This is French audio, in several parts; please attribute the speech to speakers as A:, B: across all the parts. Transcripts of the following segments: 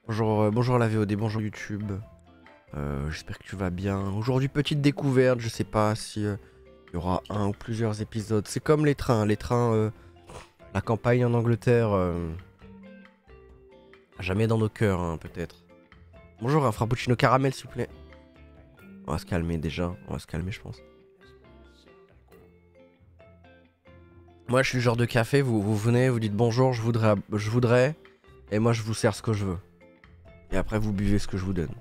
A: Bonjour, bonjour la VOD, bonjour YouTube. J'espère que tu vas bien. Aujourd'hui, petite découverte. Je sais pas si il y aura un ou plusieurs épisodes. C'est comme les trains. Les trains, la campagne en Angleterre, jamais dans nos cœurs, hein, peut-être. Bonjour, un frappuccino caramel, s'il vous plaît. On va se calmer déjà. On va se calmer, je pense. Moi, je suis le genre de café. Vous venez, vous dites bonjour, je voudrais. Et moi, je vous sers ce que je veux. Et après, vous buvez ce que je vous donne.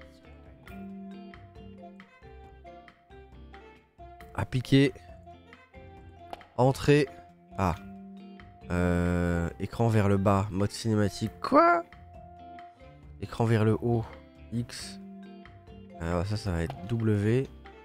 A: Appliquer. Entrée. Ah. Écran vers le bas. Mode cinématique. Quoi? Écran vers le haut. X. Alors ça va être W.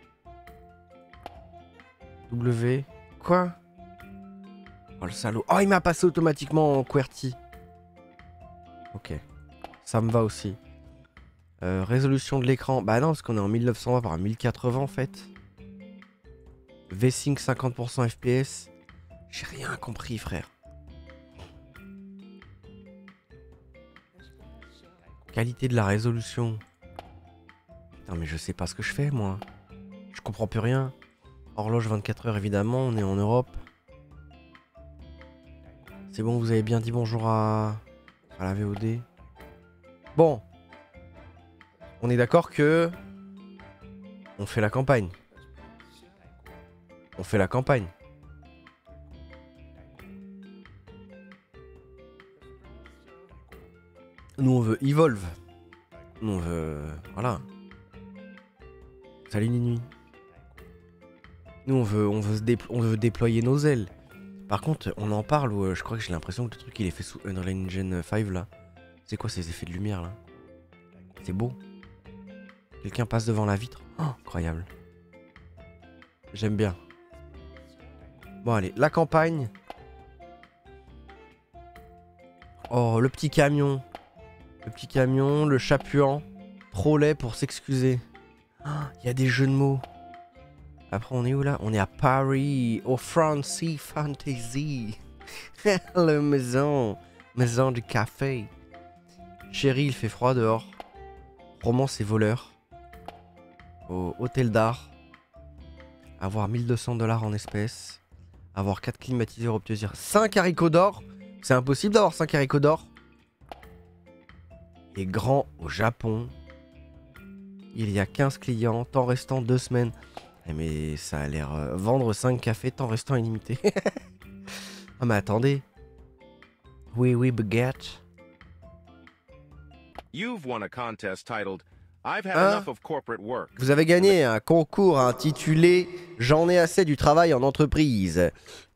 A: W. Quoi? Oh le salaud. Oh, il m'a passé automatiquement en QWERTY. Ok. Ça me va aussi. Résolution de l'écran. Bah non, parce qu'on est en 1920 par 1080 en fait. V-Sync 50% FPS. J'ai rien compris, frère. Qualité de la résolution. Putain, mais je sais pas ce que je fais, moi. Je comprends plus rien. Horloge 24 heures, évidemment. On est en Europe. C'est bon, vous avez bien dit bonjour à la VOD. Bon. On est d'accord que... On fait la campagne. On fait la campagne. Nous, on veut Evolve. Nous, on veut... Voilà. Salut Nini. Nous, on veut déployer nos ailes. Par contre, on en parle ou je crois que j'ai l'impression que le truc, il est fait sous Unreal Engine 5, là. C'est quoi ces effets de lumière, là? C'est beau. Quelqu'un passe devant la vitre. Oh, incroyable. J'aime bien. Bon, allez, la campagne. Oh, le petit camion. Le petit camion, le chat puant. Trop laid pour s'excuser. Il y a des jeux de mots. Après, on est où là? On est à Paris, au Francie Fantasy. La maison. Maison du café. Chérie, il fait froid dehors. Romance et voleur. Au hôtel d'art. Avoir 1200$ en espèces. Avoir 4 climatiseurs, obtenir 5 haricots d'or. C'est impossible d'avoir 5 haricots d'or. Et grand au Japon. Il y a 15 clients, temps restant 2 semaines. Eh mais ça a l'air... vendre 5 cafés, temps restant illimité. Ah mais attendez. Oui, oui, baguette.
B: You've won a contest titled I've had
A: Hein?
B: enough of corporate work.
A: Vous avez gagné un concours intitulé J'en ai assez du travail en entreprise.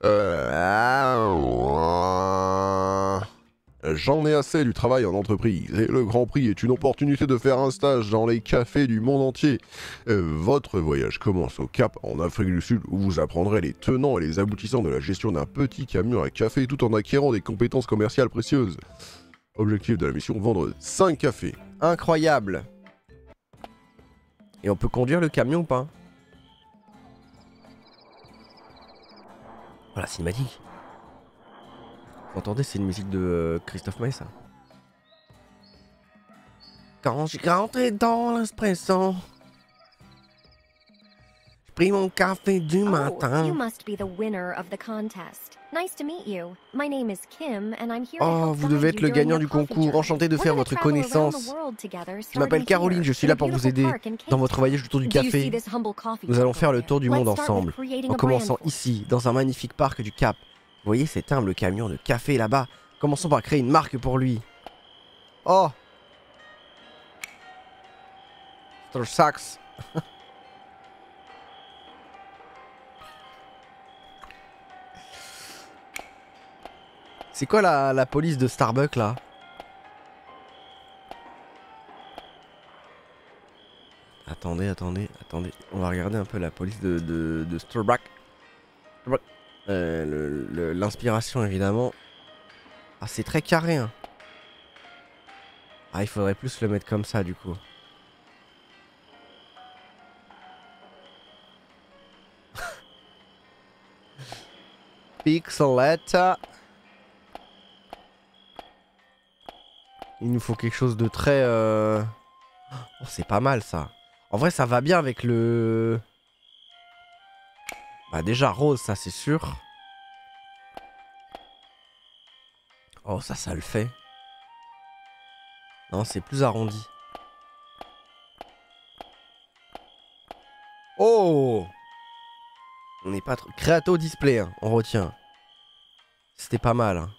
C: J'en ai assez du travail en entreprise et le Grand Prix est une opportunité de faire un stage dans les cafés du monde entier. Votre voyage commence au Cap, en Afrique du Sud, où vous apprendrez les tenants et les aboutissants de la gestion d'un petit camion à café tout en acquérant des compétences commerciales précieuses. Objectif de la mission, vendre 5 cafés.
A: Incroyable. Et on peut conduire le camion ou pas? Voilà, cinématique. Vous entendez, c'est une musique de Christophe Maé, ça. Quand j'ai rentré dans l'espresso, j'ai pris mon café du matin.
D: You must be the winner of the contest. Nice to meet you. My name is Kim and I'm here to
A: Oh,
D: help
A: vous
D: guide
A: devez
D: you
A: être le
D: during
A: gagnant
D: your
A: du
D: coffee
A: concours.
D: journey.
A: Enchanté de
D: We're
A: faire
D: gonna
A: votre
D: travel around
A: connaissance.
D: the world together,
A: Je m'appelle
D: starting
A: Caroline,
D: here
A: je suis
D: in
A: là
D: a
A: pour vous
D: beautiful
A: aider
D: park in
A: dans
D: Cape
A: votre
D: Town.
A: voyage autour du
D: Do you see
A: café.
D: this humble coffee
A: Nous allons
D: truck
A: faire
D: over
A: le
D: there?
A: tour du
D: Let's
A: monde
D: start with
A: ensemble,
D: creating
A: en
D: a brand
A: commençant
D: for it.
A: ici, dans un magnifique parc du Cap. Vous voyez cet humble camion de café là-bas? Commençons par créer une marque pour lui. Oh! Star Sax. C'est quoi la police de Starbucks là? Attendez. On va regarder un peu la police de Starbucks. L'inspiration évidemment. Ah, c'est très carré, hein. Ah, il faudrait plus le mettre comme ça du coup. Pixelette. Il nous faut quelque chose de très... Oh, c'est pas mal ça. En vrai, ça va bien avec le... Bah déjà, rose, ça c'est sûr. Oh, ça le fait. Non, c'est plus arrondi. Oh! On n'est pas trop... Creato display, hein, on retient. C'était pas mal. Hein.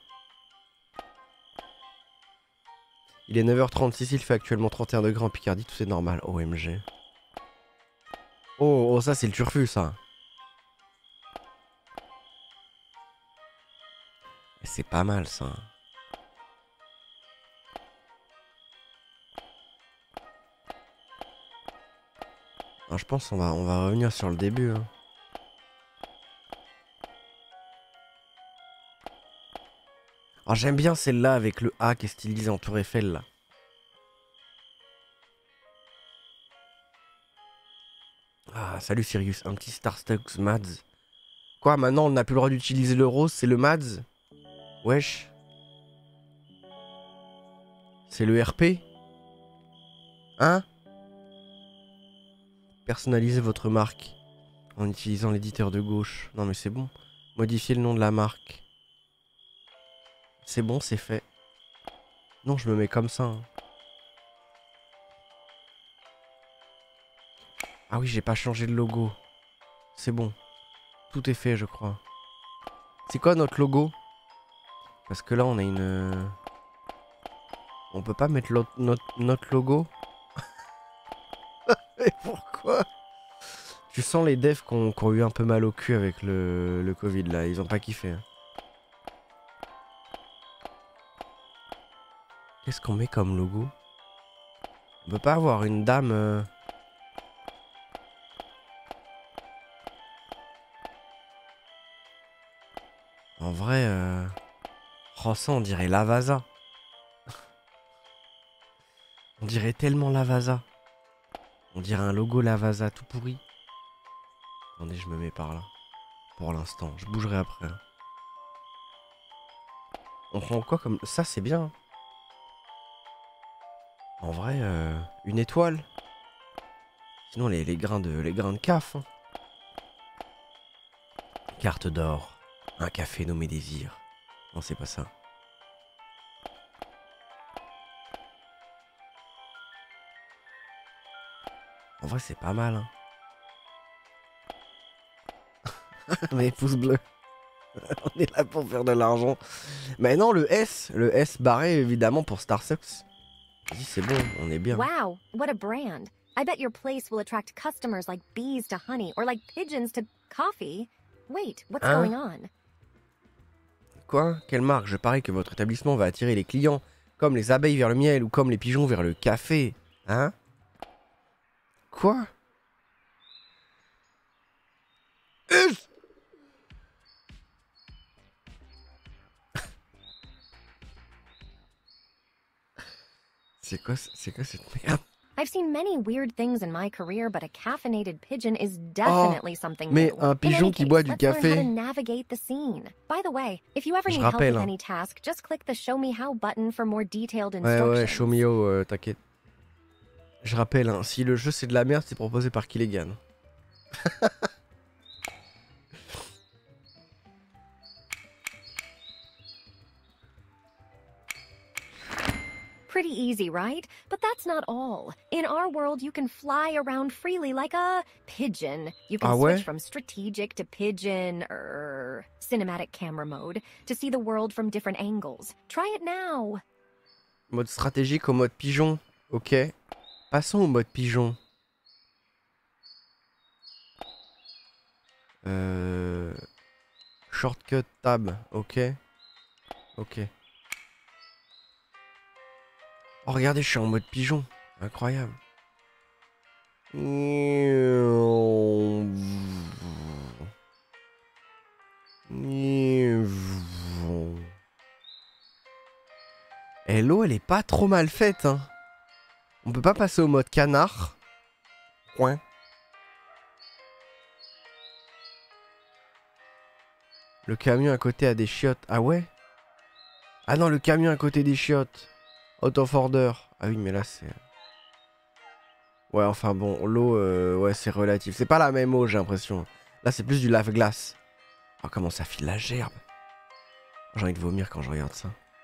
A: Il est 9h36, il fait actuellement 31 degrés en Picardie, tout c'est normal. OMG. Oh, ça c'est le turfu, ça. C'est pas mal, ça. Ah, je pense qu'on va revenir sur le début. Hein. Alors j'aime bien celle-là avec le A qui est stylisé en tour Eiffel là. Ah salut Sirius, un petit Starstux Mads. Quoi maintenant on n'a plus le droit d'utiliser le rose, c'est le Mads? Wesh. C'est le RP? Hein? Personnalisez votre marque en utilisant l'éditeur de gauche. Non mais c'est bon. Modifiez le nom de la marque. C'est bon, c'est fait. Non, je me mets comme ça. Hein. Ah oui, j'ai pas changé de logo. C'est bon. Tout est fait, je crois. C'est quoi notre logo? Parce que là, on a une... On peut pas mettre notre logo? Et pourquoi? Tu sens les devs qui ont eu un peu mal au cul avec le Covid, là. Ils ont pas kiffé. Hein. Qu'est-ce qu'on met comme logo? On peut pas avoir une dame... En vrai... Oh ça on dirait Lavasa. On dirait tellement Lavasa. On dirait un logo Lavasa tout pourri. Attendez, je me mets par là. Pour l'instant, je bougerai après. Hein. On prend quoi comme... Ça c'est bien. Hein. En vrai, une étoile. Sinon les grains de caf. Hein. Carte d'or. Un café nommé Désir. Non, c'est pas ça. En vrai, c'est pas mal. Hein. Mais pouce bleu. On est là pour faire de l'argent. Mais non, le S barré évidemment pour Starsucks. Vas-y, c'est bon, on est bien.
D: Wow, what a brand. I bet your place will attract customers like bees to honey or like pigeons to coffee. Wait, what's going on?
A: Quoi? Quelle marque? Je parie que votre établissement va attirer les clients comme les abeilles vers le miel ou comme les pigeons vers le café. Hein? Quoi? C'est quoi cette merde?
D: I've seen many weird things in my career, but a caffeinated pigeon is definitely something
A: mais
D: new.
A: un pigeon qui boit du
D: let's learn how
A: café.
D: to navigate the scene. By the way, if you ever
A: Je
D: need help
A: rappelle,
D: with
A: hein.
D: any task, just click the Show Me How button for more detailed
A: Ouais,
D: instructions.
A: show me how, t'inquiète. Je rappelle, hein, si le jeu c'est de la merde, c'est proposé par Killigan.
D: Pretty easy, right? But that's not all. In our world, you can fly around freely like a pigeon. You can switch from strategic to pigeon, cinematic camera mode to see the world from different angles. Try it now.
A: Mode stratégique au mode pigeon. Ok. Passons au mode pigeon. Shortcut tab. Ok. Ok. Oh regardez, je suis en mode pigeon. Incroyable. Et l'eau, elle est pas trop mal faite. Hein. On peut pas passer au mode canard. Point. Le camion à côté a des chiottes. Ah ouais? Ah non, le camion à côté des chiottes. Out of order. Ah oui, mais là, c'est... Ouais, enfin bon, l'eau, ouais, c'est relatif. C'est pas la même eau, j'ai l'impression. Là, c'est plus du lave-glace. Oh, comment ça file la gerbe. J'ai envie de vomir quand je regarde ça.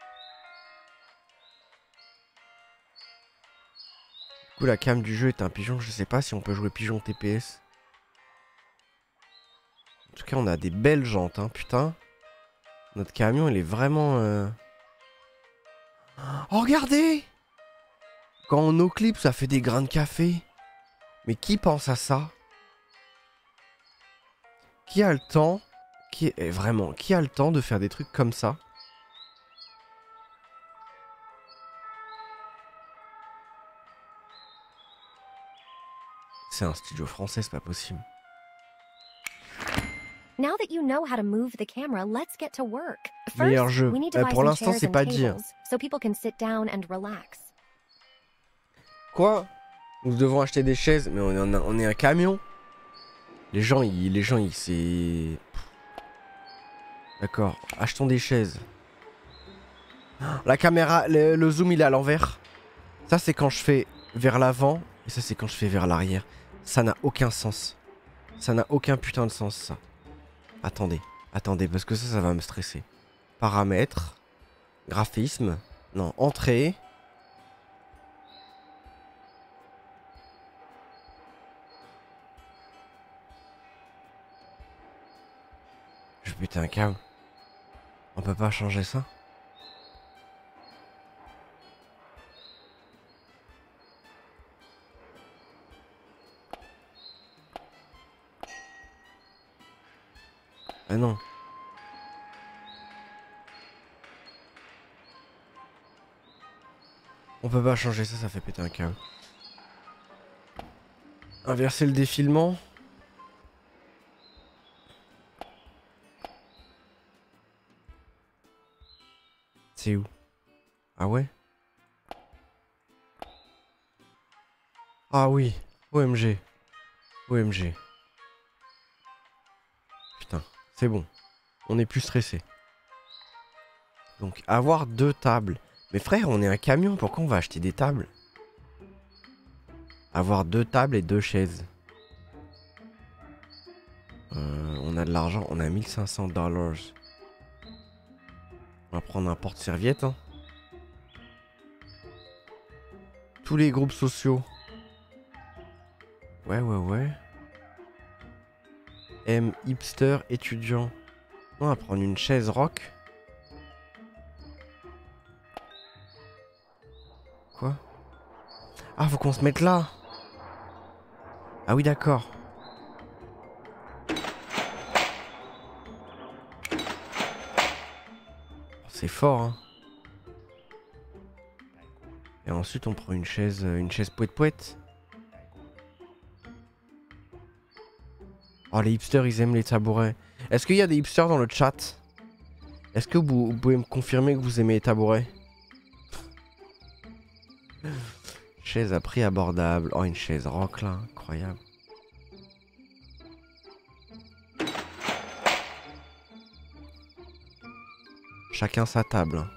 A: Du coup, la cam du jeu est un pigeon. Je sais pas si on peut jouer pigeon TPS. En tout cas, on a des belles jantes, hein, putain. Notre camion, il est vraiment... Oh, regardez! Quand on no-clip, ça fait des grains de café. Mais qui pense à ça? Qui a le temps? Qui a le temps de faire des trucs comme ça? C'est un studio français, c'est pas possible.
D: Now that you know how to move the camera, let's get to work.
A: Meilleur
D: First,
A: jeu.
D: we need to buy
A: Pour
D: some
A: l'instant,
D: chairs
A: c'est
D: and
A: pas dit.
D: tables so people can sit down and relax.
A: Quoi? Nous devons acheter des chaises, mais on est un camion. Les gens, c'est... D'accord, achetons des chaises. La caméra, le zoom, il est à l'envers. Ça, c'est quand je fais vers l'avant, et ça, c'est quand je fais vers l'arrière. Ça n'a aucun sens. Ça n'a aucun putain de sens, ça. Attendez, parce que ça va me stresser. Paramètres, graphisme, non, entrée. Je vais péter un câble. On peut pas changer ça? Ah non. On peut pas changer ça, ça fait péter un câble. Inverser le défilement. C'est où? Ah ouais? Ah oui. OMG. OMG. Putain, c'est bon. On est plus stressé. Donc, avoir 2 tables. Mais frère, on est un camion, pourquoi on va acheter des tables? Avoir 2 tables et 2 chaises. On a de l'argent, on a 1500 $. On va prendre un porte-serviette. Hein. Tous les groupes sociaux. Ouais. M, hipster, étudiant. On va prendre une chaise rock. Quoi? Ah, faut qu'on se mette là. Ah oui, d'accord. C'est fort, hein. Et ensuite, on prend une chaise poète-poète. Oh, les hipsters, ils aiment les tabourets. Est-ce qu'il y a des hipsters dans le chat? Est-ce que vous pouvez me confirmer que vous aimez les tabourets? Chaise à prix abordable. Oh, une chaise rock là, incroyable. Chacun sa table.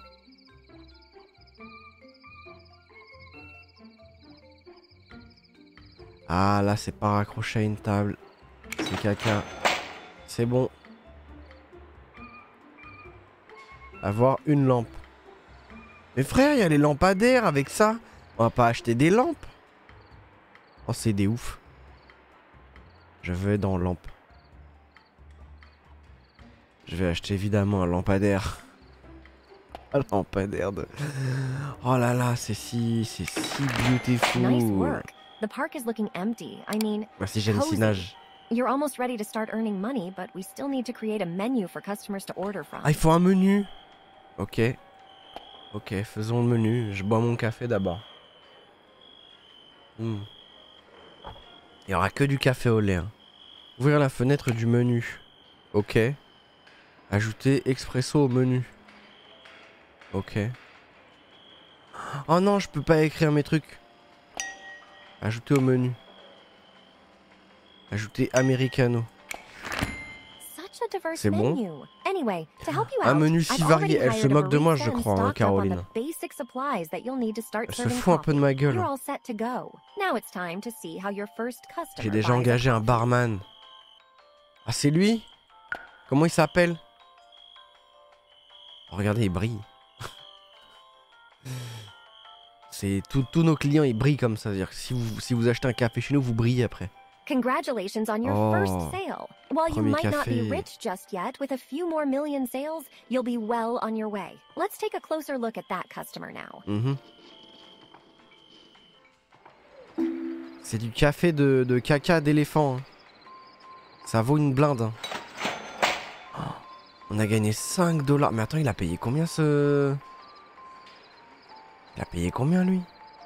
A: Ah là, c'est pas raccroché à une table. C'est caca. C'est bon. Avoir une lampe. Mais frère, il y a les lampadaires avec ça. On va pas acheter des lampes. Oh, c'est des ouf. Je vais dans lampe. Je vais acheter évidemment un lampadaire. Un lampadaire de... Oh là là, c'est si beautiful.
D: Nice work. The park is looking empty. I mean,
A: merci Janicinage.
D: You're almost ready to start earning money, but we still need to create a menu for customers to order from.
A: Ah, il faut un menu. Ok. Ok, faisons le menu. Je bois mon café d'abord. Il y aura que du café au lait. Hein. Ouvrir la fenêtre du menu. Ok. Ajouter expresso au menu. Ok. Oh non, je peux pas écrire mes trucs. Ajouter au menu. Ajouter americano.
D: Such a
A: C'est bon. Un menu si varié. Elle se moque de moi, je crois, hein, Caroline. Elle se fout un peu de ma gueule. J'ai déjà engagé un barman. Ah, c'est lui? Comment il s'appelle? Regardez, il brille. C'est tous nos clients, ils brillent comme ça. C'est-à-dire que si vous achetez un café chez nous, vous brillez après.
D: Congratulations on your first sale. While you might not be rich just yet, with a few more million sales, you'll be well on your way. Let's take a closer look at that customer now.
A: C'est du café de caca d'éléphant. Hein. Ça vaut une blinde. Hein. Oh, on a gagné 5 $. Mais attends, il a payé combien ce... Il a payé combien lui?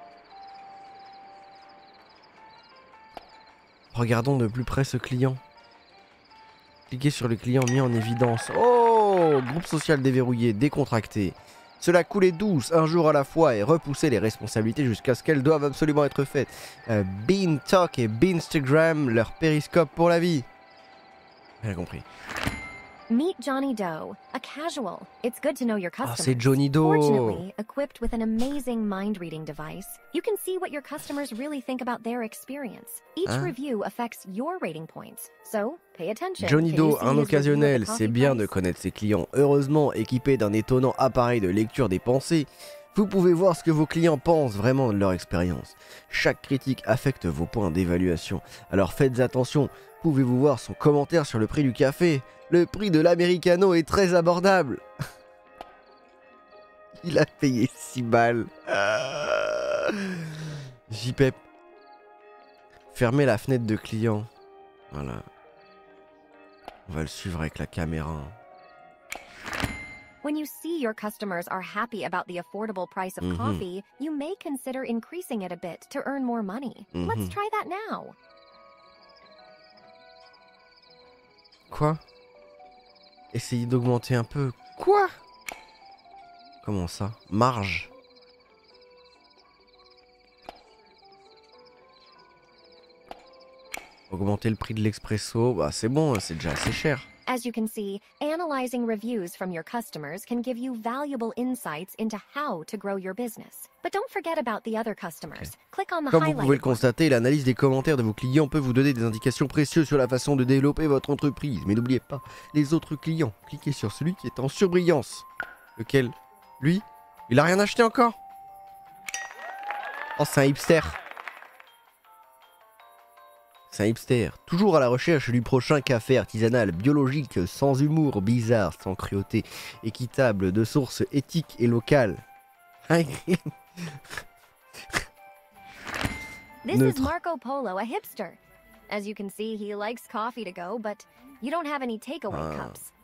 A: Regardons de plus près ce client. Cliquez sur le client mis en évidence. Oh, groupe social déverrouillé, décontracté. Cela coulait douce, un jour à la fois, et repousser les responsabilités jusqu'à ce qu'elles doivent absolument être faites. Beantalk et Beanstagram, leur périscope pour la vie. J'ai compris.
D: Meet Johnny Doe, a casual. It's good to know your customers.
A: Ah, c'est Johnny Doe.
D: Fortunately, equipped with an amazing mind-reading device, you can see what your customers really think about their experience. Each review affects your rating points, so pay attention.
A: Johnny Doe, un occasionnel, c'est bien de connaître ses clients. Heureusement, équipé d'un étonnant appareil de lecture des pensées, vous pouvez voir ce que vos clients pensent vraiment de leur expérience. Chaque critique affecte vos points d'évaluation, alors faites attention. Pouvez-vous voir son commentaire sur le prix du café? Le prix de l'americano est très abordable. Il a payé 6 balles. JPEP. Fermez la fenêtre de client. Voilà. On va le suivre avec la caméra.
D: When you see your customers are happy about the affordable price of coffee, you may consider increasing it a bit to earn more money. Let's try that now.
A: Quoi? Essayez d'augmenter un peu. Quoi? Comment ça? Marge. Augmenter le prix de l'expresso, bah c'est bon, c'est déjà assez cher.
D: As you can see, analyzing reviews from your customers can give you valuable insights into how to grow your business. But don't forget about the other customers. Click on the
A: Comme vous
D: highlight.
A: pouvez le constater, l'analyse des commentaires de vos clients peut vous donner des indications précieuses sur la façon de développer votre entreprise. Mais n'oubliez pas les autres clients. Cliquez sur celui qui est en surbrillance. Lequel? Lui? Il a rien acheté encore? Oh, c'est un hipster. C'est un hipster, toujours à la recherche du prochain café artisanal, biologique, sans humour, bizarre, sans cruauté, équitable, de sources éthiques et locales.
D: This is Marco Polo, a hipster. As you can see, he likes coffee to go, but you don't have any takeaway cups.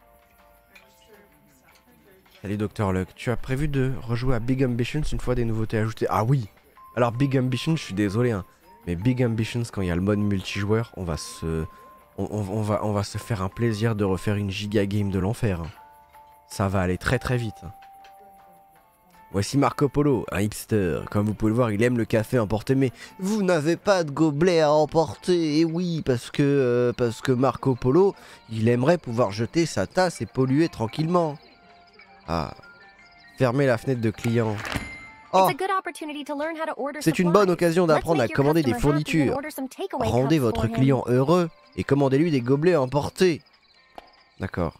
A: Salut Dr Luck, tu as prévu de rejouer à Big Ambitions une fois des nouveautés ajoutées? Ah oui. Alors Big Ambitions, je suis désolé hein. Mais Big Ambitions, quand il y a le mode multijoueur, on va se faire un plaisir de refaire une giga game de l'enfer. Hein. Ça va aller très très vite. Hein. Voici Marco Polo, un hipster. Comme vous pouvez le voir, il aime le café emporté, mais vous n'avez pas de gobelet à emporter. Et oui, parce que Marco Polo, il aimerait pouvoir jeter sa tasse et polluer tranquillement. Ah, fermez la fenêtre de client. Oh, c'est une bonne occasion d'apprendre à commander des fournitures. Rendez votre client heureux et commandez-lui des gobelets à emporter. D'accord.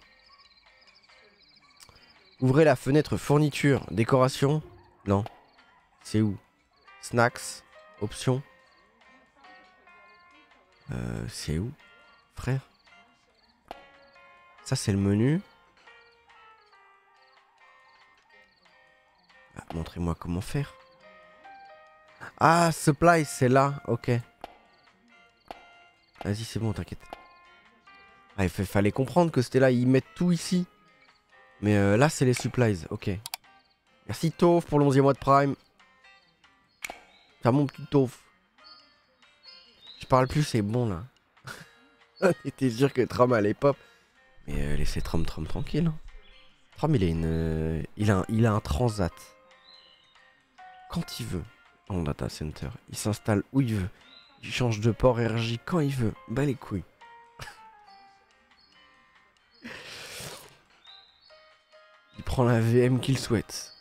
A: Ouvrez la fenêtre fourniture. Décoration? Non. C'est où? Snacks? Options? C'est où? Frère? Ça c'est le menu. Montrez-moi comment faire. Ah, supply, c'est là. Ok. Vas-y, c'est bon, t'inquiète. Ah, il fallait comprendre que c'était là. Ils mettent tout ici. Mais là, c'est les supplies. Ok. Merci, Toph, pour le 11e mois de Prime. Tiens, mon petit Toph. Je parle plus, c'est bon, là. T'es sûr que Tram allait pop. Mais laissez Tram tranquille. Hein. Tram, il a un transat. Quand il veut, dans le data center, il s'installe où il veut, il change de port RJ quand il veut, bah les couilles. prend la VM qu'il souhaite.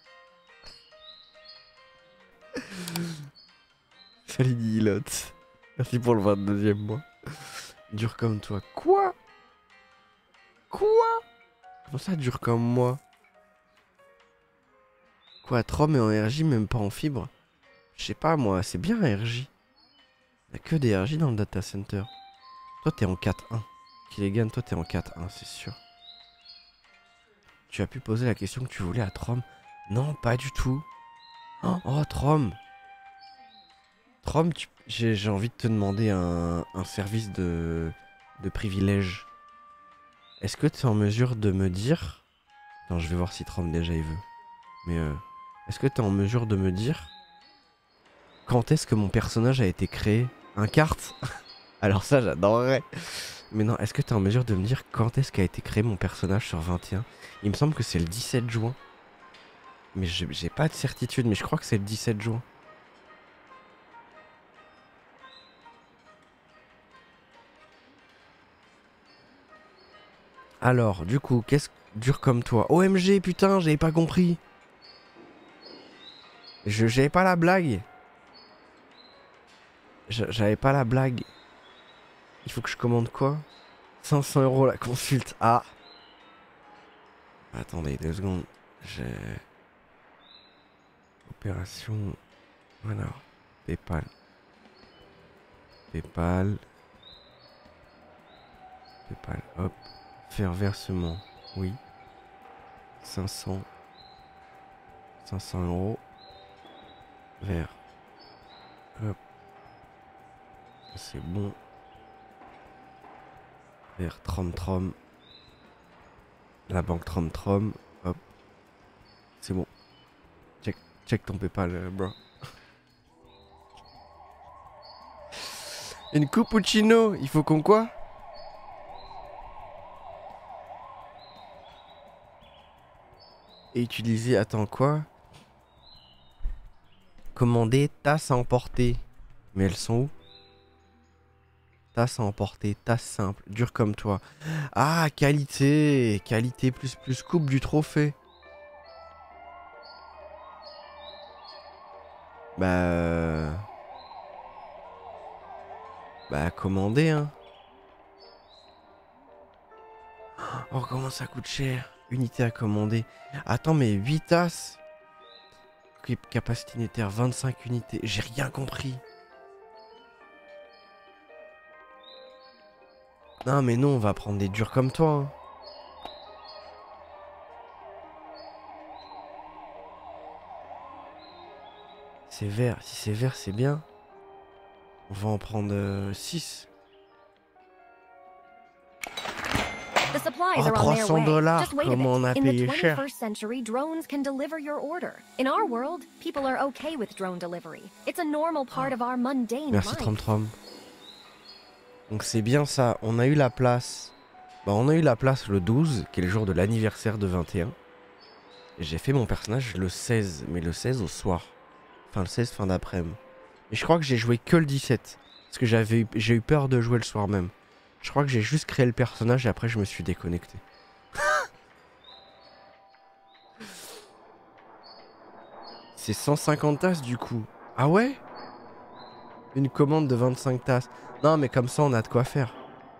A: Salut Guillotte. Merci pour le 22e mois. Dur comme toi. Quoi? Comment ça dur comme moi? Quoi, Trom et en RJ, même pas en fibre? Je sais pas moi, c'est bien RJ. Il a que des RJ dans le data center. Toi t'es en 4.1. Killigan, toi t'es en 4.1, c'est sûr. Tu as pu poser la question que tu voulais à Trom? Non, pas du tout. Oh Trom. Trom, j'ai envie de te demander un service de privilège. Est-ce que tu es en mesure de me dire... Non, je vais voir si Trom déjà il veut. Mais est-ce que tu es en mesure de me dire quand est-ce que mon personnage a été créé? Un carte? Alors ça, j'adorerais. Mais non, est-ce que tu es en mesure de me dire quand est-ce qu'a été créé mon personnage sur 21? Il me semble que c'est le 17 juin. Mais j'ai pas de certitude, mais je crois que c'est le 17 juin. Alors, du coup, qu'est-ce que dur comme toi? OMG, putain, j'avais pas compris. J'avais pas la blague. J'avais pas la blague. Il faut que je commande quoi? 500 € la consulte. Ah. Attendez 2 secondes. J'ai... Opération... Voilà. Paypal. Paypal. Paypal. Hop. Faire versement. Oui. 500 €. Vers. Hop. C'est bon. Vers Trom. La banque Trom. Hop. C'est bon. Check ton PayPal, bro. Une cappuccino. Il faut qu'on quoi? Et utiliser... Attends, quoi? Commander tasse à emporter. Mais elles sont où? Tasse à emporter, tasse simple, dur comme toi. Ah, qualité. Qualité plus coupe du trophée. Bah, commander, hein. Oh, comment ça coûte cher. Unité à commander. Attends, mais 8 tasses. Capacité unitaire, 25 unités. J'ai rien compris. Non, mais non, on va prendre des durs comme toi, hein. C'est vert. Si c'est vert, c'est bien. On va en prendre 6.
D: The supplies
A: Oh,
D: are on their
A: 300
D: way.
A: $,
D: Just wait a
A: comment on a
D: bit. In the
A: payé cher.
D: 21st century, drones can deliver your order. In our world, people are okay with drone delivery. It's a normal part of our mundane
A: Merci
D: life.
A: Trom. Donc c'est bien ça, on a eu la place. Bah on a eu la place le 12, qui est le jour de l'anniversaire de 21. Et j'ai fait mon personnage le 16, mais le 16 au soir. Enfin le 16 fin d'après-midi. Et je crois que j'ai joué que le 17. Parce que j'ai eu peur de jouer le soir même. Je crois que j'ai juste créé le personnage et après je me suis déconnecté. C'est 150 tasses du coup. Ah ouais? Une commande de 25 tasses. Non mais comme ça on a de quoi faire.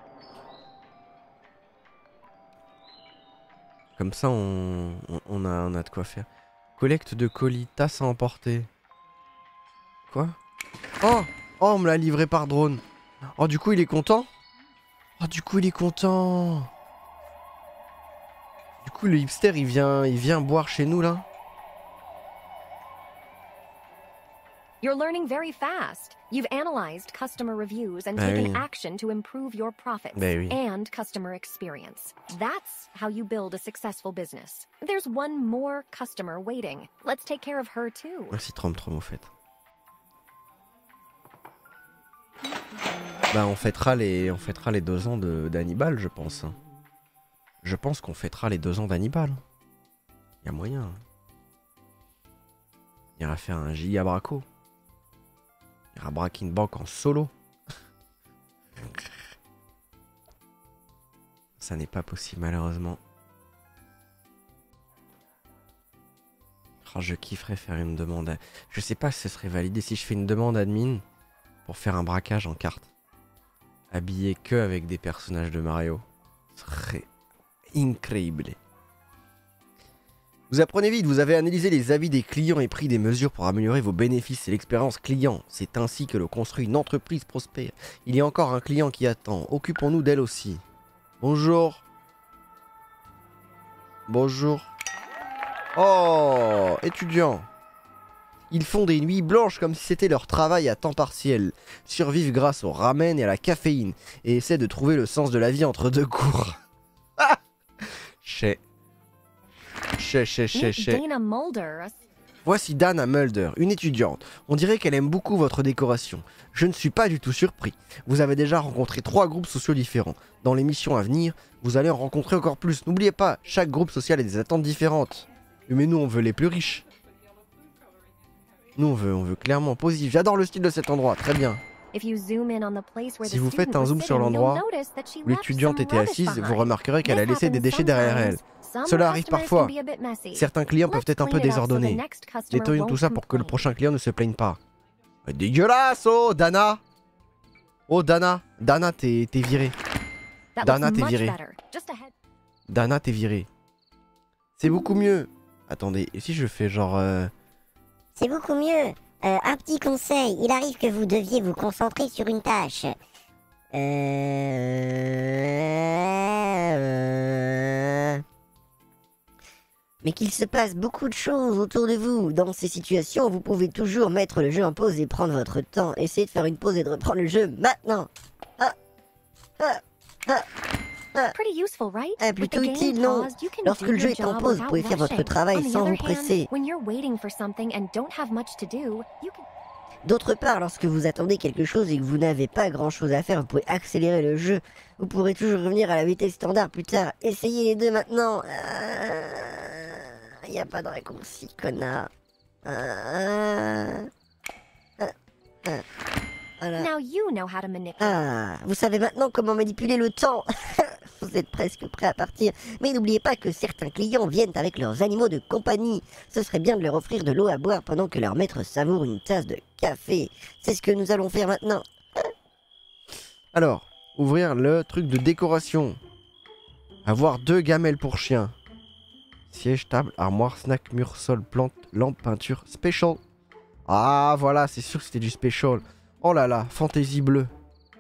A: Comme ça on a de quoi faire. Collecte de colis, tasses à emporter. Quoi? Oh, on me l'a livré par drone. Oh du coup il est content? Oh du coup il est content. Du coup le hipster il vient boire chez nous là.
D: You're learning very fast. You've analyzed customer reviews and taken action to improve your profits and customer experience. That's how you build a successful business. There's one more customer waiting. Let's take care of her too.
A: Merci Trom au fait. Bah on fêtera les 2 ans d'Hannibal je pense. Je pense qu'on fêtera les 2 ans d'Hannibal. Y a moyen. Il ira faire un giga braco. Il ira braquer une banque en solo. Ça n'est pas possible malheureusement. Oh, je kifferais faire une demande. Je sais pas si ce serait validé si je fais une demande admin pour faire un braquage en carte. Habillé que avec des personnages de Mario. Ce serait incroyable. Vous apprenez vite, vous avez analysé les avis des clients et pris des mesures pour améliorer vos bénéfices et l'expérience client. C'est ainsi que l'on construit une entreprise prospère. Il y a encore un client qui attend. Occupons-nous d'elle aussi. Bonjour. Bonjour. Oh, étudiants. Ils font des nuits blanches comme si c'était leur travail à temps partiel. Survivent grâce au ramen et à la caféine. Et essaient de trouver le sens de la vie entre deux cours. Ah, Chez.
D: Dana Mulder.
A: Voici Dana Mulder, une étudiante. On dirait qu'elle aime beaucoup votre décoration. Je ne suis pas du tout surpris. Vous avez déjà rencontré 3 groupes sociaux différents. Dans les missions à venir, vous allez en rencontrer encore plus. N'oubliez pas, chaque groupe social a des attentes différentes. Mais nous, on veut les plus riches. Nous, on veut clairement positif. J'adore le style de cet endroit, très bien. Si vous faites un zoom sur l'endroit où l'étudiante était assise, vous remarquerez qu'elle a laissé des déchets derrière elle. Cela arrive parfois. Certains clients peuvent être un peu désordonnés. Nettoyons tout ça pour que le prochain client ne se plaigne pas. Dégueulasse, oh Dana! Oh Dana! Dana, t'es viré. Dana, t'es viré. Dana, t'es viré. C'est beaucoup mieux. Attendez, et si je fais genre...
E: C'est beaucoup mieux. Un petit conseil, il arrive que vous deviez vous concentrer sur une tâche. Mais qu'il se passe beaucoup de choses autour de vous. Dans ces situations, vous pouvez toujours mettre le jeu en pause et prendre votre temps. Essayez de faire une pause et de reprendre le jeu maintenant. Plutôt utile, non? Lorsque le jeu est en pause, vous pouvez faire votre travail sans vous presser. D'autre part, lorsque vous attendez quelque chose et que vous n'avez pas grand chose à faire, vous pouvez accélérer le jeu. Vous pourrez toujours revenir à la vitesse standard plus tard. Essayez les deux maintenant. Il n'y a pas de raccourci, connard. Voilà. Vous savez maintenant comment manipuler le temps. Vous êtes presque prêt à partir. Mais n'oubliez pas que certains clients viennent avec leurs animaux de compagnie. Ce serait bien de leur offrir de l'eau à boire pendant que leur maître savoure une tasse de café. C'est ce que nous allons faire maintenant.
A: Alors, ouvrir le truc de décoration. Avoir 2 gamelles pour chien. Siège, table, armoire, snack, mur, sol, plante, lampe, peinture, special. Ah voilà, c'est sûr que c'était du special. Oh là là, fantaisie bleue.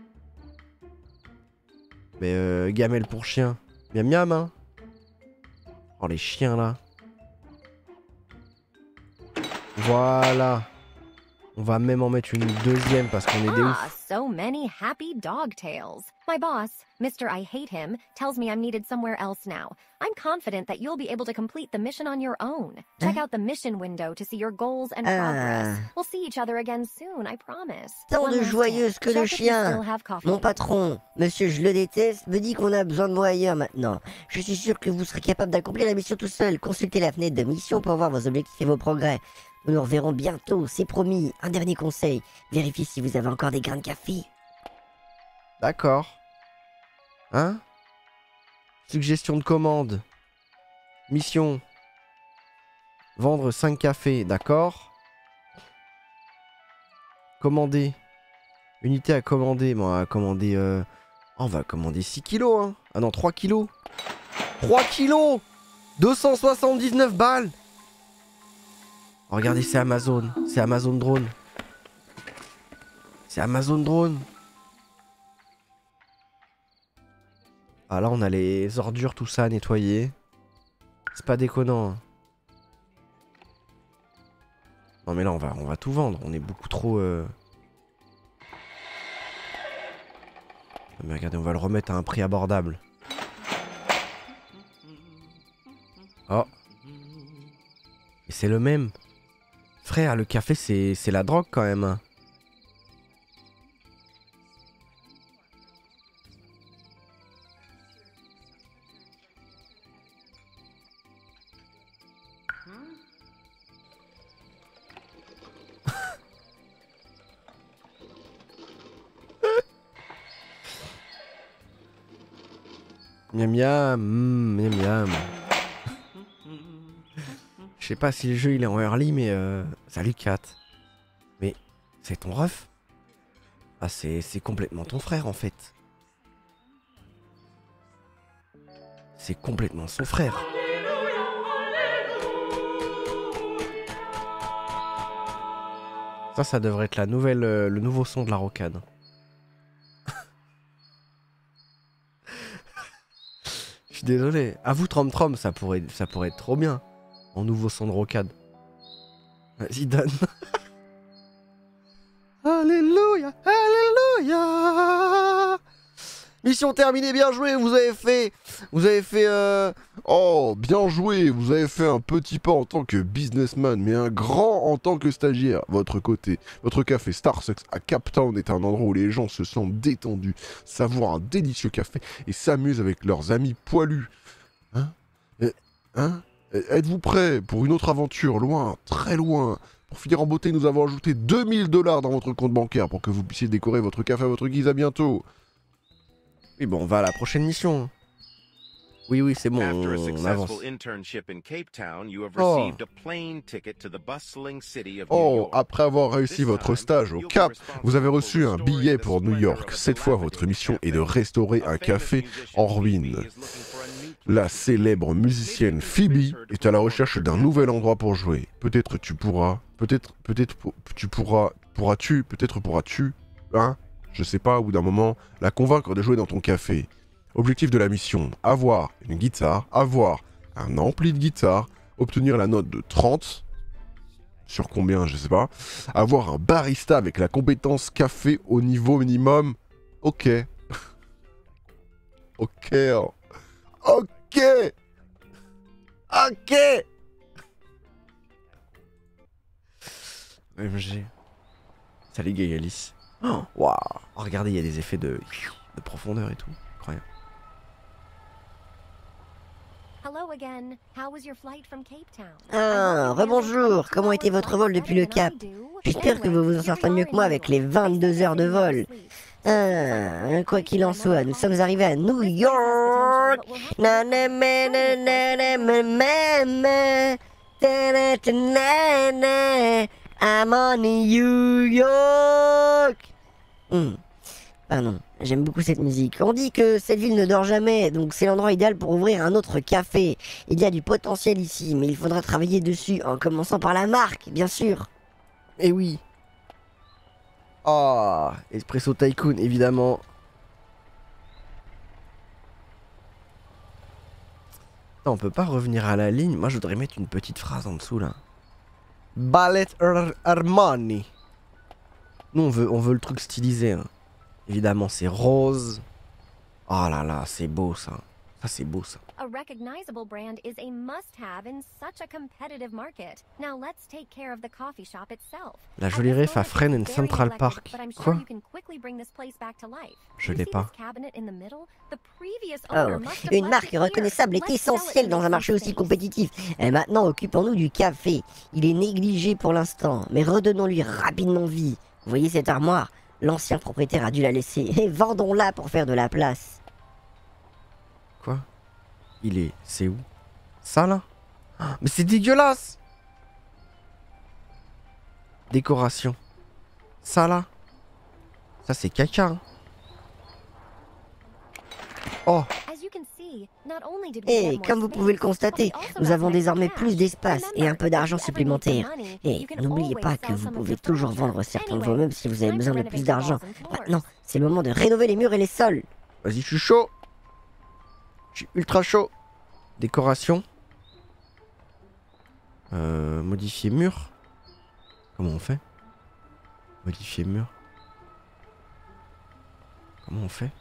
A: Mais gamelle pour chien. Miam miam hein. Oh les chiens là. Voilà. On va même en mettre une deuxième parce qu'on est des ouf.
D: So many happy dog tales. My boss, Mr. I Hate Him, tells me I'm needed somewhere else now. I'm confident that you'll be able to complete the mission on your own. Check out the mission window to see your goals and progress. We'll see each other again soon, I promise.
E: Tant de joyeuse que le chien. Mon patron, monsieur je le déteste, me dit qu'on a besoin de moi ailleurs maintenant. Je suis sûr que vous serez capable d'accomplir la mission tout seul. Consultez la fenêtre de mission pour voir vos objectifs et vos progrès. Nous nous reverrons bientôt, c'est promis. Un dernier conseil, vérifiez si vous avez encore des grains de café.
A: D'accord. Hein? Suggestion de commande. Mission. Vendre 5 cafés, d'accord. Commander. Unité à commander. Bon, on va commander... on va commander 6 kilos, hein. Ah non, 3 kilos. 3 kilos 279 balles. Oh, regardez, c'est Amazon. C'est Amazon Drone. C'est Amazon Drone. Ah là, on a les ordures, tout ça à nettoyer. C'est pas déconnant. Hein. Non mais là, on va tout vendre. On est beaucoup trop... Mais regardez, on va le remettre à un prix abordable. Oh. Et c'est le même. Frère, le café, c'est la drogue quand même. Hein. Miam miam, miam miam. Je sais pas si le jeu il est en early, mais salut Kat. Mais c'est ton ref? Ah, c'est complètement ton frère en fait. C'est complètement son frère. Ça devrait être la nouvelle, le nouveau son de la rocade. Je suis désolé. À vous Trom Trom, ça pourrait être trop bien. En nouveau son de rocade. Vas-y, donne. Alléluia, alléluia. Mission terminée, bien joué, vous avez fait...
C: Oh, bien joué, vous avez fait un petit pas en tant que businessman, mais un grand en tant que stagiaire. Votre café Starsucks à Cape Town est un endroit où les gens se sentent détendus, savourent un délicieux café et s'amusent avec leurs amis poilus. Êtes-vous prêts pour une autre aventure, loin, très loin? Pour finir en beauté, nous avons ajouté 2000 $ dans votre compte bancaire pour que vous puissiez décorer votre café à votre guise. À bientôt.
A: Oui, bon, on va à la prochaine mission. Oui, c'est bon, on avance.
C: Oh, après avoir réussi votre stage au Cap, vous avez reçu un billet pour New York. Cette fois, votre mission est de restaurer un café en ruine. La célèbre musicienne Phoebe est à la recherche d'un nouvel endroit pour jouer. Peut-être pourras-tu, hein? Je sais pas, au bout d'un moment, la convaincre de jouer dans ton café. Objectif de la mission, avoir une guitare, avoir un ampli de guitare, obtenir la note de 30, sur combien, je sais pas, avoir un barista avec la compétence café au niveau minimum. Ok. Ok. Ok. Ok.
A: OMG. Salut Gagalis. Oh, waouh. Oh, regardez, il y a des effets de profondeur et tout. Incroyable.
E: Ah, rebonjour. Comment était votre vol depuis le Cap? J'espère que vous vous en sortez mieux que moi avec les 22 heures de vol. Ah, quoi qu'il en soit, nous sommes arrivés à New York. I'm on New York. Pardon, j'aime beaucoup cette musique. On dit que cette ville ne dort jamais, donc c'est l'endroit idéal pour ouvrir un autre café. Il y a du potentiel ici, mais il faudra travailler dessus, en commençant par la marque, bien sûr.
A: Eh oui. Ah, Espresso Tycoon, évidemment. Non, on peut pas revenir à la ligne. Moi, je voudrais mettre une petite phrase en dessous, là. Ballet Armani. Nous, on veut le truc stylisé, hein. Évidemment, c'est rose. Oh là là, c'est beau ça. Ça, c'est beau ça.
D: A recognizable brand is a must-have in such a competitive market. Now let's take care of the coffee shop itself.
A: La jolie ref à Fresno and Central Park. Quoi? Je l'ai pas.
E: Oh, une marque reconnaissable est essentielle dans un marché aussi compétitif. Et maintenant, occupons-nous du café. Il est négligé pour l'instant, mais redonnons-lui rapidement vie. Vous voyez cette armoire? L'ancien propriétaire a dû la laisser. Et vendons-la pour faire de la place.
A: Quoi? C'est où? Ça là? Mais c'est dégueulasse! Décoration. Ça là? Ça c'est caca. Hein. Oh!
E: Et comme vous pouvez le constater, nous avons désormais plus d'espace et un peu d'argent supplémentaire. Et n'oubliez pas que vous pouvez toujours vendre certains de vos meubles si vous avez besoin de plus d'argent. Maintenant, c'est le moment de rénover les murs et les sols.
A: Vas-y, je suis chaud. Je suis ultra chaud. Décoration. Modifier mur. Comment on fait? Modifier mur. Comment on fait?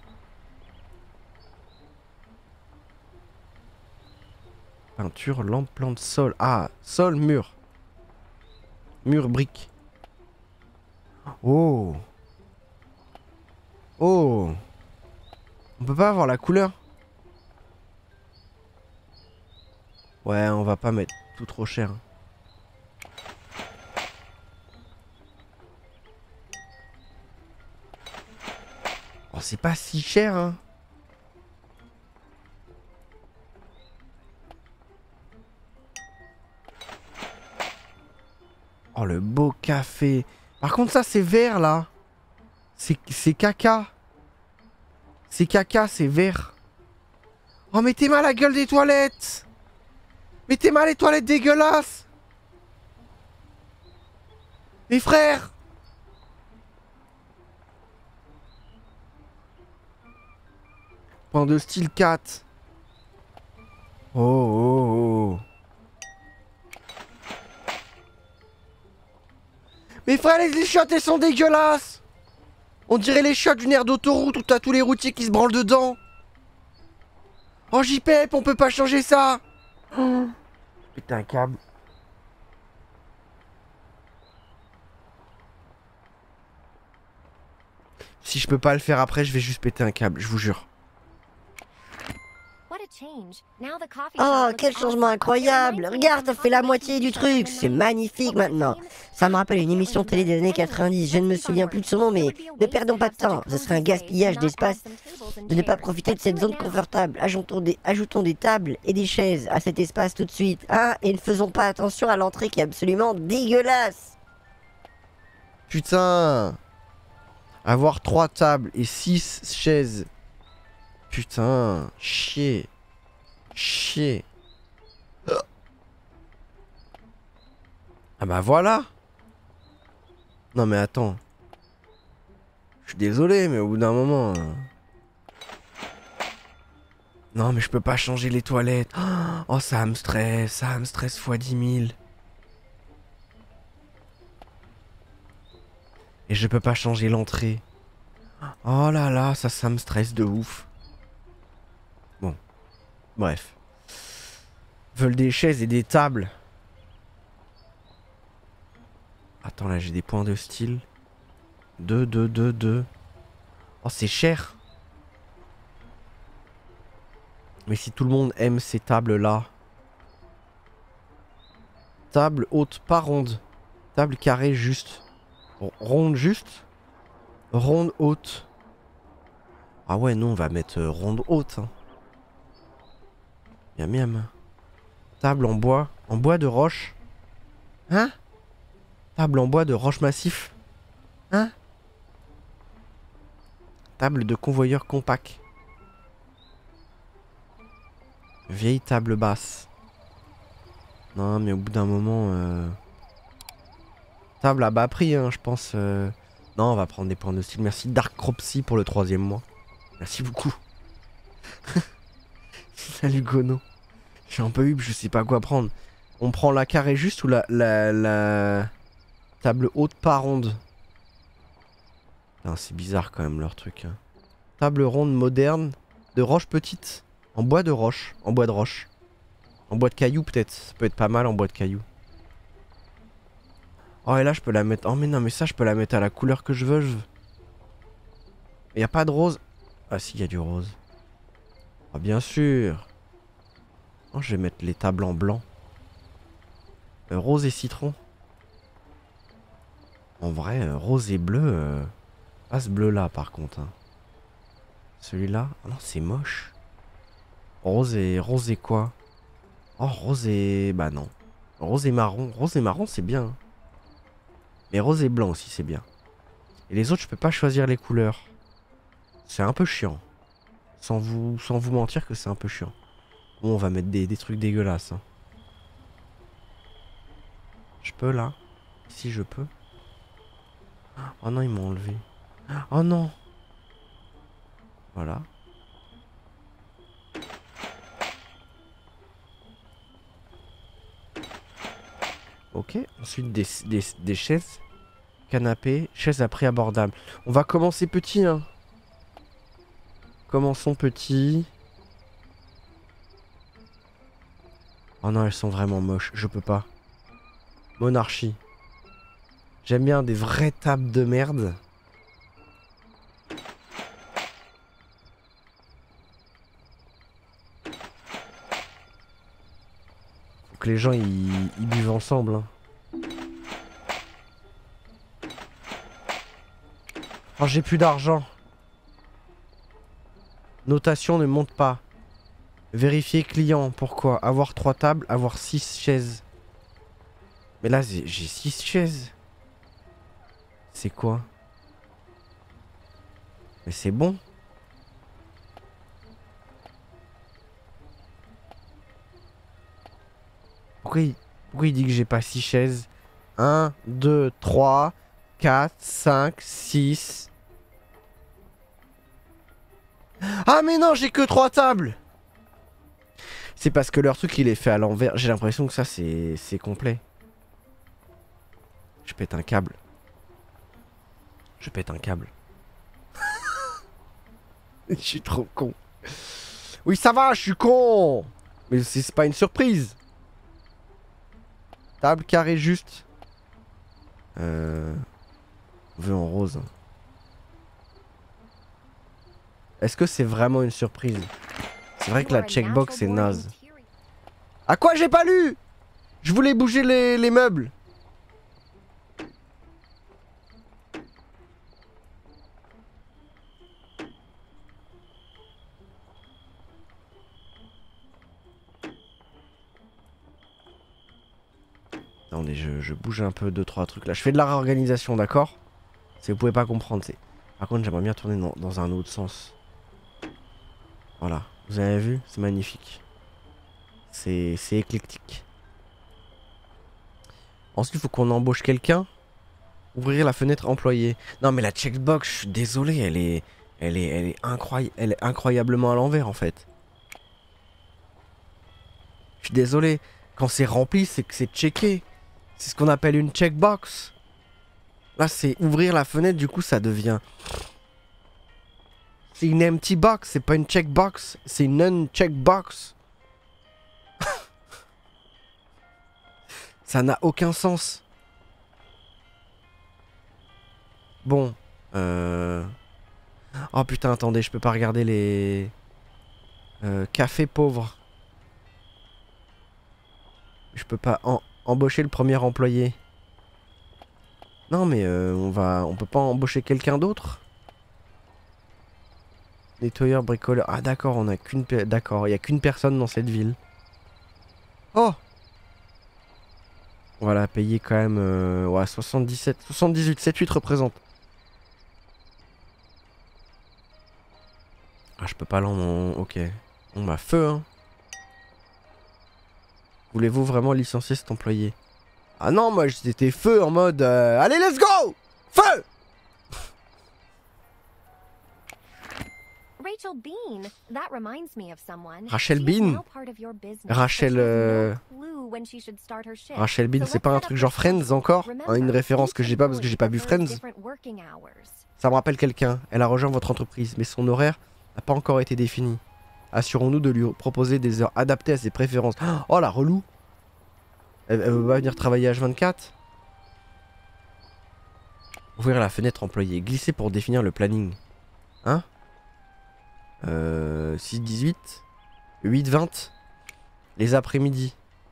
A: Peinture, lampe, plante, sol. Ah, sol, mur. Mur, brique. Oh. Oh. On peut pas avoir la couleur? Ouais, on va pas mettre tout trop cher. Oh, c'est pas si cher, hein. Oh, le beau café. Par contre, ça, c'est vert, là. C'est caca. C'est caca, c'est vert. Oh, mettez-moi la gueule des toilettes. Mettez-moi les toilettes dégueulasses. Mes frères. Point de style 4. Oh, oh, oh. Mes frères, les chiottes, elles sont dégueulasses. On dirait les chiottes d'une aire d'autoroute où t'as tous les routiers qui se branlent dedans. Oh, JPEP, on peut pas changer ça. Oh. Putain, un câble. Si je peux pas le faire après, je vais juste péter un câble, je vous jure.
E: Oh, quel changement incroyable! Regarde, t'as fait la moitié du truc! C'est magnifique maintenant! Ça me rappelle une émission télé des années 90, je ne me souviens plus de son nom, mais ne perdons pas de temps, ce serait un gaspillage d'espace de ne pas profiter de cette zone confortable. Ajoutons des tables et des chaises à cet espace tout de suite, hein? Et ne faisons pas attention à l'entrée qui est absolument dégueulasse!
A: Putain! Avoir 3 tables et 6 chaises. Putain, chier. Chier. Ah bah voilà. Non mais attends. Je suis désolé mais au bout d'un moment... Non mais je peux pas changer les toilettes. Oh ça me stresse fois 10 000. Et je peux pas changer l'entrée. Oh là là, ça me stresse de ouf. Bon. Bref. Veulent des chaises et des tables. Attends, là j'ai des points de style. 2. Oh, c'est cher. Mais si tout le monde aime ces tables-là. Table haute, pas ronde. Table carrée juste. Ronde juste. Ronde haute. Ah ouais, non, on va mettre ronde haute. Hein. Miam miam. Table en bois de roche. Hein? Table en bois de roche massif. Hein? Table de convoyeur compact. Vieille table basse. Non, mais au bout d'un moment... Table à bas prix, hein, je pense. Non, on va prendre des points de style. Merci Dark Cropsy pour le 3e mois. Merci beaucoup. Salut Gono. J'ai un peu eu, je sais pas quoi prendre. On prend la carrée juste ou la table haute pas ronde. C'est bizarre quand même leur truc. Hein. Table ronde moderne de roche petite. En bois de roche. En bois de roche. En bois de caillou peut-être. Ça peut être pas mal en bois de caillou. Oh et là je peux la mettre... Oh mais non mais ça je peux la mettre à la couleur que je veux. Y a pas de rose. Ah si, y a du rose. Oh bien sûr. Oh je vais mettre les tables en blanc. Rose et citron. En vrai, rose et bleu... Pas ce bleu là par contre. Hein. Celui-là... Oh non c'est moche. Rose et quoi? Oh rose et... Bah non. Rose et marron. Rose et marron c'est bien. Mais rose et blanc aussi c'est bien. Et les autres je peux pas choisir les couleurs. C'est un peu chiant. Sans vous mentir que c'est un peu chiant. Bon on va mettre des trucs dégueulasses. Hein. Je peux là? Si je peux. Oh non ils m'ont enlevé. Oh non. Voilà. Ok, ensuite des chaises, canapé, chaises à prix abordable. On va commencer petit, hein. Commençons petit. Oh non, elles sont vraiment moches, je peux pas. Monarchie. J'aime bien des vraies tables de merde. Faut que les gens ils buvent ensemble. Hein. Oh, j'ai plus d'argent. Notation ne monte pas. Vérifier client. Pourquoi? Avoir 3 tables, avoir 6 chaises. Mais là, j'ai 6 chaises. C'est quoi? Mais c'est bon. Pourquoi il dit que j'ai pas 6 chaises? 1, 2, 3, 4, 5, 6. Ah mais non, j'ai que 3 tables. C'est parce que leur truc il est fait à l'envers. J'ai l'impression que ça c'est complet. Je pète un câble. Je pète un câble. Je suis trop con. Oui ça va, je suis con. Mais c'est pas une surprise. Table carré juste. Vœu en rose. Est-ce que c'est vraiment une surprise? C'est vrai que la checkbox est naze. À quoi j'ai pas lu? Je voulais bouger les meubles. Attendez, je bouge un peu 2-3 trucs là. Je fais de la réorganisation, d'accord? Si vous pouvez pas comprendre, c'est... Par contre, j'aimerais bien tourner dans un autre sens. Voilà, vous avez vu? C'est magnifique. C'est éclectique. Ensuite, il faut qu'on embauche quelqu'un. Ouvrir la fenêtre employée. Non, mais la checkbox, je suis désolé, elle est incroyablement à l'envers en fait. Je suis désolé. Quand c'est rempli, c'est que c'est checké. C'est ce qu'on appelle une checkbox. Là, c'est ouvrir la fenêtre, du coup, ça devient... C'est une empty box, c'est pas une checkbox. C'est une non-checkbox. Ça n'a aucun sens. Bon. Oh putain, attendez, je peux pas regarder les... café pauvre. Je peux pas embaucher le premier employé. Non mais on peut pas embaucher quelqu'un d'autre? Nettoyeur, bricoleur. Ah d'accord, on a qu'une... D'accord, il y a qu'une personne dans cette ville. Oh! Voilà, payer quand même... ouais, 77... 78, 7-8 représente. Ah, je peux pas ok. On m'a feu, hein. Voulez-vous vraiment licencier cet employé? Ah non, moi j'étais feu en mode... allez, let's go! Feu! Rachel Bean? Rachel Bean, c'est pas un truc genre Friends encore? Une référence que j'ai pas parce que j'ai pas vu Friends. Ça me rappelle quelqu'un. Elle a rejoint votre entreprise, mais son horaire n'a pas encore été défini. Assurons-nous de lui proposer des heures adaptées à ses préférences. Oh la relou! Elle veut pas venir travailler H24? Ouvrir la fenêtre employée. Glisser pour définir le planning. Hein? 6-18 8-20 les après-midi.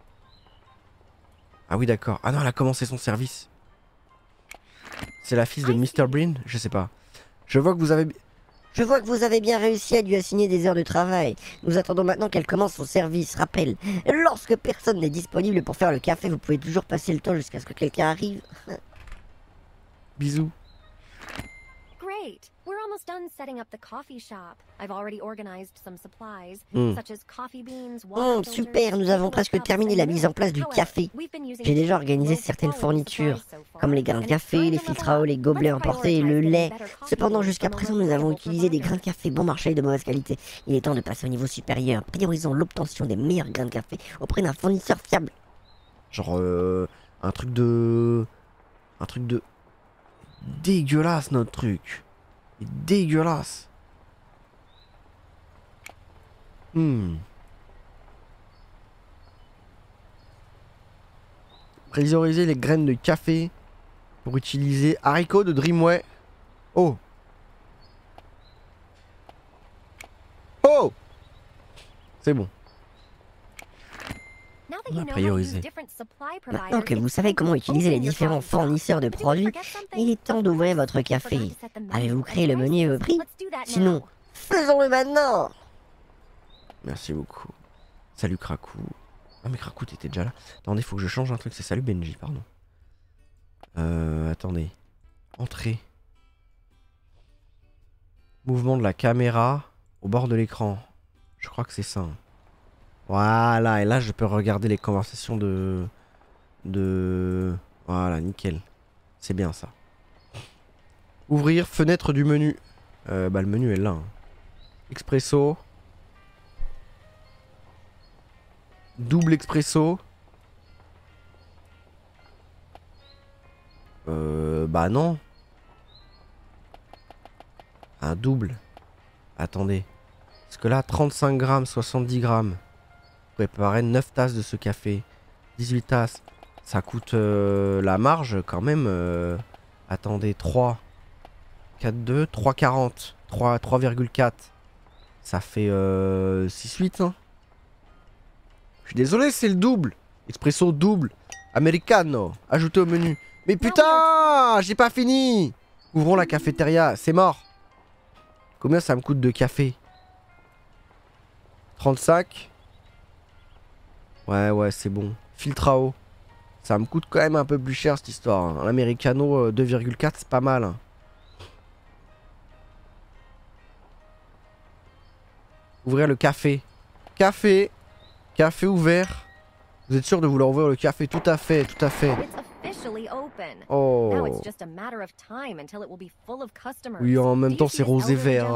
A: Ah oui d'accord. Ah non, elle a commencé son service. C'est la fille de Mr. Bean? Je sais pas. Je vois que vous avez bien réussi à lui assigner des heures de travail. Nous attendons maintenant qu'elle commence son service. Rappel, lorsque personne n'est disponible pour faire le café, vous pouvez toujours passer le temps jusqu'à ce que quelqu'un arrive. Bisous.
D: Great. We're almost done setting up the coffee shop. I've already organized some supplies, such as coffee beans, water filters,
E: super, nous avons presque terminé la mise en place du café. J'ai déjà organisé certaines fournitures, comme les grains de café, les filtres à eau, les gobelets emportés et le lait. Cependant, jusqu'à présent, nous avons utilisé des grains de café bon marché et de mauvaise qualité. Il est temps de passer au niveau supérieur. Priorisons l'obtention des meilleurs grains de café auprès d'un fournisseur fiable.
A: Genre, un truc de... Dégueulasse, notre truc. Dégueulasse. Prioriser les graines de café pour utiliser haricots de Dreamway. Oh. Oh. C'est bon. On a priorisé.
E: Maintenant que vous savez comment utiliser les différents fournisseurs de produits, il est temps d'ouvrir votre café. Avez-vous créé le menu et vos prix? Sinon, faisons-le maintenant!
A: Merci beaucoup. Salut Krakou. Ah mais Krakout était déjà là. Attendez, faut que je change un truc. C'est salut Benji, pardon. Attendez. Entrée. Mouvement de la caméra au bord de l'écran. Je crois que c'est ça. Voilà, et là je peux regarder les conversations de... Voilà, nickel. C'est bien ça. Ouvrir fenêtre du menu. Bah le menu est là. Hein. Expresso. Double expresso. Bah non. Un double. Attendez. Parce que là, 35 grammes, 70 grammes. Préparer 9 tasses de ce café. 18 tasses. Ça coûte la marge quand même. Attendez, 3. 4,2. 3,40. 3,4. Ça fait 6,8. Hein. Je suis désolé, c'est le double. Expresso double. Americano. Ajouté au menu. Mais putain, j'ai pas fini. Ouvrons la cafétéria. C'est mort. Combien ça me coûte de café? 35. Ouais, c'est bon. Filtre à eau. Ça me coûte quand même un peu plus cher cette histoire. Hein. Un Americano 2,4, c'est pas mal. Hein. Ouvrir le café. Café. Café ouvert. Vous êtes sûr de vouloir ouvrir le café? Tout à fait, tout à fait. Oh. Oui, en même temps, c'est rose et vert.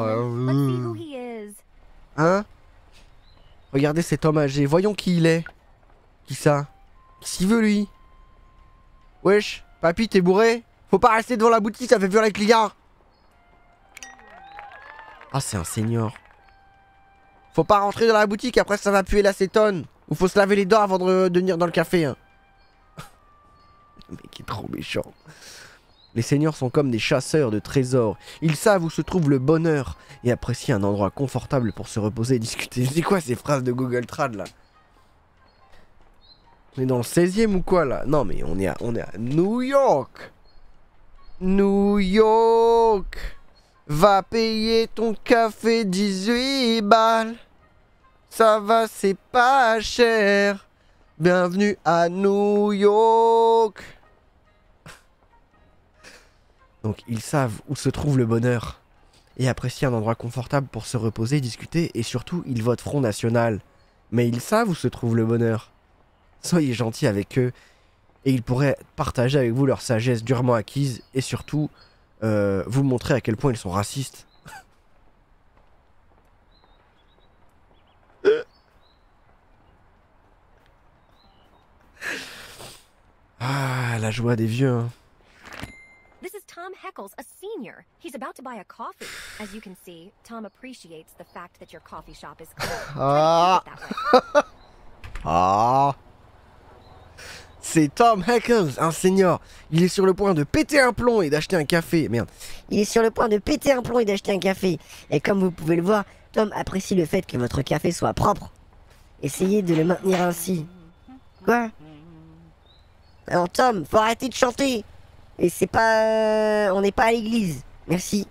A: Hein? Regardez cet homme âgé. Voyons qui il est. Qui ça? Qui veut lui? Wesh, papy, t'es bourré? Faut pas rester devant la boutique, ça fait peur les clients. Ah, c'est un senior. Faut pas rentrer dans la boutique, après ça va puer l'acétone. Ou faut se laver les dents avant de venir dans le café. Hein. Le mec est trop méchant. Les seniors sont comme des chasseurs de trésors. Ils savent où se trouve le bonheur et apprécient un endroit confortable pour se reposer et discuter. C'est quoi ces phrases de Google Trad là? On est dans le 16e ou quoi là? Non mais on est à New York. New York. Va payer ton café 18 balles. Ça va, c'est pas cher. Bienvenue à New York. Donc ils savent où se trouve le bonheur et apprécient un endroit confortable pour se reposer, discuter et surtout ils votent Front National. Mais ils savent où se trouve le bonheur. Soyez gentils avec eux et ils pourraient partager avec vous leur sagesse durement acquise et surtout vous montrer à quel point ils sont racistes. Ah, la joie des vieux, hein.
D: This is Tom Heckles, a senior. He's about to buy a coffee. As you can see, Tom appreciates the fact that your coffee shop is closed.
A: Ah. C'est Tom Heckles, un senior. Il est sur le point de péter un plomb et d'acheter un café. Merde.
E: Il est sur le point de péter un plomb et d'acheter un café. Et comme vous pouvez le voir, Tom apprécie le fait que votre café soit propre. Essayez de le maintenir ainsi. Quoi? Alors Tom, faut arrêter de chanter. Et c'est pas... on n'est pas à l'église. Merci.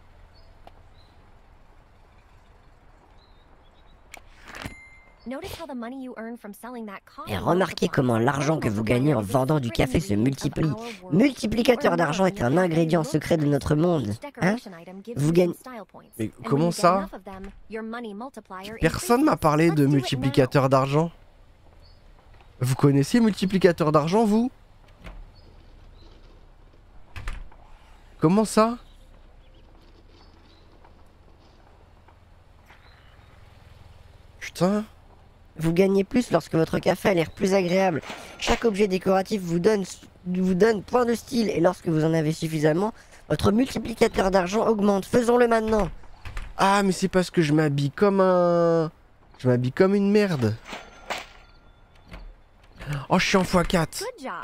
E: Et remarquez comment l'argent que vous gagnez en vendant du café se multiplie. Multiplicateur d'argent est un ingrédient secret de notre monde. Hein? Vous gagnez...
A: Mais comment ça? Personne m'a parlé de multiplicateur d'argent. Vous connaissez multiplicateur d'argent, vous? Comment ça? Putain.
E: Vous gagnez plus lorsque votre café a l'air plus agréable. Chaque objet décoratif vous donne point de style et lorsque vous en avez suffisamment, votre multiplicateur d'argent augmente. Faisons-le maintenant.
A: Ah mais c'est parce que je m'habille comme un... Je m'habille comme une merde. Oh, je suis en x4.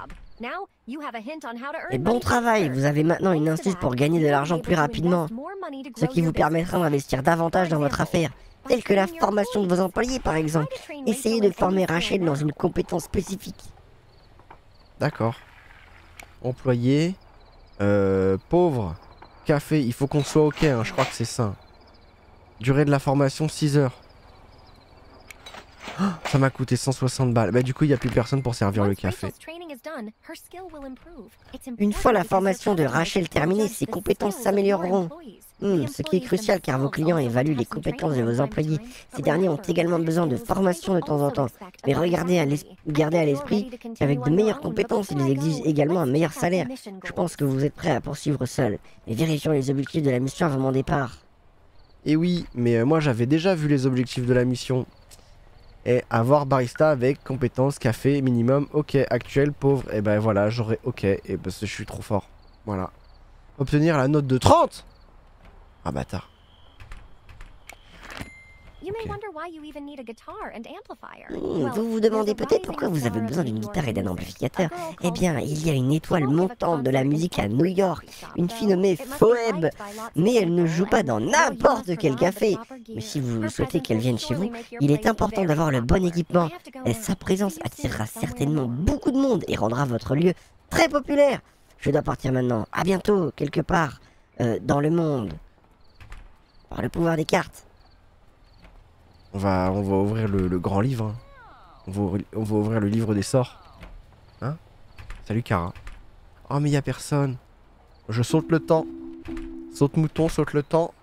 E: Et bon travail, vous avez maintenant une astuce pour gagner de l'argent plus rapidement, ce qui vous permettra d'investir davantage dans votre affaire, telle que la formation de vos employés par exemple. Essayez de former Rachel dans une compétence spécifique.
A: D'accord. Employé, pauvre, café, il faut qu'on soit ok, hein, je crois que c'est ça. Durée de la formation 6 heures. Oh, ça m'a coûté 160 balles. Bah du coup, il n'y a plus personne pour servir le café.
E: Une fois la formation de Rachel terminée, ses compétences s'amélioreront. Ce qui est crucial car vos clients évaluent les compétences de vos employés. Ces derniers ont également besoin de formation de temps en temps. Mais gardez à l'esprit qu'avec de meilleures compétences, ils exigent également un meilleur salaire. Je pense que vous êtes prêts à poursuivre seul. Mais vérifions les objectifs de la mission avant mon départ.
A: Et oui, mais moi j'avais déjà vu les objectifs de la mission. Et avoir barista avec compétences café minimum, ok, actuel, pauvre, et ben voilà, j'aurai ok, et parce que je suis trop fort. Voilà. Obtenir la note de 30. Ah bâtard.
E: Vous vous demandez peut-être pourquoi vous avez besoin d'une guitare et d'un amplificateur. Eh bien, il y a une étoile montante de la musique à New York, une fille nommée Phoebe, mais elle ne joue pas dans n'importe quel café. Mais si vous souhaitez qu'elle vienne chez vous, il est important d'avoir le bon équipement. Et sa présence attirera certainement beaucoup de monde et rendra votre lieu très populaire. Je dois partir maintenant. À bientôt, quelque part, dans le monde. Par le pouvoir des cartes.
A: On va ouvrir le grand livre. Hein. On va ouvrir le livre des sorts. Hein? Salut Kara. Oh mais y a personne. Je saute le temps. Saute mouton, saute le temps.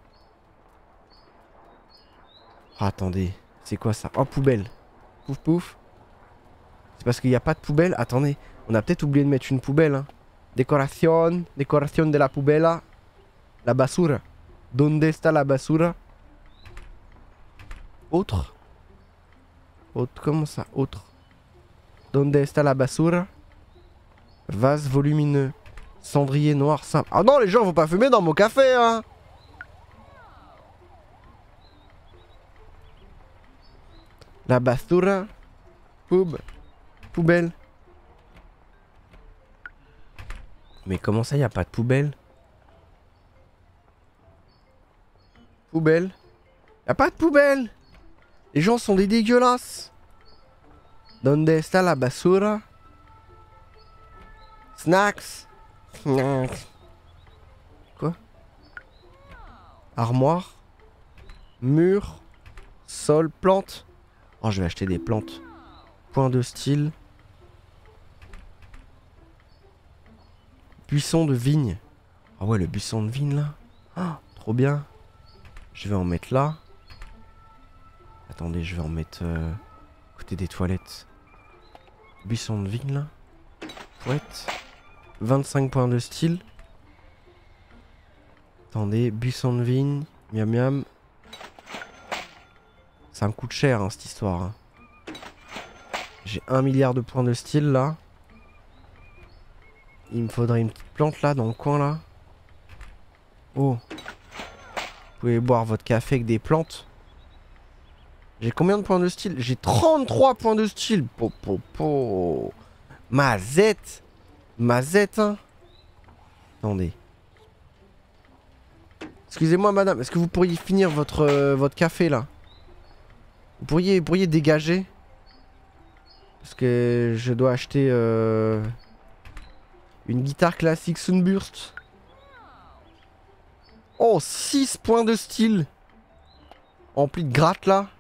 A: Oh, attendez. C'est quoi ça? Oh poubelle. Pouf pouf. C'est parce qu'il n'y a pas de poubelle. Attendez. On a peut-être oublié de mettre une poubelle. Hein. Décoration de la poubelle. La basura. Donde está la basura? Autre. Comment ça? Autre. Donde está la basura? Vase volumineux. Cendrier noir simple. Ah non, les gens vont pas fumer dans mon café, hein. La basura. Poubelle. Mais comment ça, y a pas de poubelle? Poubelle. Y a pas de poubelle. Les gens sont des dégueulasses. Donde está la basura? Snacks. Quoi? Armoire. Mur. Sol. Plantes. Oh, je vais acheter des plantes. Point de style. Buisson de vigne. Ah ouais, le buisson de vigne là. Oh, trop bien. Je vais en mettre là. Attendez, je vais en mettre côté des toilettes. Buisson de vigne là. Pouette. 25 points de style. Attendez, buisson de vigne. Miam miam. Ça me coûte cher hein, cette histoire. Hein. J'ai 1 milliard de points de style là. Il me faudrait une petite plante là dans le coin là. Oh. Vous pouvez boire votre café avec des plantes. J'ai combien de points de style? J'ai 33 points de style. Mazette. Mazette, hein. Attendez. Excusez-moi, madame. Est-ce que vous pourriez finir votre café, là? Vous pourriez dégager? Parce que je dois acheter une guitare classique Sunburst. Oh, 6 points de style. Rempli de gratte, là.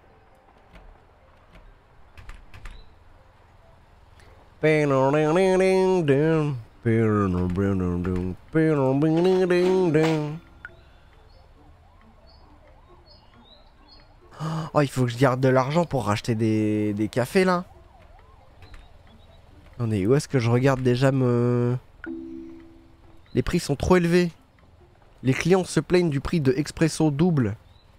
A: Oh, il faut que je garde de l'argent pour racheter des cafés, là. Attendez, où est-ce que je regarde déjà me... Les prix sont trop élevés. Les clients se plaignent du prix de Expresso double.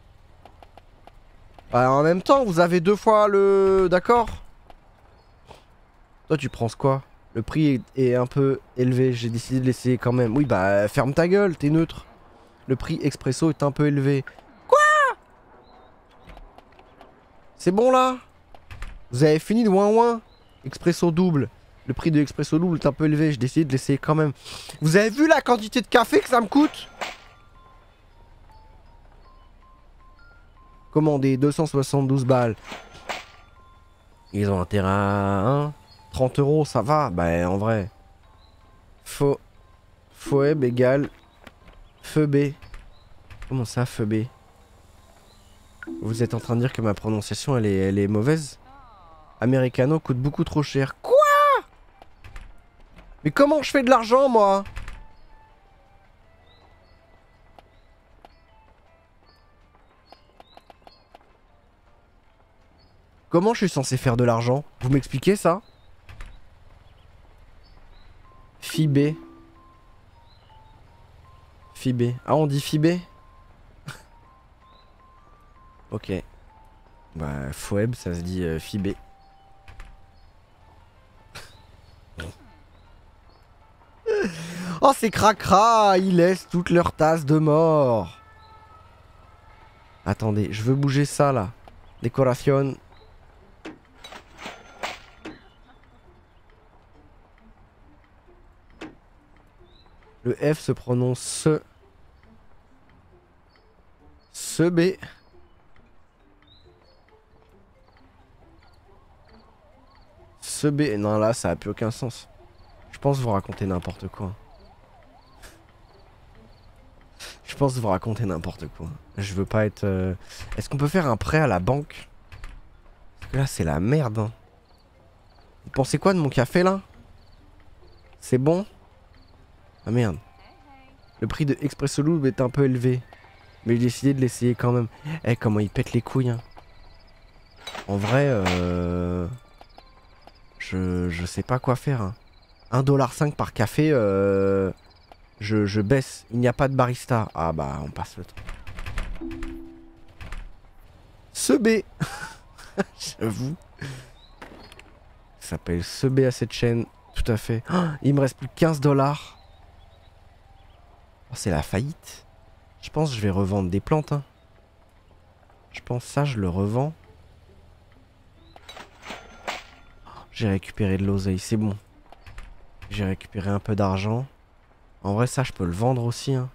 A: Bah, en même temps, vous avez 2 fois le... D'accord? Toi, tu prends quoi? Le prix est un peu élevé. J'ai décidé de l'essayer quand même. Oui, bah, ferme ta gueule, t'es neutre. Le prix Expresso est un peu élevé. Quoi? C'est bon, là? Vous avez fini de ouin-ouin? Expresso double. Le prix de Expresso double est un peu élevé. J'ai décidé de l'essayer quand même. Vous avez vu la quantité de café que ça me coûte? Commandé 272 balles. Ils ont intérêt à 30 €, ça va. Bah en vrai. Phoebe égale Phoebe. Comment ça, Phoebe? Vous êtes en train de dire que ma prononciation elle est mauvaise? Americano coûte beaucoup trop cher. Quoi? Mais comment je fais de l'argent, moi? Comment je suis censé faire de l'argent? Vous m'expliquez ça? Fibé. Fibé. Ah, on dit Fibé? Ok. Bah, Phoeb, ça se dit Fibé. Oh, c'est cracra! Ils laissent toutes leurs tasses de mort. Attendez, je veux bouger ça là. Décoration. Le F se prononce se. Se B. Se B. Non, là, ça a plus aucun sens. Je pense vous raconter n'importe quoi. Je pense vous raconter n'importe quoi. Je veux pas être... Est-ce qu'on peut faire un prêt à la banque? Parce que là, c'est la merde. Hein. Vous pensez quoi de mon café, là? C'est bon? Ah merde. Le prix de Expresso Loop est un peu élevé. Mais j'ai décidé de l'essayer quand même. Eh, comment il pète les couilles. Hein. En vrai, je sais pas quoi faire. Hein. 1,5$ par café, je baisse. Il n'y a pas de barista. Ah bah, on passe le temps. Ce B. J'avoue. Ça s'appelle ce B à cette chaîne. Tout à fait. Oh, il me reste plus que 15$. Oh, c'est la faillite. Je pense que je vais revendre des plantes. Hein. Je pense ça, je le revends. Oh, j'ai récupéré de l'oseille, c'est bon. J'ai récupéré un peu d'argent. En vrai, ça, je peux le vendre aussi. Hein.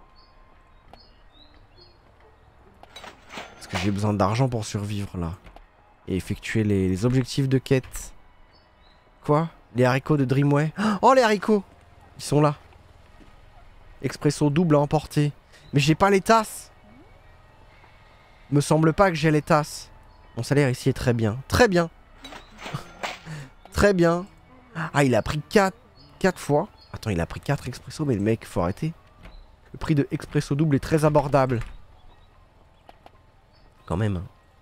A: Parce que j'ai besoin d'argent pour survivre, là. Et effectuer les objectifs de quête. Quoi? Les haricots de Dreamway? Oh, les haricots! Ils sont là. Expresso double à emporter. Mais j'ai pas les tasses. Me semble pas que j'ai les tasses. Mon salaire ici est très bien. Très bien. Très bien. Ah, il a pris 4 fois. Attends, il a pris 4 expresso, mais le mec, faut arrêter. Le prix de expresso double est très abordable. Quand même.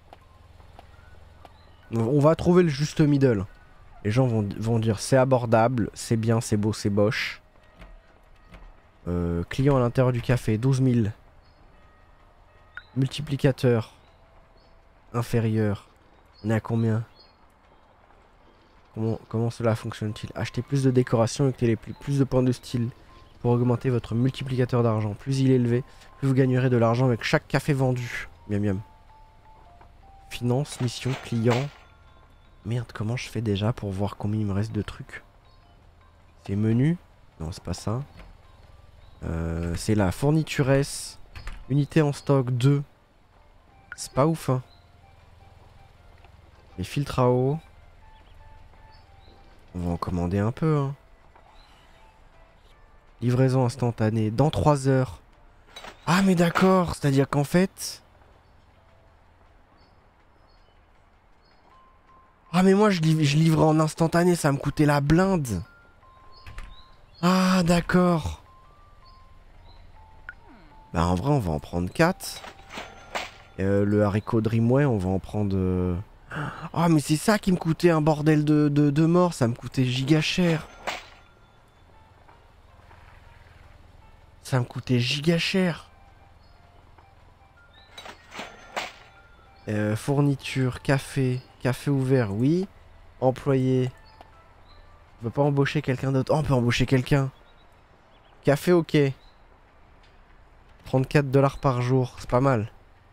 A: On va trouver le juste middle. Les gens vont dire c'est abordable, c'est bien, c'est beau, c'est boche. Client à l'intérieur du café, 12 000. Multiplicateur. Inférieur. On est à combien? Comment cela fonctionne-t-il? Acheter plus de décorations et obtenir plus de points de style pour augmenter votre multiplicateur d'argent. Plus il est élevé, plus vous gagnerez de l'argent avec chaque café vendu. Miam miam. Finance, mission, client. Merde, comment je fais déjà pour voir combien il me reste de trucs? C'est menu? Non, c'est pas ça. C'est la fourniture S. Unité en stock 2. C'est pas ouf, hein. Les filtres à eau. On va en commander un peu, hein. Livraison instantanée dans 3 heures. Ah, mais d'accord, c'est-à-dire qu'en fait... Ah, mais moi, je livrais en instantané, ça me coûtait la blinde. Ah, d'accord. Bah, en vrai, on va en prendre 4. Le haricot Dreamway, on va en prendre... Ah, mais c'est ça qui me coûtait un bordel de mort. Ça me coûtait giga cher. Ça me coûtait giga cher. Fourniture, café. Café ouvert, oui. Employé. On peut pas embaucher quelqu'un d'autre. Oh, on peut embaucher quelqu'un. Café, ok. 34$ par jour, c'est pas mal.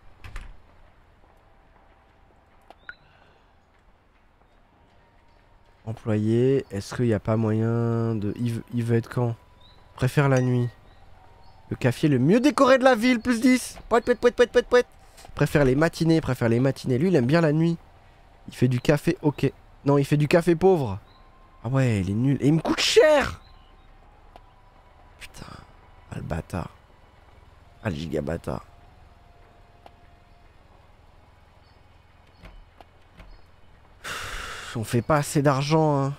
A: Employé, est-ce qu'il n'y a pas moyen de... Il veut être quand? Préfère la nuit. Le café le mieux décoré de la ville, plus 10. Pouet, pouet, pouet, pouet, pouet, pouet. Préfère les matinées, Lui, il aime bien la nuit. Il fait du café, ok. Non, il fait du café pauvre. Ah ouais, il est nul. Et il me coûte cher. Putain. Ah, le bâtard. Ah, le giga bâtard. on fait pas assez d'argent, hein.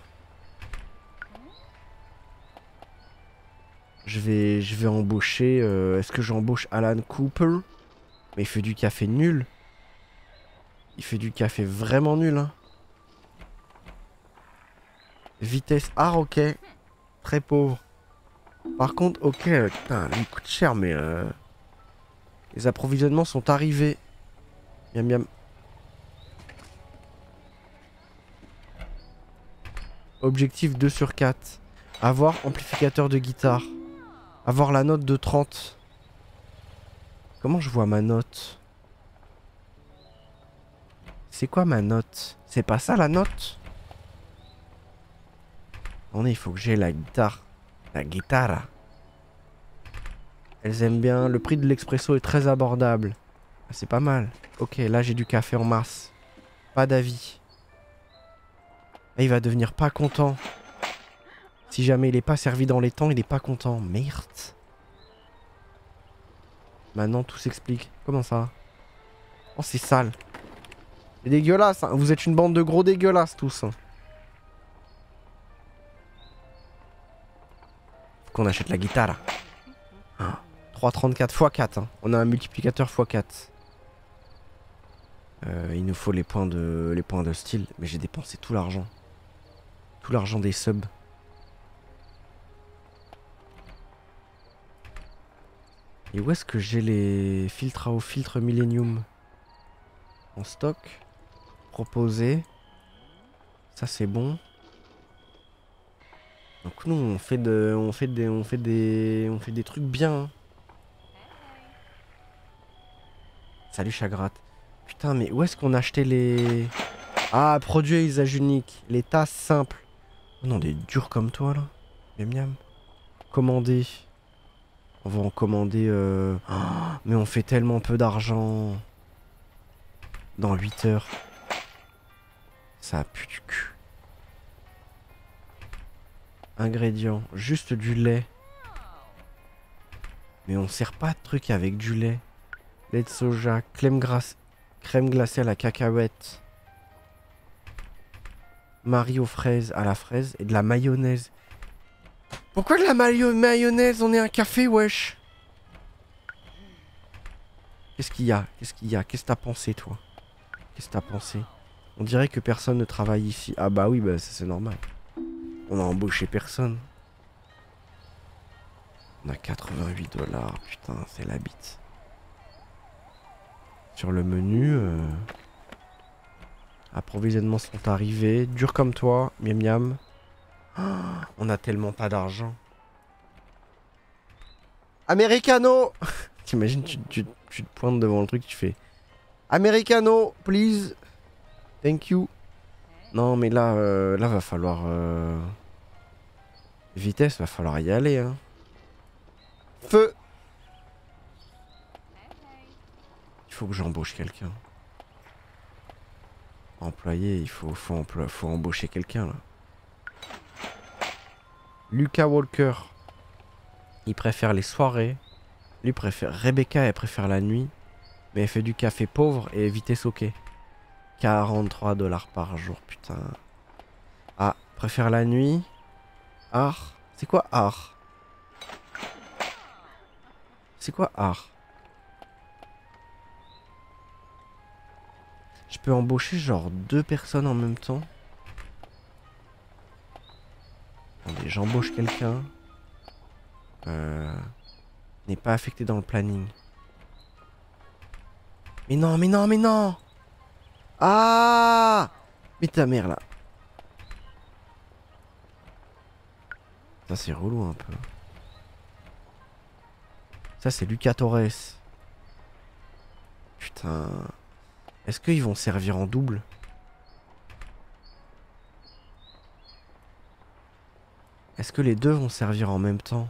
A: Je vais embaucher... Est-ce que j'embauche Alan Cooper? Mais il fait du café nul. Il fait du café vraiment nul, hein. Vitesse... Ah, ok. Très pauvre. Par contre, ok, putain, il coûte cher, mais... les approvisionnements sont arrivés. Miam miam. Objectif 2 sur 4. Avoir amplificateur de guitare. Avoir la note de 30. Comment je vois ma note? C'est quoi ma note? C'est pas ça la note? Non, il faut que j'ai la guitare. La guitare. Elles aiment bien. Le prix de l'expresso est très abordable. Ah, c'est pas mal. Ok, là j'ai du café en masse. Pas d'avis. Ah, il va devenir pas content. Si jamais il est pas servi dans les temps, il est pas content. Merde. Maintenant tout s'explique. Comment ça? Oh, c'est sale. C'est dégueulasse, hein. Vous êtes une bande de gros dégueulasses tous, hein. Faut qu'on achète la guitare. 3,34 x 4, hein. On a un multiplicateur x 4. Il nous faut les points de style. Mais j'ai dépensé tout l'argent. Tout l'argent des subs. Et où est-ce que j'ai les filtres à eau, filtre Millennium? En stock. Proposé. Ça c'est bon. Donc nous on fait des trucs bien, hein. Salut Chagratte. Putain, mais où est-ce qu'on a acheté les... Ah, produits à usage unique. Les tasses simples. Oh non, des durs comme toi là. Miam miam. Commander. On va en commander... Oh, mais on fait tellement peu d'argent. Dans 8 heures. Ça pue du cul. Ingrédients. Juste du lait. Mais on sert pas de trucs avec du lait. Lait de soja. Crème glacée à la cacahuète. Marie aux fraises à la fraise. Et de la mayonnaise. Pourquoi de la mayonnaise? On est un café, wesh. Qu'est-ce qu'il y a? Qu'est-ce qu'il y a? Qu'est-ce que t'as pensé, toi? Qu'est-ce que t'as pensé? On dirait que personne ne travaille ici. Ah bah oui, bah ça c'est normal. On a embauché personne. On a 88 $. Putain, c'est la bite. Sur le menu... Approvisionnements sont arrivés. Dur comme toi. Miam miam. Oh, on a tellement pas d'argent. Americano. T'imagines, tu te pointes devant le truc, tu fais Americano, please. Thank you. Non, mais là, là va falloir... Vitesse, va falloir y aller, hein. Feu. Il faut que j'embauche quelqu'un. Employé, il faut embaucher quelqu'un, là. Lucas Walker. Il préfère les soirées. Lui préfère... Rebecca, elle préfère la nuit. Mais elle fait du café pauvre et vitesse ok. 43 $ par jour, putain. Ah, préfère la nuit. Art. C'est quoi art? C'est quoi art? Je peux embaucher genre 2 personnes en même temps. Attendez, j'embauche quelqu'un. N'est pas affecté dans le planning. Mais non, mais non, mais non! Ah! Mais ta mère là. Ça c'est relou un peu. Ça c'est Lucas Torres. Putain. Est-ce qu'ils vont servir en double? Est-ce que les deux vont servir en même temps?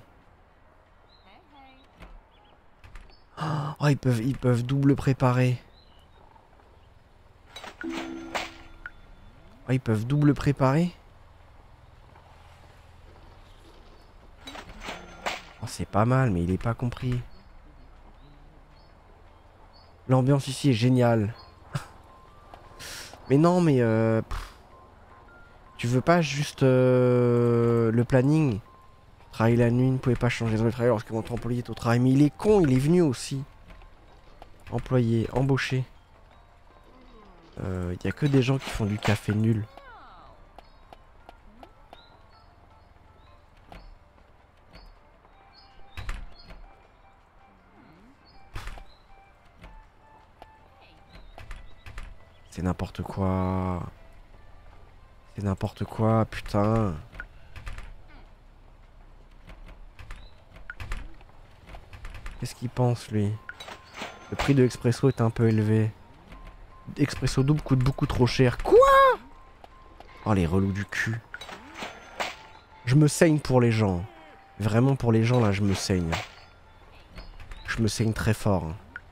A: Oh, ils peuvent double préparer. Oh, ils peuvent double préparer. Oh, c'est pas mal, mais il est pas compris. L'ambiance ici est géniale. Mais non, mais... Tu veux pas juste le planning? Travailler la nuit, ne pouvez pas changer de travail lorsque votre employé est au travail. Mais il est con, il est venu aussi. Employé, embauché. Il y a que des gens qui font du café nul. C'est n'importe quoi. C'est n'importe quoi, putain. Qu'est-ce qu'il pense, lui? Le prix de Expresso est un peu élevé. Expresso double coûte beaucoup trop cher. Quoi? Oh, les relous du cul. Je me saigne pour les gens. Vraiment, pour les gens, là, je me saigne. Je me saigne très fort.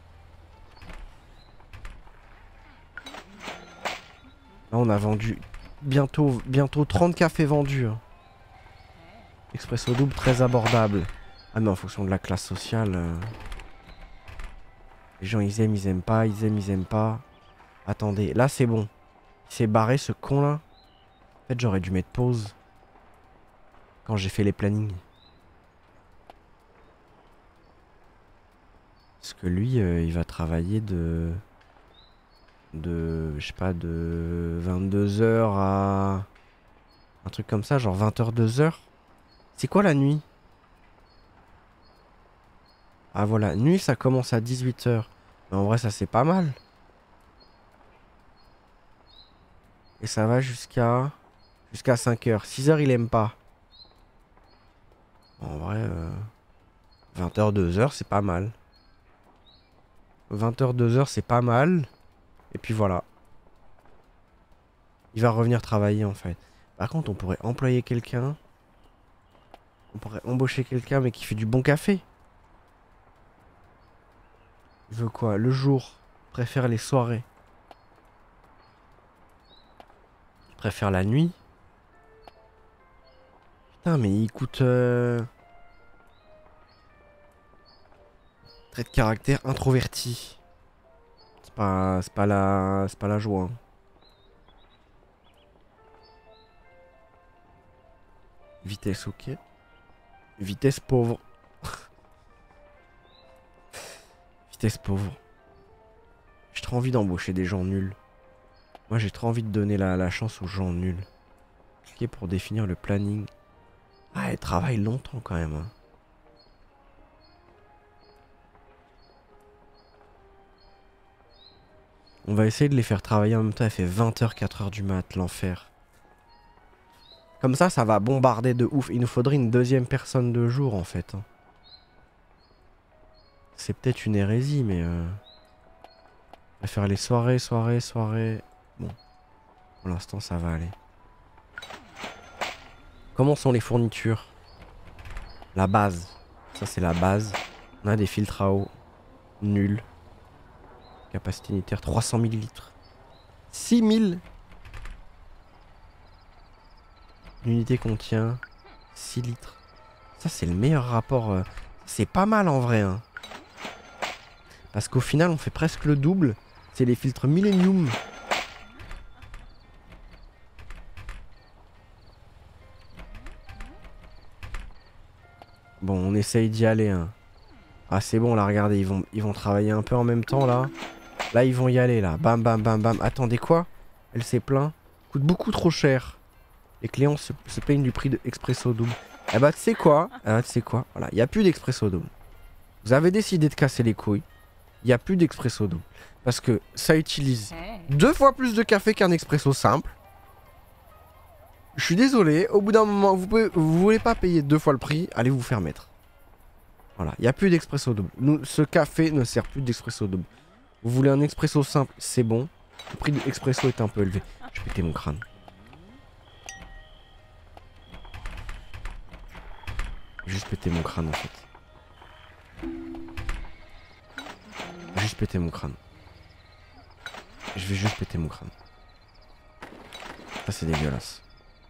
A: Là, on a vendu bientôt 30 cafés vendus. Expresso double très abordable. Ah mais en fonction de la classe sociale. Les gens ils aiment pas, ils aiment pas. Attendez, là c'est bon. Il s'est barré ce con là. En fait j'aurais dû mettre pause. Quand j'ai fait les plannings. Parce que lui il va travailler de je sais pas, de 22h à un truc comme ça, genre 20h, 2h. C'est quoi la nuit? Ah voilà, nuit ça commence à 18h. Mais en vrai ça c'est pas mal. Et ça va jusqu'à 5h. 6h il aime pas. En vrai 20h, 2h c'est pas mal. 20h, 2h c'est pas mal. Et puis voilà. Il va revenir travailler en fait. Par contre on pourrait employer quelqu'un. On pourrait embaucher quelqu'un mais qui fait du bon café. Il veut quoi? Le jour. Il préfère les soirées. Il préfère la nuit. Putain mais il coûte... Trait de caractère introverti. C'est pas la joie. Hein. Vitesse ok. Vitesse pauvre. Vitesse pauvre. J'ai trop envie d'embaucher des gens nuls. Moi j'ai trop envie de donner la chance aux gens nuls. Cliquez pour définir le planning. Ah, elle travaille longtemps quand même. Hein. On va essayer de les faire travailler en même temps. Elle fait 20h, 4h du mat, l'enfer. Comme ça va bombarder de ouf. Il nous faudrait une deuxième personne de jour en fait. Hein. C'est peut-être une hérésie, mais... On va faire les soirées. Bon. Pour l'instant, ça va aller. Comment sont les fournitures? La base. Ça, c'est la base. On a des filtres à eau. Nul. Capacité unitaire 300 ml. 6000. L'unité contient 6 litres. Ça, c'est le meilleur rapport. C'est pas mal en vrai. Hein. Parce qu'au final, on fait presque le double. C'est les filtres Millennium. Bon, on essaye d'y aller. Hein. Ah, c'est bon, là, regardez. Ils vont travailler un peu en même temps, là. Là, ils vont y aller, là. Bam, bam, bam, bam. Attendez, quoi? Elle s'est plaint. Coûte beaucoup trop cher. Les clients se plaignent du prix de Expresso double. Eh bah, tu sais quoi? Voilà, il n'y a plus d'Expresso double. Vous avez décidé de casser les couilles. Il n'y a plus d'Expresso double. Parce que ça utilise 2 fois plus de café qu'un expresso simple. Je suis désolé, au bout d'un moment, vous voulez pas payer 2 fois le prix, allez vous faire mettre. Voilà, il n'y a plus d'expresso double. Ce café ne sert plus d'expresso double. Vous voulez un expresso simple, c'est bon. Le prix de l'expresso est un peu élevé. Je vais péter mon crâne. Juste péter mon crâne en fait. Juste péter mon crâne. Je vais juste péter mon crâne. Ça c'est dégueulasse.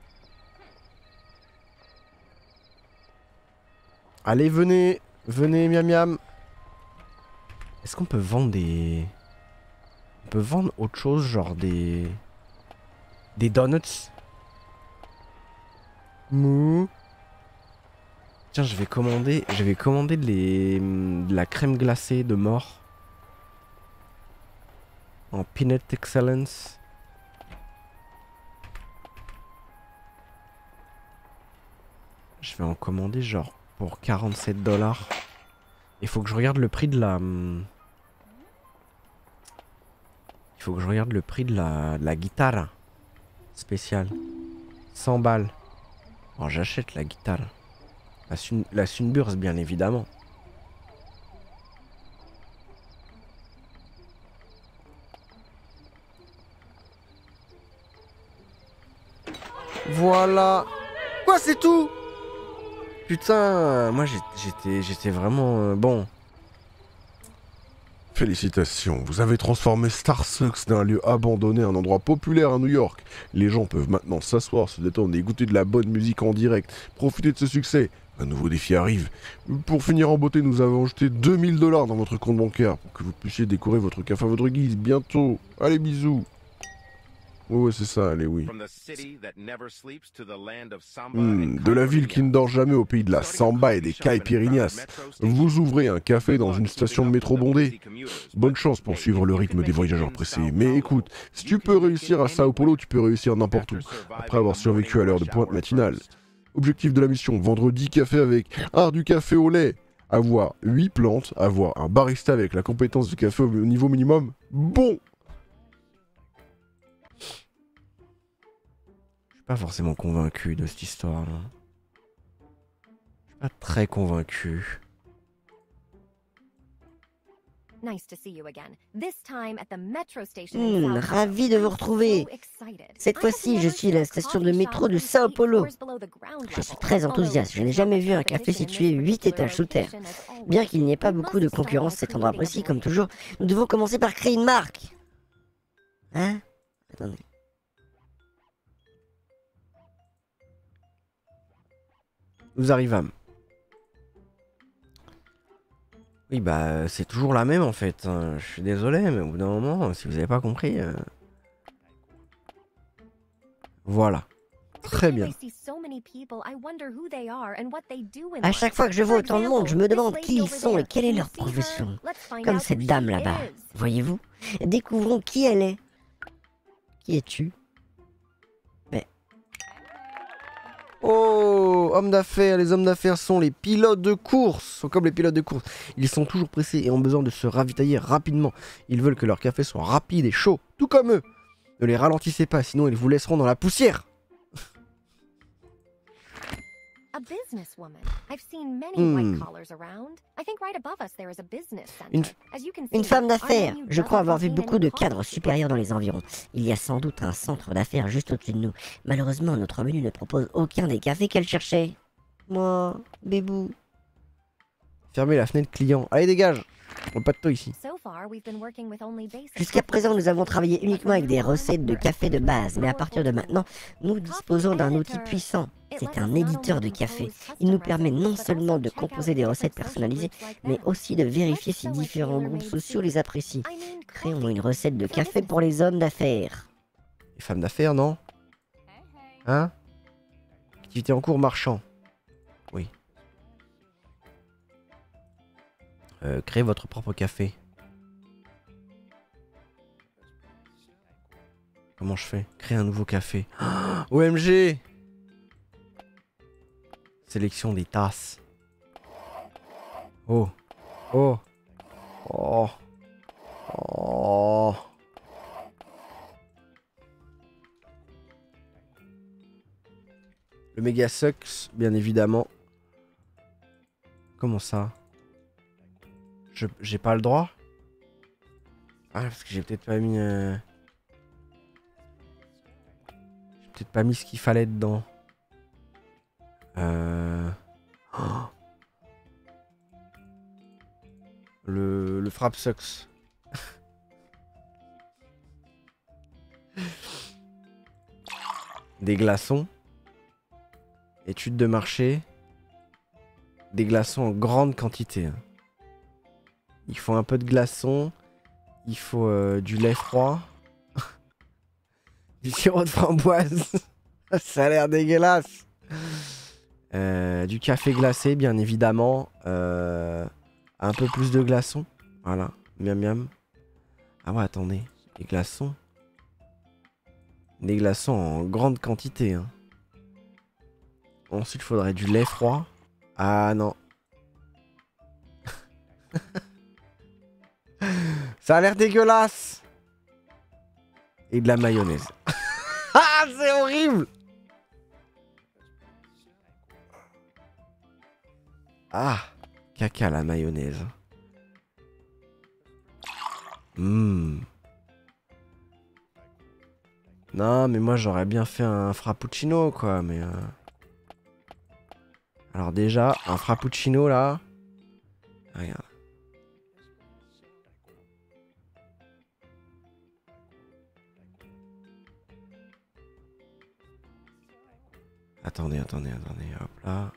A: Allez venez. Venez miam miam. Est-ce qu'on peut vendre des... On peut vendre autre chose genre des donuts. Mou. Tiens, je vais commander de la crème glacée de mort. En Peanut Excellence. Je vais en commander genre pour 47 $. Il faut que je regarde le prix de la... Il faut que je regarde le prix de la guitare spéciale. 100 balles. Alors j'achète la guitare. La Sunburst bien évidemment. Voilà. Quoi, c'est tout? Putain, moi j'étais vraiment bon.
C: Félicitations, vous avez transformé Starsucks d'un lieu abandonné en endroit populaire à New York. Les gens peuvent maintenant s'asseoir, se détendre et écouter de la bonne musique en direct. Profitez de ce succès. Un nouveau défi arrive. Pour finir en beauté, nous avons jeté 2000 $ dans votre compte bancaire pour que vous puissiez décorer votre café à votre guise bientôt. Allez, bisous. Ouais, c'est ça, allez, oui. De la ville qui ne dort jamais au pays de la samba et des caipirinhas, vous ouvrez un café dans une station de métro bondée. Bonne chance pour suivre le rythme des voyageurs pressés. Mais écoute, si tu peux réussir à Sao Paulo, tu peux réussir n'importe où, après avoir survécu à l'heure de pointe matinale. Objectif de la mission, vendre 10 cafés avec art du café au lait. Avoir 8 plantes, avoir un barista avec la compétence du café au niveau minimum. Bon!
A: Pas forcément convaincu de cette histoire là. Je suis pas très convaincu.
E: Ravi de vous retrouver. Cette fois-ci, je suis à la station de métro de Sao Paulo. Je suis très enthousiaste. Je n'ai jamais vu un café situé 8 étages sous terre. Bien qu'il n'y ait pas beaucoup de concurrence cet endroit précis, comme toujours, nous devons commencer par créer une marque. Hein? Attendez.
A: Nous arrivâmes. Oui, bah, c'est toujours la même en fait. Je suis désolé, mais au bout d'un moment, si vous n'avez pas compris. Voilà. Très bien.
E: À chaque fois que je vois autant de monde, je me demande qui ils sont et quelle est leur profession. Comme cette dame là-bas. Voyez-vous? Découvrons qui elle est. Qui es-tu?
A: Oh, hommes d'affaires, les hommes d'affaires sont les pilotes de course, sont comme les pilotes de course. Ils sont toujours pressés et ont besoin de se ravitailler rapidement. Ils veulent que leur café soit rapide et chaud, tout comme eux. Ne les ralentissez pas, sinon ils vous laisseront dans la poussière.
E: Une femme d'affaires. Je crois avoir vu beaucoup de cadres supérieurs dans les environs. Il y a sans doute un centre d'affaires juste au-dessus de nous. Malheureusement, notre menu ne propose aucun des cafés qu'elle cherchait. Moi, bébou.
A: Fermez la fenêtre client. Allez, dégage. On pas de toi ici.
E: Jusqu'à présent, nous avons travaillé uniquement avec des recettes de café de base. Mais à partir de maintenant, nous disposons d'un outil puissant. C'est un éditeur de café. Il nous permet non seulement de composer des recettes personnalisées, mais aussi de vérifier si différents groupes sociaux les apprécient. Créons une recette de café pour les hommes d'affaires.
A: Les femmes d'affaires, non? Hein? Activité en cours marchand. Oui. Créez votre propre café. Comment je fais? Créer un nouveau café. Oh, OMG! Sélection des tasses. Oh. Oh. Oh. Oh. Le Mega Sucks, bien évidemment. Comment ça? J'ai pas le droit? Ah, parce que j'ai peut-être pas mis... J'ai peut-être pas mis ce qu'il fallait dedans. Oh. Le frappe sucks. Des glaçons. Étude de marché. Des glaçons en grande quantité. Il faut un peu de glaçons. Il faut du lait froid. Du sirop de framboise. Ça a l'air dégueulasse. Du café glacé, bien évidemment. Un peu plus de glaçons. Voilà. Miam miam. Ah ouais, attendez. Des glaçons. Des glaçons en grande quantité. Hein. Ensuite, il faudrait du lait froid. Ah non. Ça a l'air dégueulasse. Et de la mayonnaise. Ah, c'est horrible. Ah, caca la mayonnaise. Non, mais moi j'aurais bien fait un frappuccino quoi, mais... Alors déjà, un frappuccino là... Regarde. Attendez, hop là.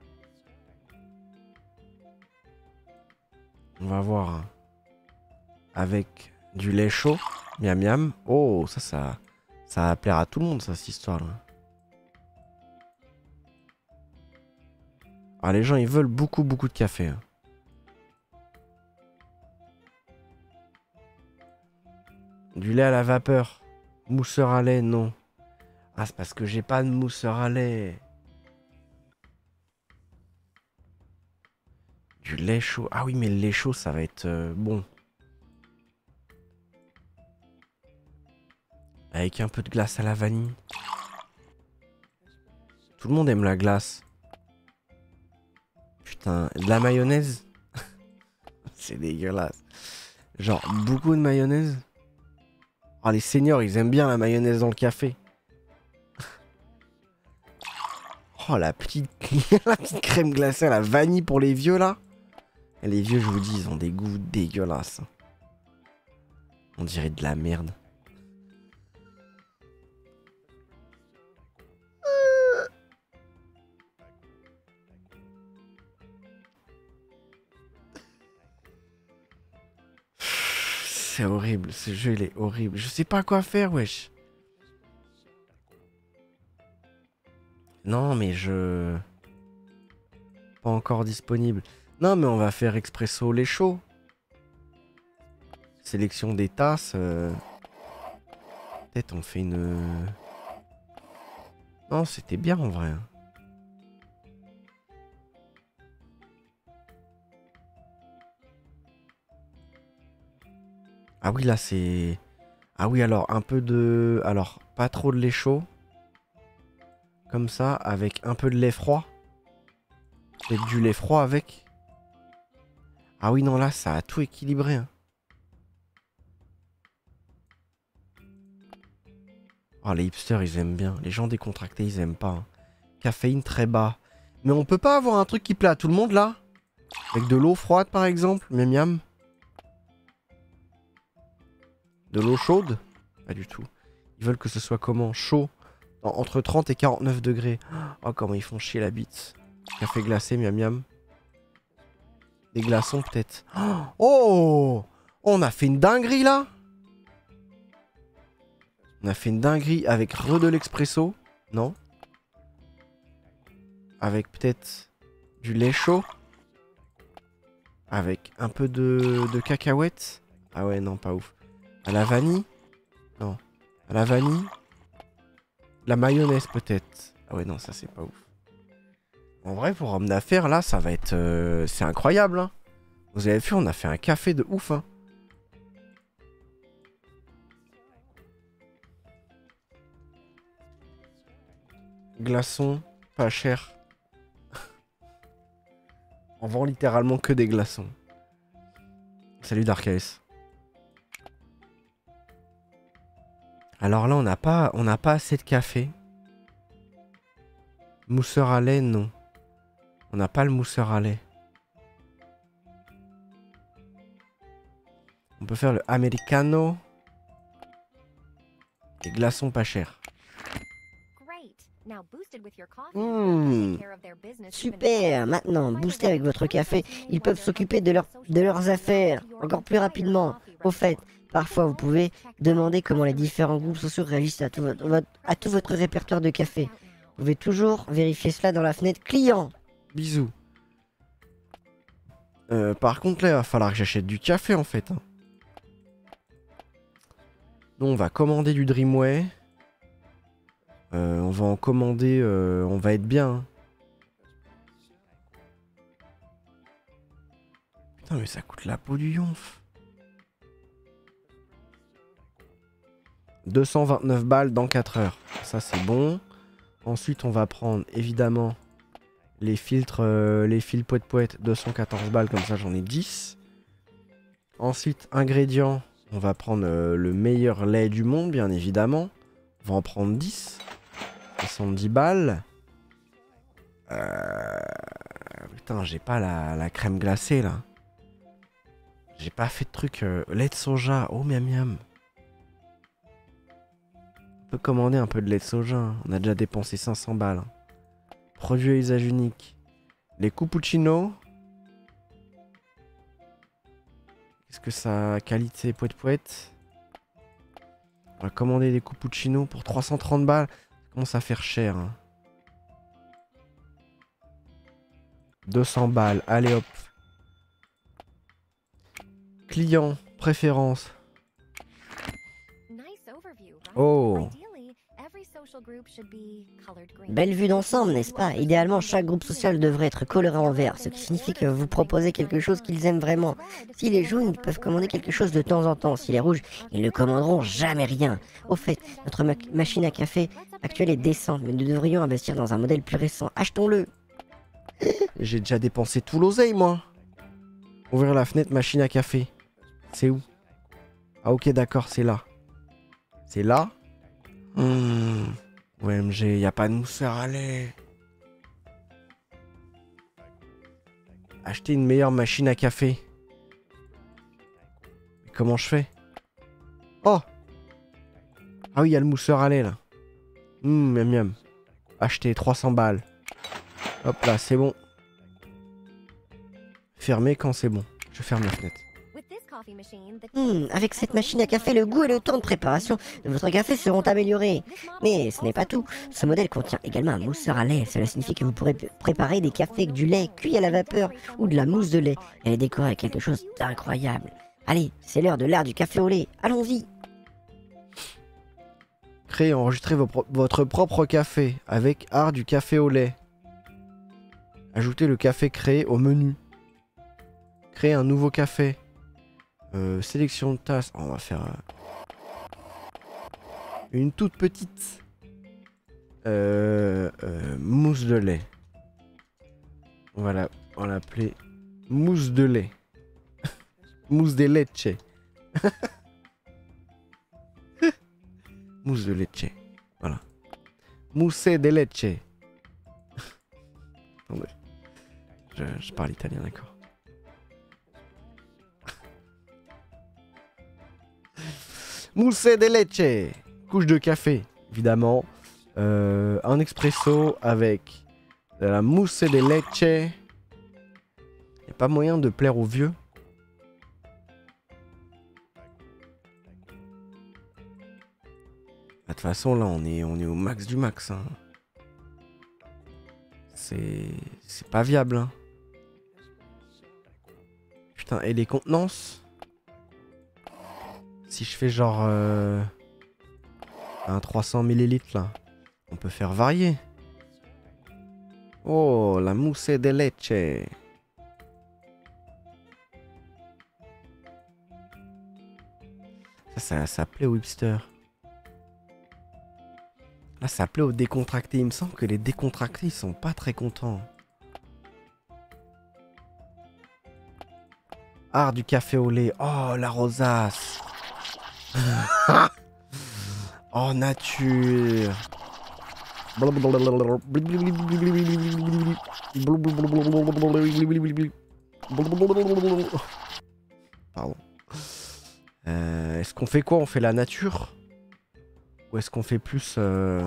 A: On va voir. Hein. Avec du lait chaud. Miam miam. Oh, ça va plaire à tout le monde, ça, cette histoire-là. Ah, les gens, ils veulent beaucoup de café. Hein. Du lait à la vapeur. Mousseur à lait, non. Ah, c'est parce que j'ai pas de mousseur à lait. Du lait chaud. Ah oui, mais le lait chaud, ça va être bon. Avec un peu de glace à la vanille. Tout le monde aime la glace. Putain, de la mayonnaise. C'est dégueulasse. Genre, beaucoup de mayonnaise. Oh, les seniors, ils aiment bien la mayonnaise dans le café. Oh, la petite crème glacée à la vanille pour les vieux, là. Et les vieux, je vous dis, ils ont des goûts dégueulasses. On dirait de la merde. C'est horrible, ce jeu il est horrible. Je sais pas quoi faire, wesh. Non, mais je... Pas encore disponible. Non, mais on va faire expresso lait chaud. Sélection des tasses. Peut-être on fait une... Non, c'était bien en vrai. Ah oui, là c'est... Ah oui, alors un peu de... Alors, pas trop de lait chaud. Comme ça, avec un peu de lait froid. Peut-être du lait froid avec. Ah oui, non, là, ça a tout équilibré. Hein. Oh, les hipsters, ils aiment bien. Les gens décontractés, ils aiment pas. Hein. Caféine très bas. Mais on peut pas avoir un truc qui plaît à tout le monde, là? Avec de l'eau froide, par exemple? Miam miam. De l'eau chaude? Pas du tout. Ils veulent que ce soit comment? Chaud. Entre 30 et 49 degrés. Oh, comment ils font chier la bite. Café glacé, miam miam. Des glaçons, peut-être. Oh! On a fait une dinguerie, là! On a fait une dinguerie avec de l'expresso. Non? Avec peut-être du lait chaud. Avec un peu de cacahuètes. Ah ouais, non, pas ouf. À la vanille? Non. À la vanille? La mayonnaise peut-être. Ah ouais, non, ça c'est pas ouf. En vrai, pour homme d'affaires, là, ça va être... c'est incroyable, hein. Vous avez vu, on a fait un café de ouf, hein. Glaçons, pas cher. On vend littéralement que des glaçons. Salut Darkes. Alors là, on n'a pas assez de café. Mousseur à lait, non. On n'a pas le mousseur à lait. On peut faire le americano. Et glaçons pas chers.
E: Super. Maintenant, boosté avec votre café, ils peuvent s'occuper de leurs affaires encore plus rapidement. Au fait, parfois vous pouvez demander comment les différents groupes sociaux réagissent à tout votre répertoire de café. Vous pouvez toujours vérifier cela dans la fenêtre client.
A: Bisous. Par contre, là, il va falloir que j'achète du café, en fait. Hein. Nous, on va commander du Dreamway. On va en commander... on va être bien. Hein. Putain, mais ça coûte la peau du yonf. 229 balles dans 4 heures. Ça, c'est bon. Ensuite, on va prendre, évidemment... les filtres, les fils poète-poète, 214 balles, comme ça j'en ai 10. Ensuite, ingrédients, on va prendre le meilleur lait du monde, bien évidemment. On va en prendre 10. 70 balles. Putain, j'ai pas la crème glacée, là. J'ai pas fait de truc. Lait de soja, oh miam miam. On peut commander un peu de lait de soja, hein. On a déjà dépensé 500 balles. Hein. Produits à usage unique. Les cappuccinos. Qu'est-ce que ça... Qualité poète-poète. On va commander des cappuccinos pour 330 balles. Ça commence à faire cher. Hein. 200 balles. Allez hop. Client. Préférence. Oh.
E: Belle vue d'ensemble, n'est-ce pas? Idéalement, chaque groupe social devrait être coloré en vert, ce qui signifie que vous proposez quelque chose qu'ils aiment vraiment. S'il est jaune, ils peuvent commander quelque chose de temps en temps. S'il est rouge, ils ne commanderont jamais rien. Au fait, notre machine à café actuelle est décente, mais nous devrions investir dans un modèle plus récent. Achetons-le.
A: J'ai déjà dépensé tout l'oseille, moi. Ouvrir la fenêtre, machine à café. C'est où? Ah ok, d'accord, c'est là. C'est là? OMG, y a pas de mousseur à lait. Acheter une meilleure machine à café. Comment je fais? Oh! Ah oui, il y a le mousseur à lait là. Miam miam. Acheter 300 balles. Hop là, c'est bon. Fermer quand c'est bon. Je ferme la fenêtre.
E: Avec cette machine à café, le goût et le temps de préparation de votre café seront améliorés. Mais ce n'est pas tout. Ce modèle contient également un mousseur à lait. Cela signifie que vous pourrez préparer des cafés avec du lait cuit à la vapeur ou de la mousse de lait. Elle est décorée avec quelque chose d'incroyable. Allez, c'est l'heure de l'art du café au lait. Allons-y.
A: Créer et enregistrer votre propre café avec art du café au lait. Ajoutez le café créé au menu. Créer un nouveau café. Sélection de tasses. On va faire une toute petite mousse de lait. On va l'appeler mousse de lait. Mousse de leche. Mousse de leche. Voilà. Mousse de leche. Attendez. Je parle italien, d'accord. Mousse de leche. Couche de café, évidemment. Un expresso avec de la mousse de leche. Y a pas moyen de plaire aux vieux? De toute façon, là, on est au max du max. Hein. C'est pas viable. Hein. Putain, et les contenances? Si je fais genre un 300 ml là, on peut faire varier. Oh, la mousse de leche. Ça plaît aux hipsters. Là, ça plaît aux décontractés. Il me semble que les décontractés, ils sont pas très contents. Art du café au lait. Oh, la rosace. Oh, nature. Pardon. Est-ce qu'on fait quoi? On fait la nature? Ou est-ce qu'on fait plus la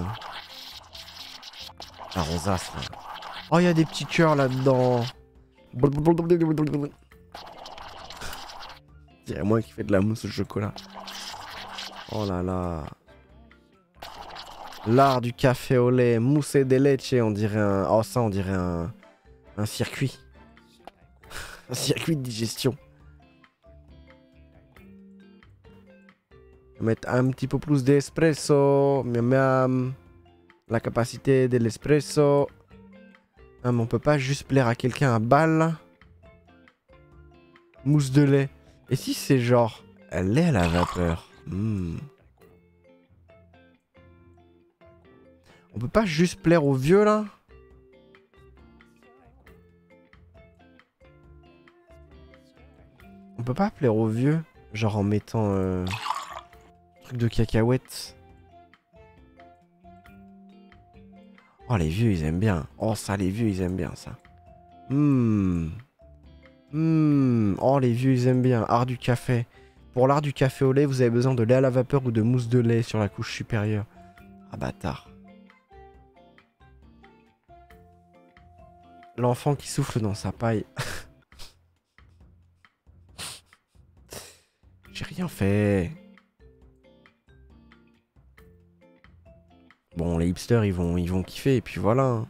A: rosace là? Oh, il y a des petits cœurs là-dedans. Il y a moi qui fait de la mousse au chocolat. Oh là là. L'art du café au lait, mousse de leche, on dirait un... Oh ça, on dirait un circuit. Un circuit de digestion. Mettre un petit peu plus d'espresso. Miam. La capacité de l'espresso. Ah, mais on peut pas juste plaire à quelqu'un à balle. Mousse de lait. Et si c'est genre lait à la vapeur? On peut pas juste plaire aux vieux là? On peut pas plaire aux vieux? Genre en mettant truc de cacahuètes. Oh les vieux ils aiment bien. Oh ça les vieux ils aiment bien ça. Oh les vieux ils aiment bien. Art du café. Pour l'art du café au lait vous avez besoin de lait à la vapeur ou de mousse de lait sur la couche supérieure. Ah bâtard. L'enfant qui souffle dans sa paille. J'ai rien fait. Bon, les hipsters, ils vont kiffer, et puis voilà.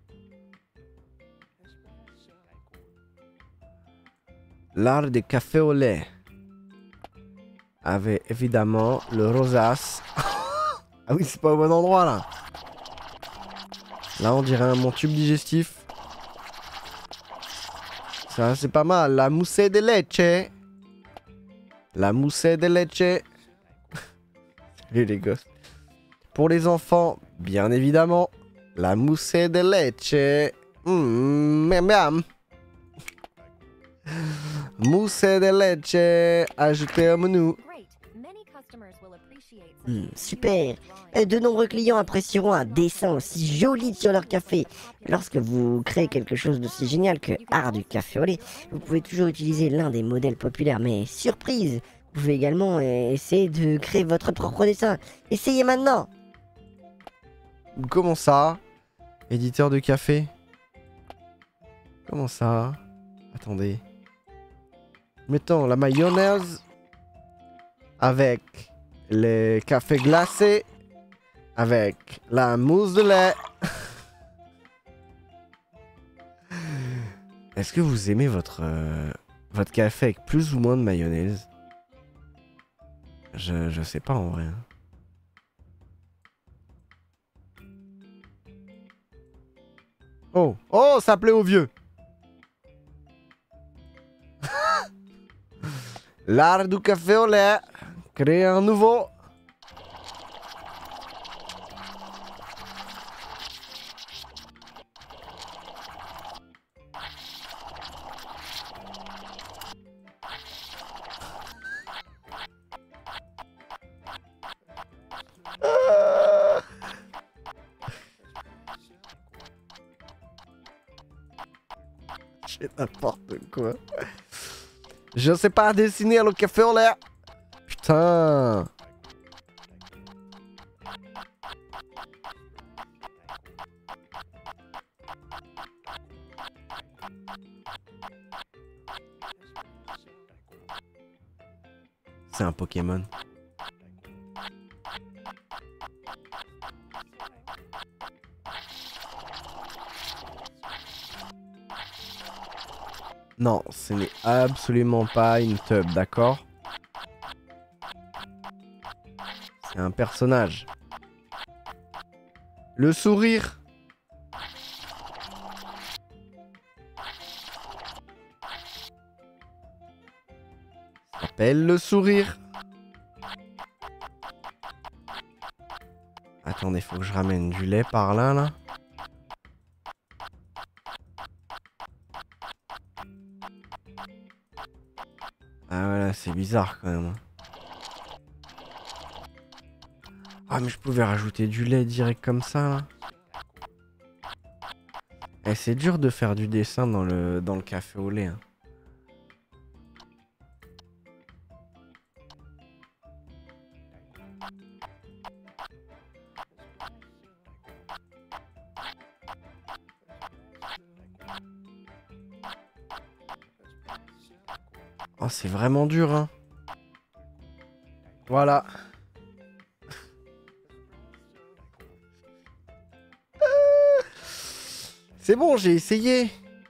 A: L'art des cafés au lait. Avec évidemment le rosace. Ah oui, c'est pas au bon endroit, là. Là, on dirait mon tube digestif. Ça, c'est pas mal. La mousse de leche. La mousse de leche. Les gosses. Pour les enfants, bien évidemment, la mousse de leche. Miam. Mousse de leche ajoutée au menu.
E: Super. De nombreux clients apprécieront un dessin aussi joli sur leur café. Lorsque vous créez quelque chose d'aussi génial que art du café au lait, vous pouvez toujours utiliser l'un des modèles populaires. Mais surprise, vous pouvez également essayer de créer votre propre dessin. Essayez maintenant.
A: Comment ça? Éditeur de café? Comment ça? Attendez. Mettons la mayonnaise avec les cafés glacés avec la mousse de lait. Est-ce que vous aimez votre café avec plus ou moins de mayonnaise? Je sais pas en vrai. Oh, ça plaît aux vieux. L'art du café au lait. Créer un nouveau. J'ai n'importe quoi. Je sais pas dessiner le café au lait. Putain. C'est un Pokémon. Non, ce n'est absolument pas une tub, d'accord? C'est un personnage. Le sourire. Ça s'appelle le sourire. Attendez, faut que je ramène du lait par là, là. Ah voilà, c'est bizarre quand même. Ah mais je pouvais rajouter du lait direct comme ça là. Eh, c'est dur de faire du dessin dans le café au lait. Hein. Oh, c'est vraiment dur, hein. Voilà. C'est bon, j'ai essayé.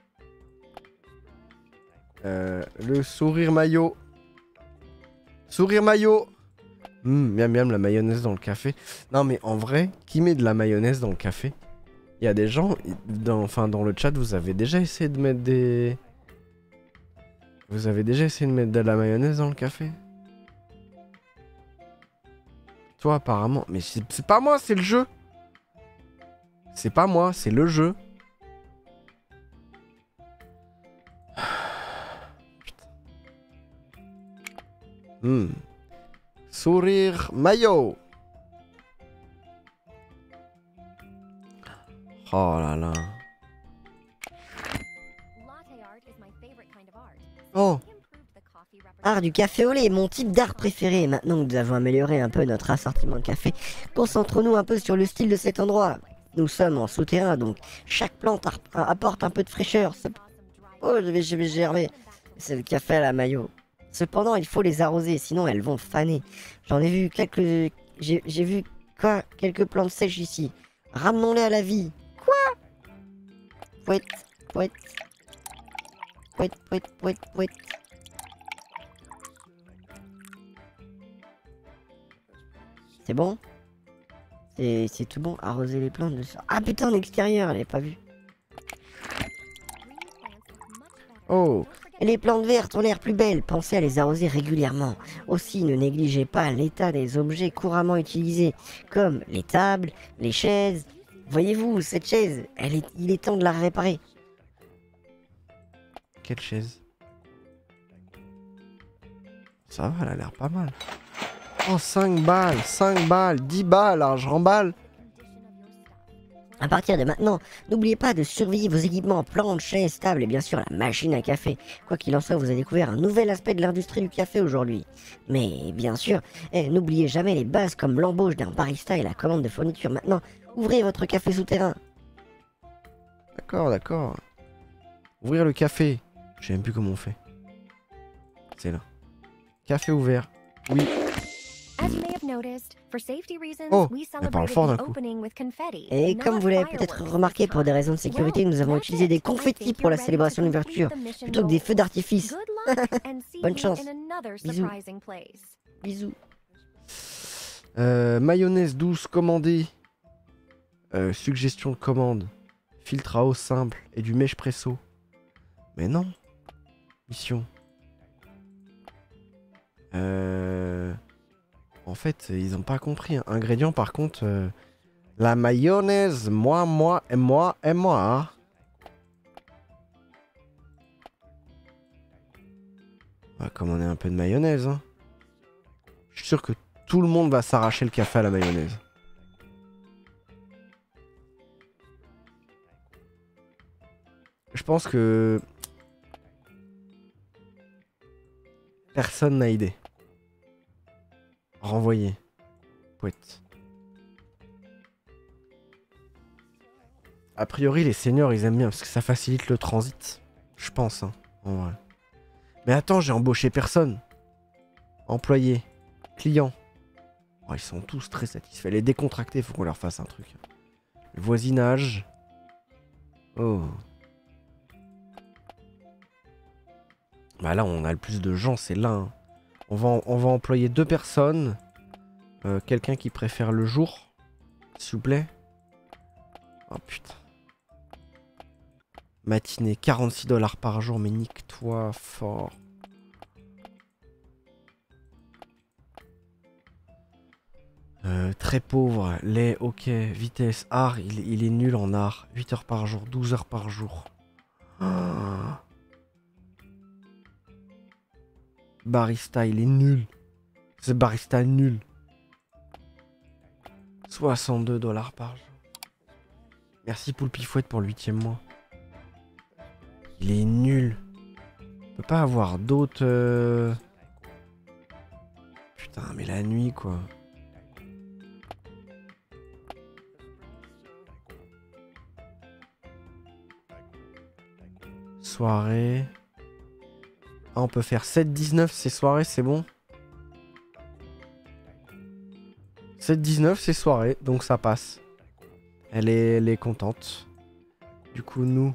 A: Le sourire maillot. Sourire maillot. Miam miam, la mayonnaise dans le café. Non mais en vrai, qui met de la mayonnaise dans le café? Il y a des gens, dans le chat, vous avez déjà essayé de mettre des... Vous avez déjà essayé de mettre de la mayonnaise dans le café? Toi apparemment, mais c'est pas moi, c'est le jeu. C'est pas moi, c'est le jeu. Sourire maillot. Oh là là.
E: Oh. Art du café au lait, mon type d'art préféré. Maintenant que nous avons amélioré un peu notre assortiment de café, concentrons-nous un peu sur le style de cet endroit. Nous sommes en souterrain, donc chaque plante apporte un peu de fraîcheur. Oh, je vais germer. C'est le café à la maillot. Cependant, il faut les arroser, sinon elles vont faner. J'en ai vu quelques... J'ai vu quoi? Quelques plantes sèches ici. Ramenons-les à la vie. Quoi? Pouette, pouette. Pouette, pouette, pouette, pouette. C'est bon? C'est tout bon? Arroser les plantes de ça. Ah putain, l'extérieur, elle est pas vue.
A: Oh.
E: Les plantes vertes ont l'air plus belles, pensez à les arroser régulièrement. Aussi, ne négligez pas l'état des objets couramment utilisés, comme les tables, les chaises. Voyez-vous, cette chaise, il est temps de la réparer.
A: Quelle chaise? Ça va, elle a l'air pas mal. Oh, 5 balles, 10 balles, alors je remballe.
E: À partir de maintenant, n'oubliez pas de surveiller vos équipements, plantes, chaises, tables et bien sûr la machine à café. Quoi qu'il en soit, vous avez découvert un nouvel aspect de l'industrie du café aujourd'hui. Mais bien sûr, n'oubliez jamais les bases comme l'embauche d'un barista et la commande de fourniture. Maintenant, ouvrez votre café souterrain.
A: D'accord, d'accord. Ouvrir le café. Je sais même plus comment on fait. C'est là. Café ouvert. Oui. Oh, elle parle fort d'un coup.
E: Et comme vous l'avez peut-être remarqué, pour des raisons de sécurité, nous avons utilisé des confettis pour la célébration d'ouverture, plutôt que des feux d'artifice. Bonne chance. Bisous. Bisous.
A: Mayonnaise douce commandée. Suggestion de commande. Filtre à eau simple et du meshpresso. Mais non. Mission. En fait, ils ont pas compris. Hein. Ingrédients, par contre, la mayonnaise, moi. Hein. On va commander un peu de mayonnaise. Hein. Je suis sûr que tout le monde va s'arracher le café à la mayonnaise. Je pense que personne n'a idée. Renvoyer. Pouette. A priori, les seniors, ils aiment bien parce que ça facilite le transit. Je pense, hein, en vrai. Mais attends, j'ai embauché personne. Employé. Client. Oh, ils sont tous très satisfaits. Les décontractés, faut qu'on leur fasse un truc. Le voisinage. Oh. Bah là, on a le plus de gens, c'est là. Hein. On va employer 2 personnes. Quelqu'un qui préfère le jour, s'il vous plaît. Oh putain. Matinée, 46 $ par jour, mais nique-toi fort. Très pauvre, lait, ok, vitesse, art, il est nul en art. 8 heures par jour, 12 heures par jour. Oh. Barista, il est nul. C'est barista nul. 62 $ par jour. Merci Poulpifouette pour le 8e mois. Il est nul. On peut pas avoir d'autres... Putain, mais la nuit, quoi. Soirée... Ah, on peut faire 7-19 ces soirées, c'est bon. 7-19 ces soirées, donc ça passe. Elle est contente. Du coup, nous...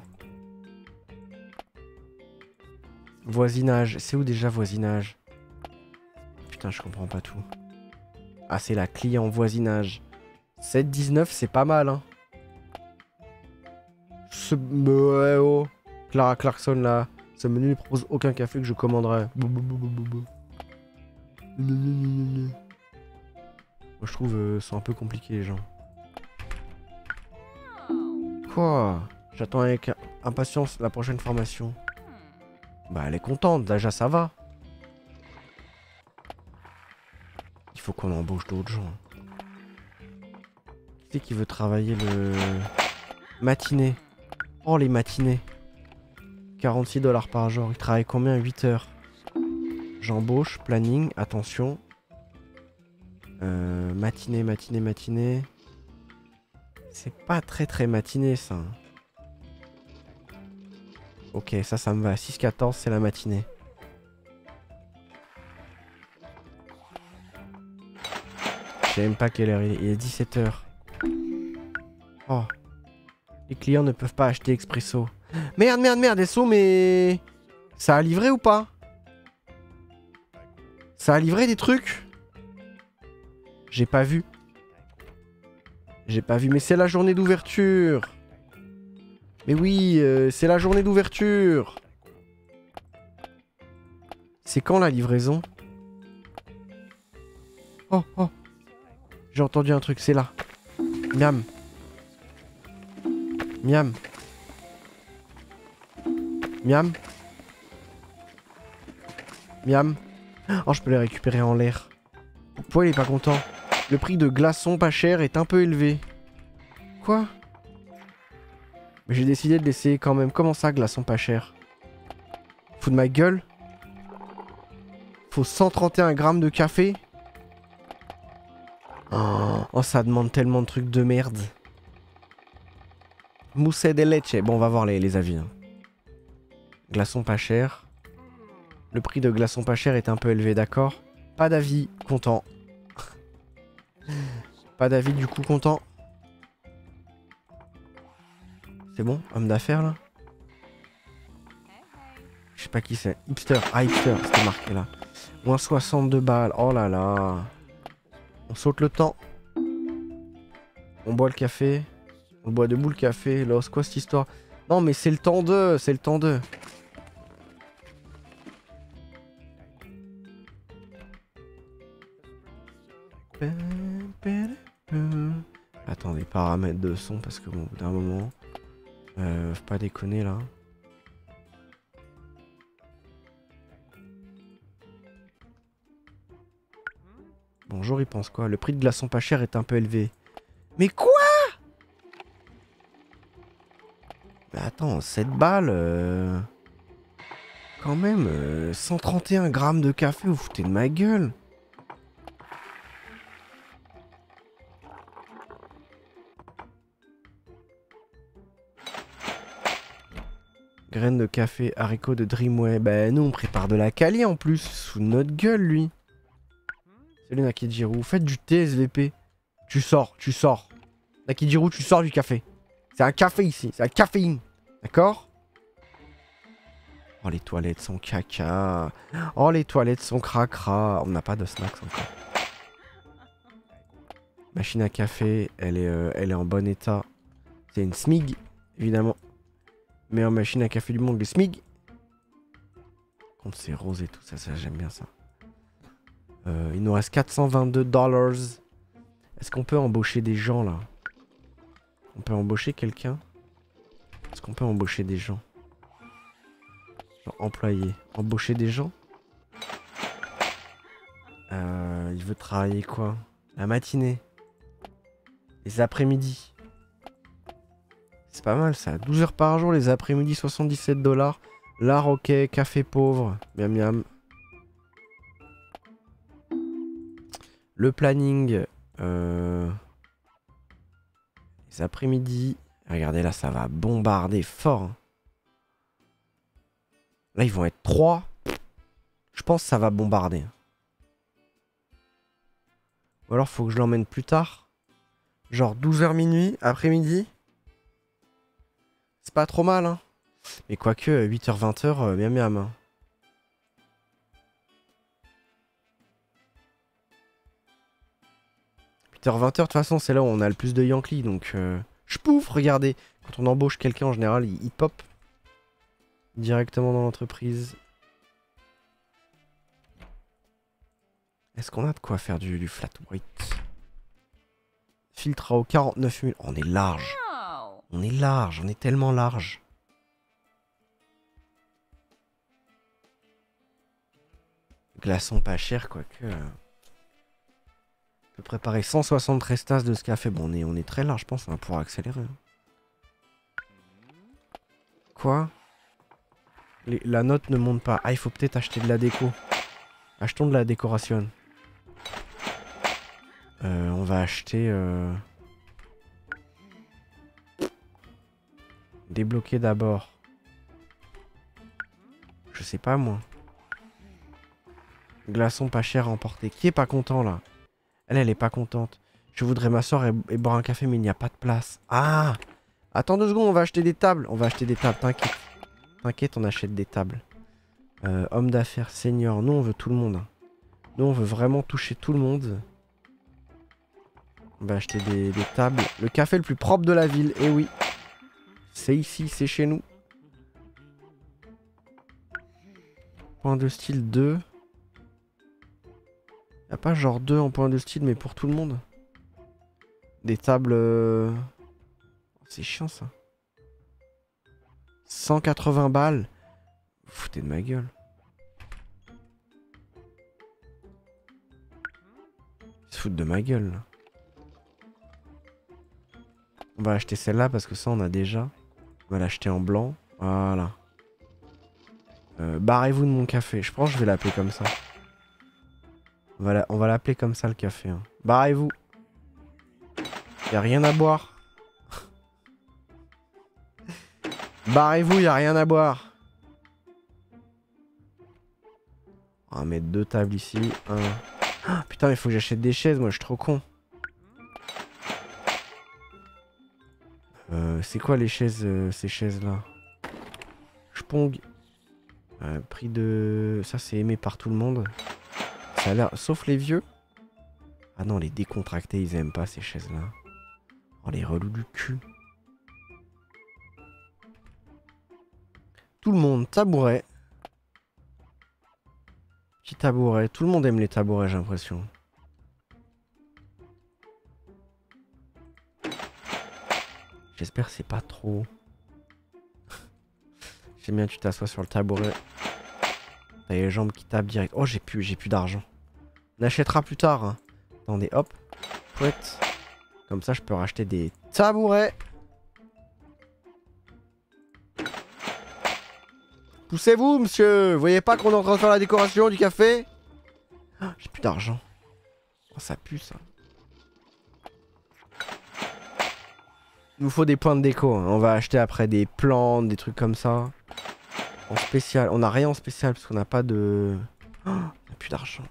A: Voisinage. C'est où déjà voisinage? Putain, je comprends pas tout. Ah, c'est la client voisinage. 7,19, c'est pas mal, hein. Ouais, oh. Clara Clarkson, là. Ce menu ne propose aucun café que je commanderais. Moi, je trouve c'est un peu compliqué, les gens. Quoi? J'attends avec impatience la prochaine formation. Bah, elle est contente. Déjà, ça va. Il faut qu'on embauche d'autres gens. Qui c'est qui veut travailler le... Matinée. Oh, les matinées. 46 $ par jour. Il travaille combien? 8 heures. J'embauche. Planning. Attention. Matinée, matinée, matinée. C'est pas très matinée, ça. Ok, ça me va. 6-14, c'est la matinée. Je sais même pas quelle heure il est. Il est 17 h. Oh. Les clients ne peuvent pas acheter expresso. Merde, merde, merde, SO, mais... Ça a livré ou pas? Ça a livré des trucs? J'ai pas vu. J'ai pas vu, mais c'est la journée d'ouverture. Mais oui, c'est la journée d'ouverture. C'est quand la livraison? Oh, oh. J'ai entendu un truc, c'est là. Miam. Miam. Miam. Miam. Oh, je peux les récupérer en l'air. Pourquoi il est pas content? Le prix de glaçons pas cher est un peu élevé. Quoi? Mais j'ai décidé de l'essayer quand même. Comment ça, glaçons pas cher? Fous de ma gueule? Faut 131 grammes de café? Oh, ça demande tellement de trucs de merde. Mousse de leche. Bon, on va voir les avis. Hein. Glaçons pas cher. Le prix de glaçons pas cher est un peu élevé, d'accord? Pas d'avis, content. Pas d'avis, du coup, content. C'est bon? Homme d'affaires, là? Je sais pas qui c'est. Hipster. Ah, hipster, c'était marqué, là. Moins 62 balles. Oh là là. On saute le temps. On boit le café. On boit debout le café. Là, c'est quoi cette histoire? Non, mais c'est le temps 2. C'est le temps 2. Attendez, paramètres de son parce que bon, au bout d'un moment, faut pas déconner là. Bonjour, il pense quoi? Le prix de glaçons pas cher est un peu élevé. Mais quoi? Mais attends, 7 balles quand même, 131 grammes de café, vous foutez de ma gueule. Graines de café, haricots de Dreamway. Ben nous on prépare de la Cali en plus. Sous notre gueule lui. Salut Nakijiru. Faites du TSVP. Tu sors. Nakijiru, tu sors du café. C'est un café ici. C'est la caféine. D'accord? Oh les toilettes sont caca. Oh les toilettes sont cracra. On n'a pas de snacks encore. Machine à café. Elle est en bon état. C'est une SMIG. Évidemment. Meilleure machine à café du monde, le SMIG. Contre c'est rose et tout, ça j'aime bien ça. Il nous reste 422 $. Est-ce qu'on peut embaucher des gens là? On peut embaucher quelqu'un? Est-ce qu'on peut embaucher des gens? Genre employé. Embaucher des gens? Il veut travailler quoi? La matinée. Les après-midi. C'est pas mal ça. 12 heures par jour, les après-midi, 77 $. L'art, ok. Café pauvre. Miam miam. Le planning. Les après-midi. Regardez là, ça va bombarder fort. Hein. Là, ils vont être 3. Je pense que ça va bombarder. Ou alors, faut que je l'emmène plus tard. Genre 12h minuit, après-midi. C'est pas trop mal, hein. Mais quoique, 8h-20h, miam miam. Hein. 8h-20h, de toute façon, c'est là où on a le plus de Yankee, donc... J'pouf, regardez. Quand on embauche quelqu'un, en général, il pop directement dans l'entreprise. Est-ce qu'on a de quoi faire du flat white? Filtre à eau 49 000. On est large. On est large, on est tellement large. Glaçons pas cher, quoique... Je peux préparer 173 tasses de ce café. Bon, on est très large, je pense, on va pouvoir accélérer. Quoi? La note ne monte pas. Ah, il faut peut-être acheter de la déco. Achetons de la décoration. On va acheter... Débloquer d'abord. Je sais pas, moi. Glaçons pas cher à emporter. Qui est pas content, là? Elle est pas contente. Je voudrais m'asseoir et boire un café, mais il n'y a pas de place. Ah! Attends 2 secondes, on va acheter des tables. On va acheter des tables, t'inquiète. T'inquiète, on achète des tables. Homme d'affaires, senior. Nous, on veut tout le monde. Nous, on veut vraiment toucher tout le monde. On va acheter des tables. Le café le plus propre de la ville. Eh oui. C'est ici, c'est chez nous. Point de style 2. Y'a pas genre 2 en point de style, mais pour tout le monde. Des tables... C'est chiant, ça. 180 balles. Vous foutez de ma gueule. Ils se foutent de ma gueule, là. On va acheter celle-là parce que ça, on a déjà. On va l'acheter en blanc. Voilà. Barrez-vous de mon café. Je pense que je vais l'appeler comme ça. On va l'appeler comme ça, le café. Hein. Barrez-vous. Y'a rien à boire. Barrez-vous, y'a rien à boire. On va mettre 2 tables ici. Ah, putain, il faut que j'achète des chaises. Moi, je suis trop con. C'est quoi les chaises, ces chaises-là? Spong. Prix de... Ça, c'est aimé par tout le monde. Ça a l'air... Sauf les vieux. Ah non, les décontractés, ils aiment pas ces chaises-là. Oh, les relous du cul. Tout le monde, tabouret. Petit tabouret. Tout le monde aime les tabourets, j'ai l'impression. J'espère que c'est pas trop. J'aime bien, tu t'assois sur le tabouret. T'as les jambes qui tapent direct. Oh, j'ai plus d'argent. On achètera plus tard. Hein. Attendez, hop. Pouette. Comme ça, je peux racheter des tabourets. Poussez-vous, monsieur. Vous voyez pas qu'on est en train de faire la décoration du café? Oh, j'ai plus d'argent. Oh, ça pue, ça. Il nous faut des points de déco. Hein. On va acheter après des plantes, des trucs comme ça. En spécial. On n'a rien en spécial parce qu'on n'a pas de... Oh, on n'a plus d'argent.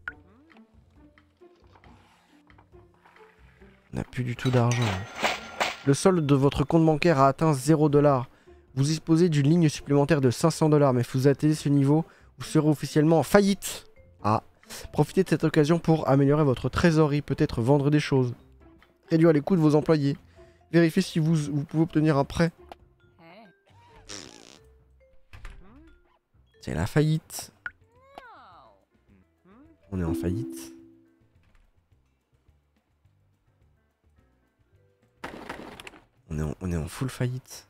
A: On n'a plus du tout d'argent. Le solde de votre compte bancaire a atteint 0 $. Vous disposez d'une ligne supplémentaire de 500 $. Mais si vous atteignez ce niveau, vous serez officiellement en faillite. Ah. Profitez de cette occasion pour améliorer votre trésorerie. Peut-être vendre des choses. Réduire les coûts de vos employés. Vérifiez si vous pouvez obtenir un prêt. C'est la faillite. On est en faillite. On est en full faillite.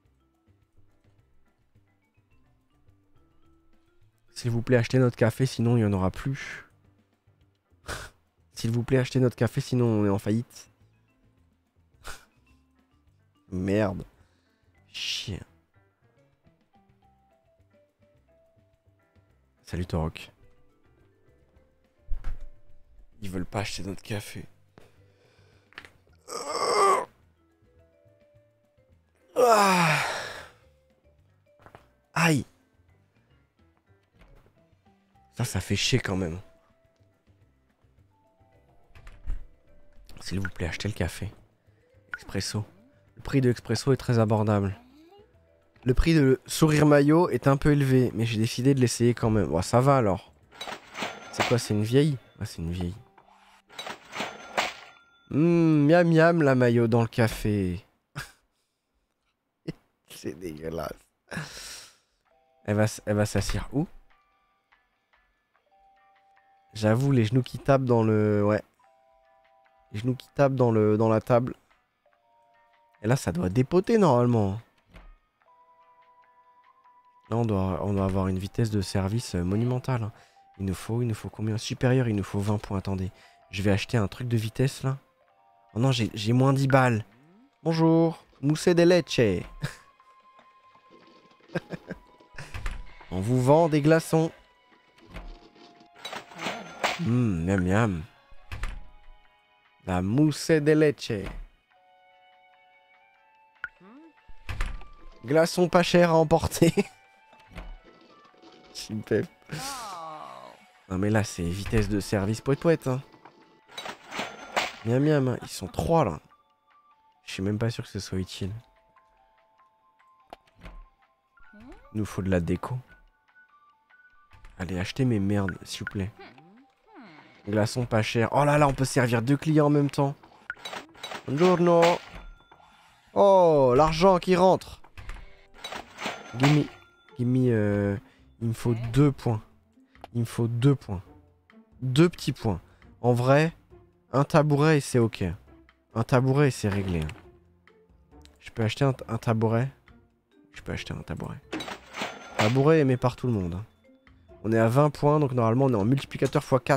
A: S'il vous plaît, achetez notre café, sinon il n'y en aura plus. S'il vous plaît, achetez notre café, sinon on est en faillite. Merde. Chien. Salut Torok. Ils veulent pas acheter notre café. Aïe. Ça fait chier quand même. S'il vous plaît, achetez le café. Expresso. Le prix de l'expresso est très abordable. Le prix de sourire maillot est un peu élevé, mais j'ai décidé de l'essayer quand même. Bon, ça va alors. C'est quoi, c'est une vieille? Ouais, c'est une vieille. Miam miam la maillot dans le café. C'est dégueulasse. Elle va s'assire où? J'avoue, les genoux qui tapent dans le... Ouais. Les genoux qui tapent dans la table. Et là, ça doit dépoter normalement. Là, on doit avoir une vitesse de service monumentale. Il nous faut combien? Supérieur, il nous faut 20 points. Attendez, je vais acheter un truc de vitesse là. Oh non, j'ai moins 10 balles. Bonjour, mousse de leche. On vous vend des glaçons. Miam miam. La mousse de leche. Glaçons pas chers à emporter. Super. Non mais là c'est vitesse de service poète hein. Miam miam, ils sont 3 là. Je suis même pas sûr que ce soit utile. Il nous faut de la déco. Allez, achetez mes merdes, s'il vous plaît. Glaçons pas chers. Oh là là, on peut servir 2 clients en même temps. Buongiorno. Oh, l'argent qui rentre. Gimme. Il me faut 2 points. Il me faut 2 points. 2 petits points. En vrai, un tabouret et c'est ok. Un tabouret et c'est réglé. Je peux acheter un tabouret. Je peux acheter un tabouret. Tabouret aimé par tout le monde. On est à 20 points, donc normalement on est en multiplicateur x4.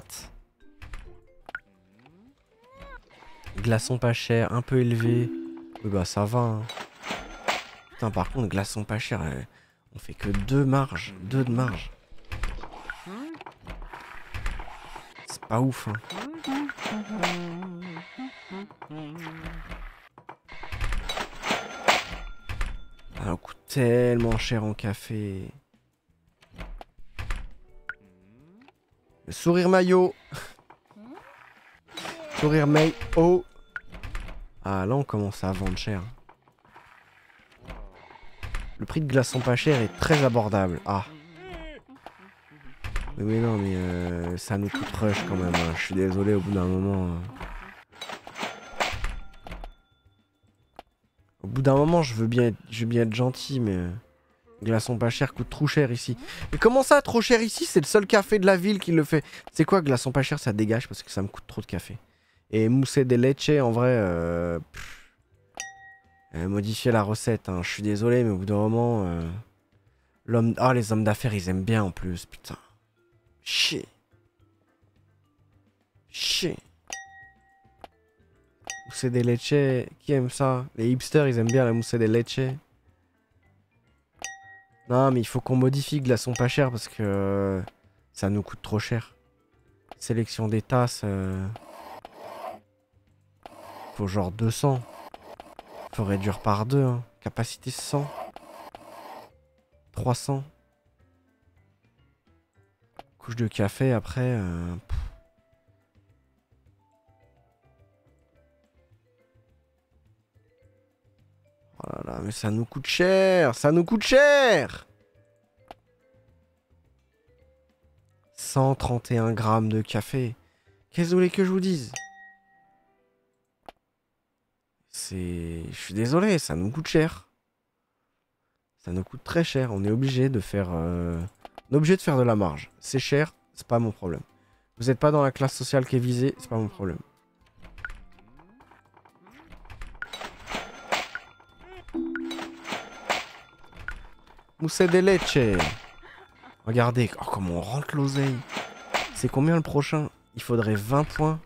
A: Glaçons pas cher, un peu élevé. Oui bah ça va. Hein. Putain par contre glaçons pas cher, on fait que 2 marges. 2 de marge. C'est pas ouf hein. Ça coûte tellement cher en café. Le sourire maillot. Sourire maillot. Ah là on commence à vendre cher. Le prix de glaçons pas cher est très abordable. Ah. Mais non mais ça nous coûte rush quand même. Hein. Je suis désolé au bout d'un moment. Au bout d'un moment je veux bien être gentil mais... Glaçons pas cher coûte trop cher ici. Mais comment ça trop cher ici? C'est le seul café de la ville qui le fait. C'est quoi glaçons pas cher ça dégage parce que ça me coûte trop de café. Et mousse de leche en vrai... modifier la recette hein. Je suis désolé mais au bout d'un moment... Ah les hommes d'affaires ils aiment bien en plus. Putain. Chier. Chier. Mousse de leche. Qui aime ça? Les hipsters ils aiment bien la mousse de leche. Non mais il faut qu'on modifie glaçons pas cher parce que ça nous coûte trop cher. Sélection des tasses. Faut genre 200. Faut réduire par 2. Hein. Capacité 100. 300. Couche de café après. Oh là là, mais ça nous coûte cher. Ça nous coûte cher. 131 grammes de café. Qu'est-ce que vous voulez que je vous dise? Je suis désolé, ça nous coûte cher. Ça nous coûte très cher. On est obligé de faire... On est obligé de faire de la marge. C'est cher, c'est pas mon problème. Vous n'êtes pas dans la classe sociale qui est visée, c'est pas mon problème. Mousse de leche. Regardez, oh, comment on rentre l'oseille. C'est combien le prochain? Il faudrait 20 points.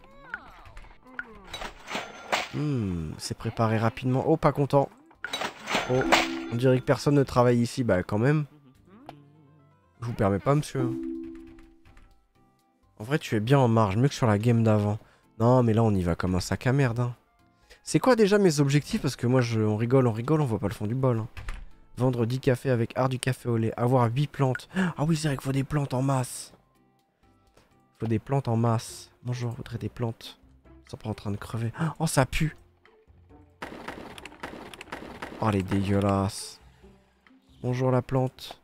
A: C'est préparé rapidement. Oh, pas content. Oh, on dirait que personne ne travaille ici. Bah, quand même. Je vous permets pas, monsieur. En vrai, tu es bien en marge. Mieux que sur la game d'avant. Non, mais là, on y va comme un sac à merde. Hein. C'est quoi déjà mes objectifs? Parce que moi, on rigole, on voit pas le fond du bol. Hein. Vendre 10 cafés avec art du café au lait. Avoir 8 plantes. Ah oui, c'est vrai qu'il faut des plantes en masse. Il faut des plantes en masse. Bonjour, je voudrais des plantes. Ils sont pas en train de crever. Oh, ça pue. Oh, elle est dégueulasse. Bonjour la plante.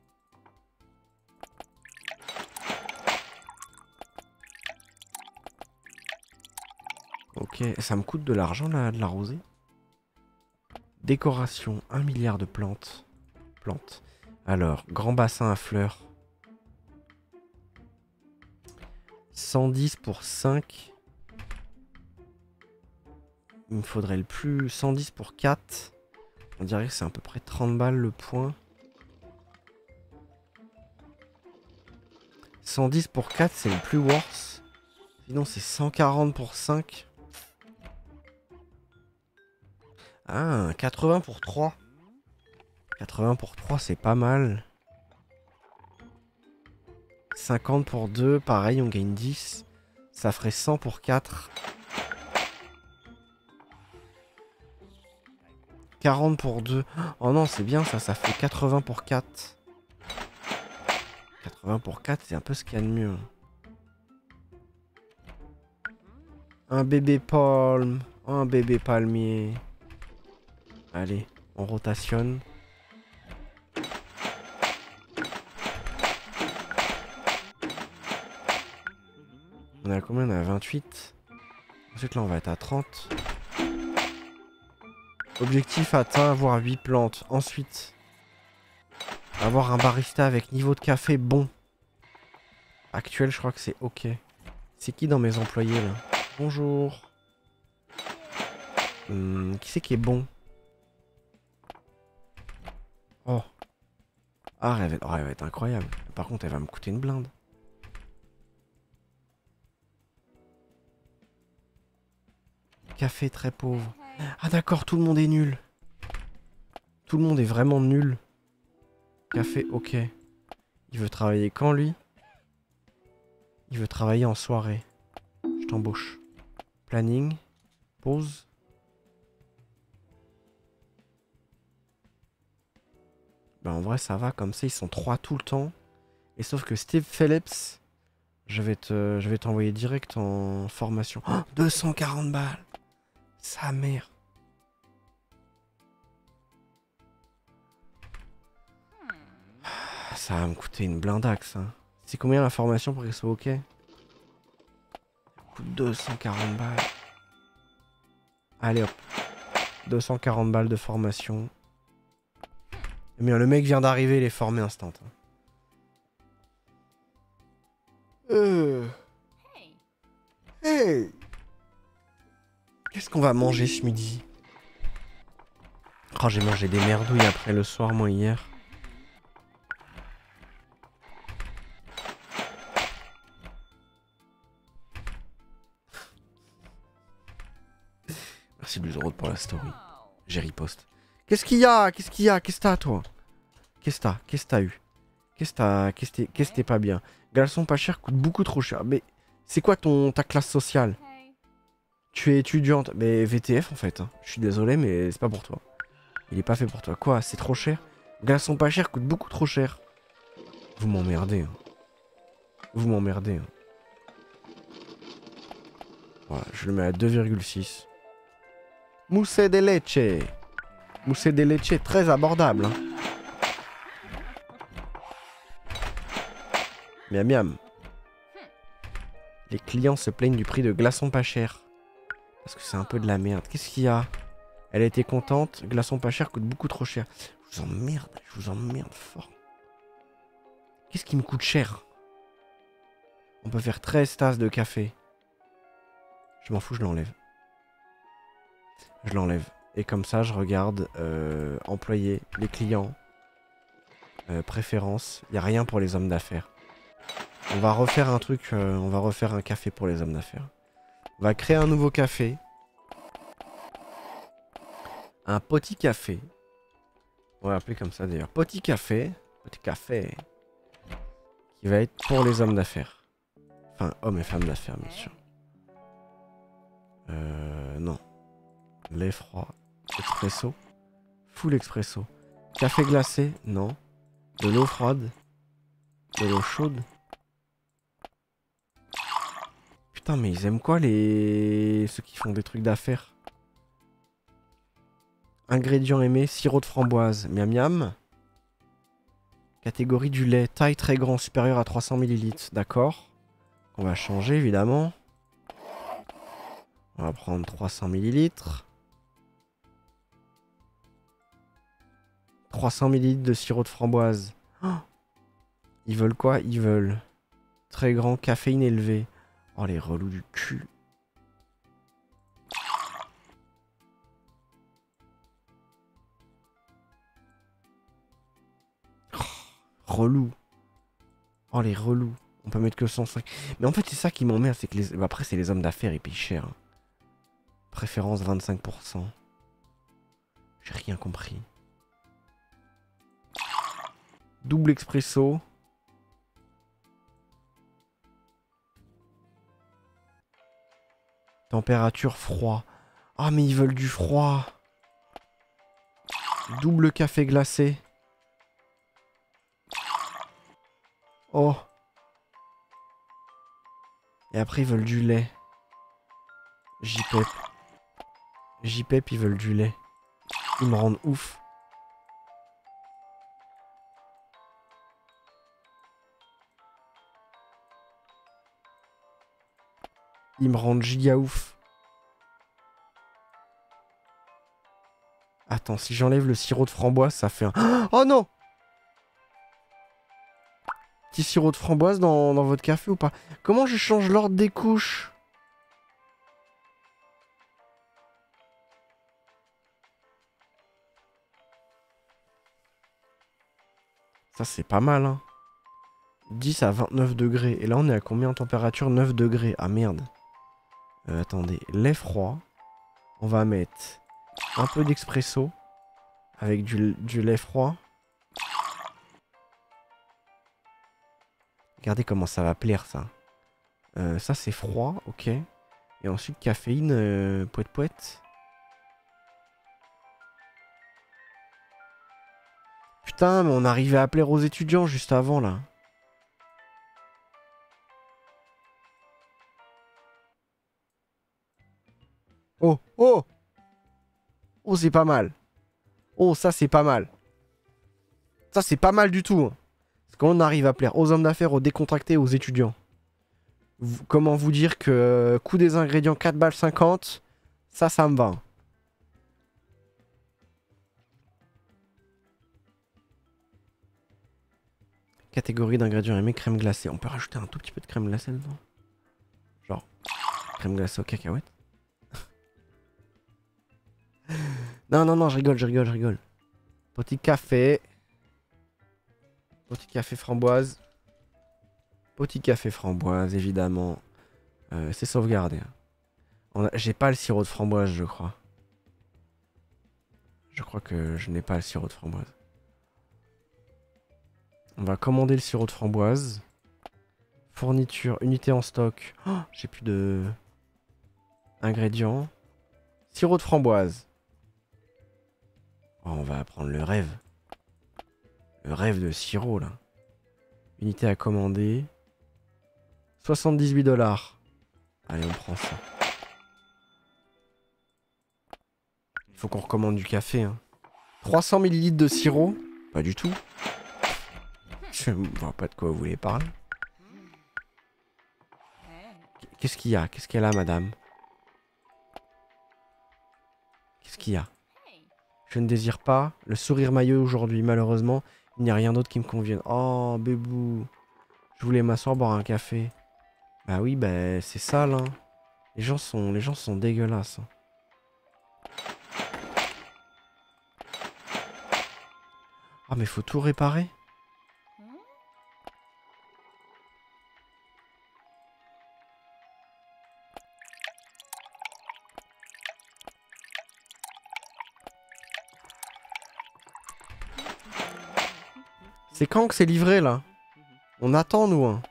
A: Ok, ça me coûte de l'argent là, de l'arroser. Décoration, 1 milliard de plantes. Alors, grand bassin à fleurs. 110 pour 5. Il me faudrait le plus... 110 pour 4. On dirait que c'est à peu près 30 balles le point. 110 pour 4, c'est le plus worse. Sinon, c'est 140 pour 5. Ah, 80 pour 3. 80 pour 3, c'est pas mal. 50 pour 2, pareil, on gagne 10. Ça ferait 100 pour 4. 40 pour 2. Oh non, c'est bien ça, ça fait 80 pour 4. 80 pour 4, c'est un peu ce qu'il y a de mieux. Un bébé palme. Un bébé palmier. Allez, on rotationne. On est à combien? On est à 28. Ensuite là on va être à 30. Objectif atteint, avoir 8 plantes. Ensuite, avoir un barista avec niveau de café bon. Actuel, je crois que c'est ok. C'est qui dans mes employés là? Bonjour. Qui c'est qui est bon? Oh. Ah, elle va être incroyable. Par contre, elle va me coûter une blinde. Café très pauvre. Ah d'accord, tout le monde est nul. Tout le monde est vraiment nul. Café, ok. Il veut travailler quand lui? Il veut travailler en soirée. Je t'embauche. Planning. Pause. Ben en vrai ça va, comme ça ils sont 3 tout le temps. Et sauf que Steve Phillips, je vais t'envoyer direct en formation. Oh, 240 balles. Sa mère. Ça va me coûter une blindaxe. Hein. C'est combien la formation pour qu'elle soit ok? Coûte 240 balles. Allez hop. 240 balles de formation. Mais le mec vient d'arriver, il est formé instant. Hey. Qu'est-ce qu'on va manger ce midi? Oh, j'ai mangé des merdouilles après le soir, moi, hier. Merci 12 € pour la story. J'ai riposte. Qu'est-ce qu'il y a? Qu'est-ce qu'il y a? Qu'est-ce que t'as, toi? Qu'est-ce que t'as eu? Qu'est-ce que t'es pas bien? Glaçon pas cher coûte beaucoup trop cher. Mais c'est quoi ta classe sociale? Tu es étudiante. Mais VTF en fait. Hein. Je suis désolé, mais c'est pas pour toi. Il est pas fait pour toi. Quoi? C'est trop cher? Glaçon pas cher coûte beaucoup trop cher. Vous m'emmerdez. Hein. Vous m'emmerdez. Hein. Voilà, je le mets à 2,6. Mousse de leche. Mousse de leche, très abordable. Hein. Miam miam. Les clients se plaignent du prix de glaçons pas cher. Parce que c'est un peu de la merde. Qu'est-ce qu'il y a? Elle a été contente. Glaçons pas cher coûte beaucoup trop cher. Je vous emmerde fort. Qu'est-ce qui me coûte cher? On peut faire 13 tasses de café. Je m'en fous, je l'enlève. Je l'enlève. Et comme ça, je regarde employés, les clients, préférences. Il n'y a rien pour les hommes d'affaires. On va refaire un truc, on va refaire un café pour les hommes d'affaires. On va créer un nouveau café. Un petit café. On va l'appeler comme ça d'ailleurs. Petit café. Petit café. Qui va être pour les hommes d'affaires. Enfin, hommes et femmes d'affaires, bien sûr. Non. Lait froid. Expresso. Full expresso. Café glacé. Non. De l'eau froide. De l'eau chaude. Putain, mais ils aiment quoi ceux qui font des trucs d'affaires? Ingrédients aimés, sirop de framboise, miam miam. Catégorie du lait. Taille très grand, supérieure à 300 ml. D'accord. On va changer évidemment. On va prendre 300 ml. 300 ml de sirop de framboise. Oh, ils veulent quoi? Ils veulent très grand, caféine élevée. Oh les relous du cul. Oh, relou. Oh les relous. On peut mettre que 105. Mais en fait c'est ça qui m'emmerde, c'est que les... après c'est les hommes d'affaires, ils payent cher. Préférence 25%. J'ai rien compris. Double expresso. Température froid. Ah mais ils veulent du froid. Double café glacé. Oh. Et après ils veulent du lait. JPEP. JPEP ils veulent du lait. Ils me rendent ouf. Ils me rendent giga ouf. Attends, si j'enlève le sirop de framboise, ça fait un... Oh non! Petit sirop de framboise dans votre café ou pas? Comment je change l'ordre des couches? Ça c'est pas mal hein. 10 à 29 degrés. Et là on est à combien en température? 9 degrés. Ah merde. Attendez, lait froid. On va mettre un peu d'expresso avec du lait froid. Regardez comment ça va plaire ça. Ça c'est froid, ok. Et ensuite caféine, poète poète. Putain, mais on arrivait à plaire aux étudiants juste avant là. Oh, oh! Oh, c'est pas mal. Oh, ça, c'est pas mal. Ça, c'est pas mal du tout. Parce qu'on arrive à plaire aux hommes d'affaires, aux décontractés, aux étudiants. Comment vous dire que coût des ingrédients 4,50 $, ça me va. Catégorie d'ingrédients aimés, crème glacée. On peut rajouter un tout petit peu de crème glacée dedans. Genre, crème glacée aux cacahuètes. Non, je rigole. Petit café. Petit café framboise. Petit café framboise, évidemment. C'est sauvegardé. J'ai pas le sirop de framboise, je crois. Je crois que je n'ai pas le sirop de framboise. On va commander le sirop de framboise. Fourniture, unité en stock. Oh, j'ai plus de... ingrédients. Sirop de framboise. Oh, on va prendre le rêve. Le rêve de sirop, là. Unité à commander. 78 $. Allez, on prend ça. Il faut qu'on recommande du café. Hein. 300 ml de sirop? Pas du tout. Je ne vois pas de quoi vous voulez parler. Qu'est-ce qu'il y a? Qu'est-ce qu'elle a, madame? Qu'est-ce qu'il y a? Je ne désire pas le sourire maillot aujourd'hui. Malheureusement, il n'y a rien d'autre qui me convienne. Oh, bébou. Je voulais m'asseoir, boire un café. Bah oui, bah c'est sale, hein. Les gens sont dégueulasses. Hein. Ah, mais faut tout réparer? C'est quand que c'est livré là? On attend nous hein.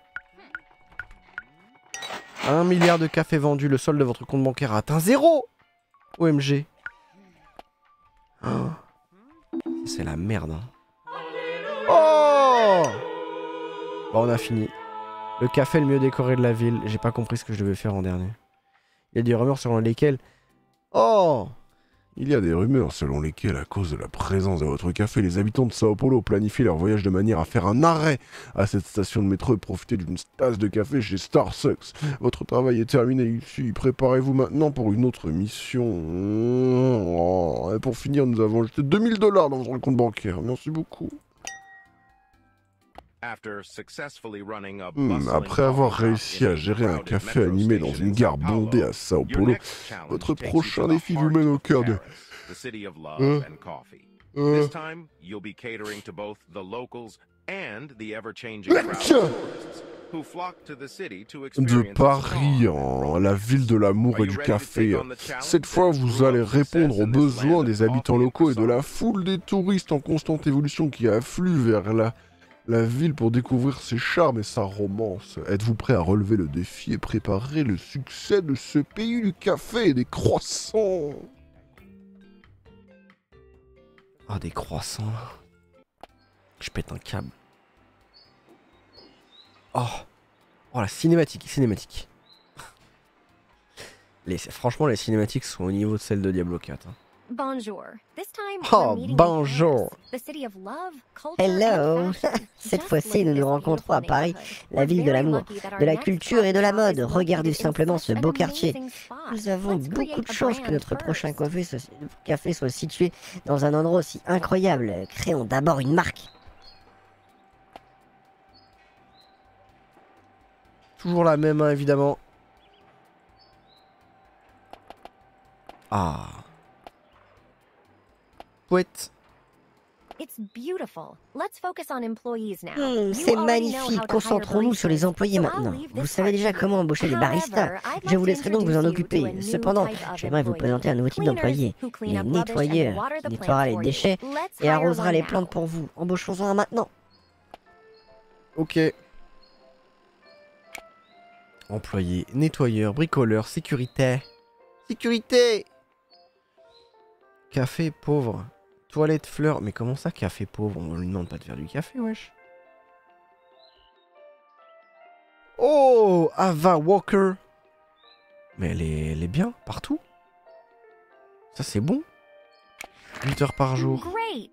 A: 1 milliard de cafés vendus, le solde de votre compte bancaire a atteint 0. OMG. Oh, c'est la merde hein. Oh bon, on a fini. Le café le mieux décoré de la ville. J'ai pas compris ce que je devais faire en dernier. Il y a des rumeurs selon lesquelles... Oh
C: Il y a des rumeurs selon lesquelles, à cause de la présence de votre café, les habitants de Sao Paulo planifient leur voyage de manière à faire un arrêt à cette station de métro et profiter d'une tasse de café chez Starbucks. Votre travail est terminé ici. Préparez-vous maintenant pour une autre mission. Et pour finir, nous avons jeté $2000 dans votre compte bancaire. Merci beaucoup. Après avoir réussi à gérer un café animé dans une gare bondée à Sao Paulo, votre prochain défi vous mène au cœur de... De Paris, la ville de l'amour et du café. Cette fois, vous allez répondre aux besoins des habitants locaux et de la foule des touristes en constante évolution qui affluent vers la ville pour découvrir ses charmes et sa romance. Êtes-vous prêt à relever le défi et préparer le succès de ce pays du café et des croissants?
A: Ah, des croissants. Je pète un câble. Oh, la cinématique. Franchement, les cinématiques sont au niveau de celles de Diablo 4. Hein.
D: Bonjour.
A: Bonjour.
E: Hello. Cette fois-ci, nous nous rencontrons à Paris, la ville de l'amour, de la culture et de la mode. Regardez simplement ce beau quartier. Nous avons beaucoup de chance que notre prochain café soit situé dans un endroit aussi incroyable. Créons d'abord une marque.
A: Toujours la même, hein, évidemment. Ah. Poète.
E: C'est magnifique. Concentrons-nous sur les employés maintenant. Vous savez déjà comment embaucher les baristas. Je vous laisserai donc vous en occuper. Cependant, j'aimerais vous présenter un nouveau type d'employé. Les nettoyeurs, qui nettoiera les déchets et arrosera les plantes pour vous. Embauchons-en un maintenant.
A: Ok. Employé, nettoyeur, bricoleur, sécurité. Sécurité. Café pauvre. Toilette fleurs. Mais comment ça, café pauvre? On lui demande pas de faire du café, wesh. Oh, Ava Walker. Mais elle est bien, partout. Ça, c'est bon. 8 heures par jour.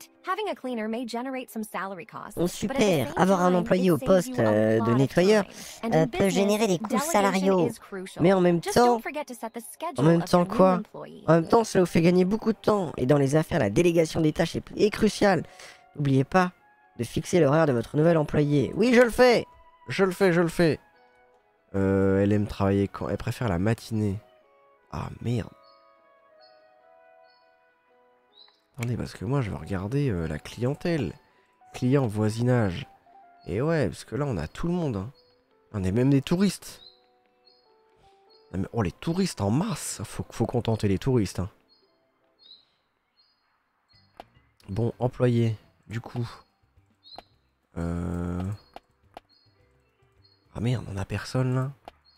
E: Super. Avoir un employé au poste de nettoyeur peut générer des coûts salariaux. Mais en même temps quoi? En même temps, cela vous fait gagner beaucoup de temps. Et dans les affaires, la délégation des tâches est cruciale. N'oubliez pas de fixer l'horaire de votre nouvel employé. Oui, je le fais.
A: Je le fais. Elle aime travailler quand? Elle préfère la matinée. Ah, merde. Attendez, parce que moi je vais regarder la clientèle. Client, voisinage. Et ouais, parce que là on a tout le monde. Hein. On est même des touristes. Non, mais, oh, les touristes en masse. Faut contenter les touristes. Hein. Bon, employé. Du coup. Ah merde, on a personne là.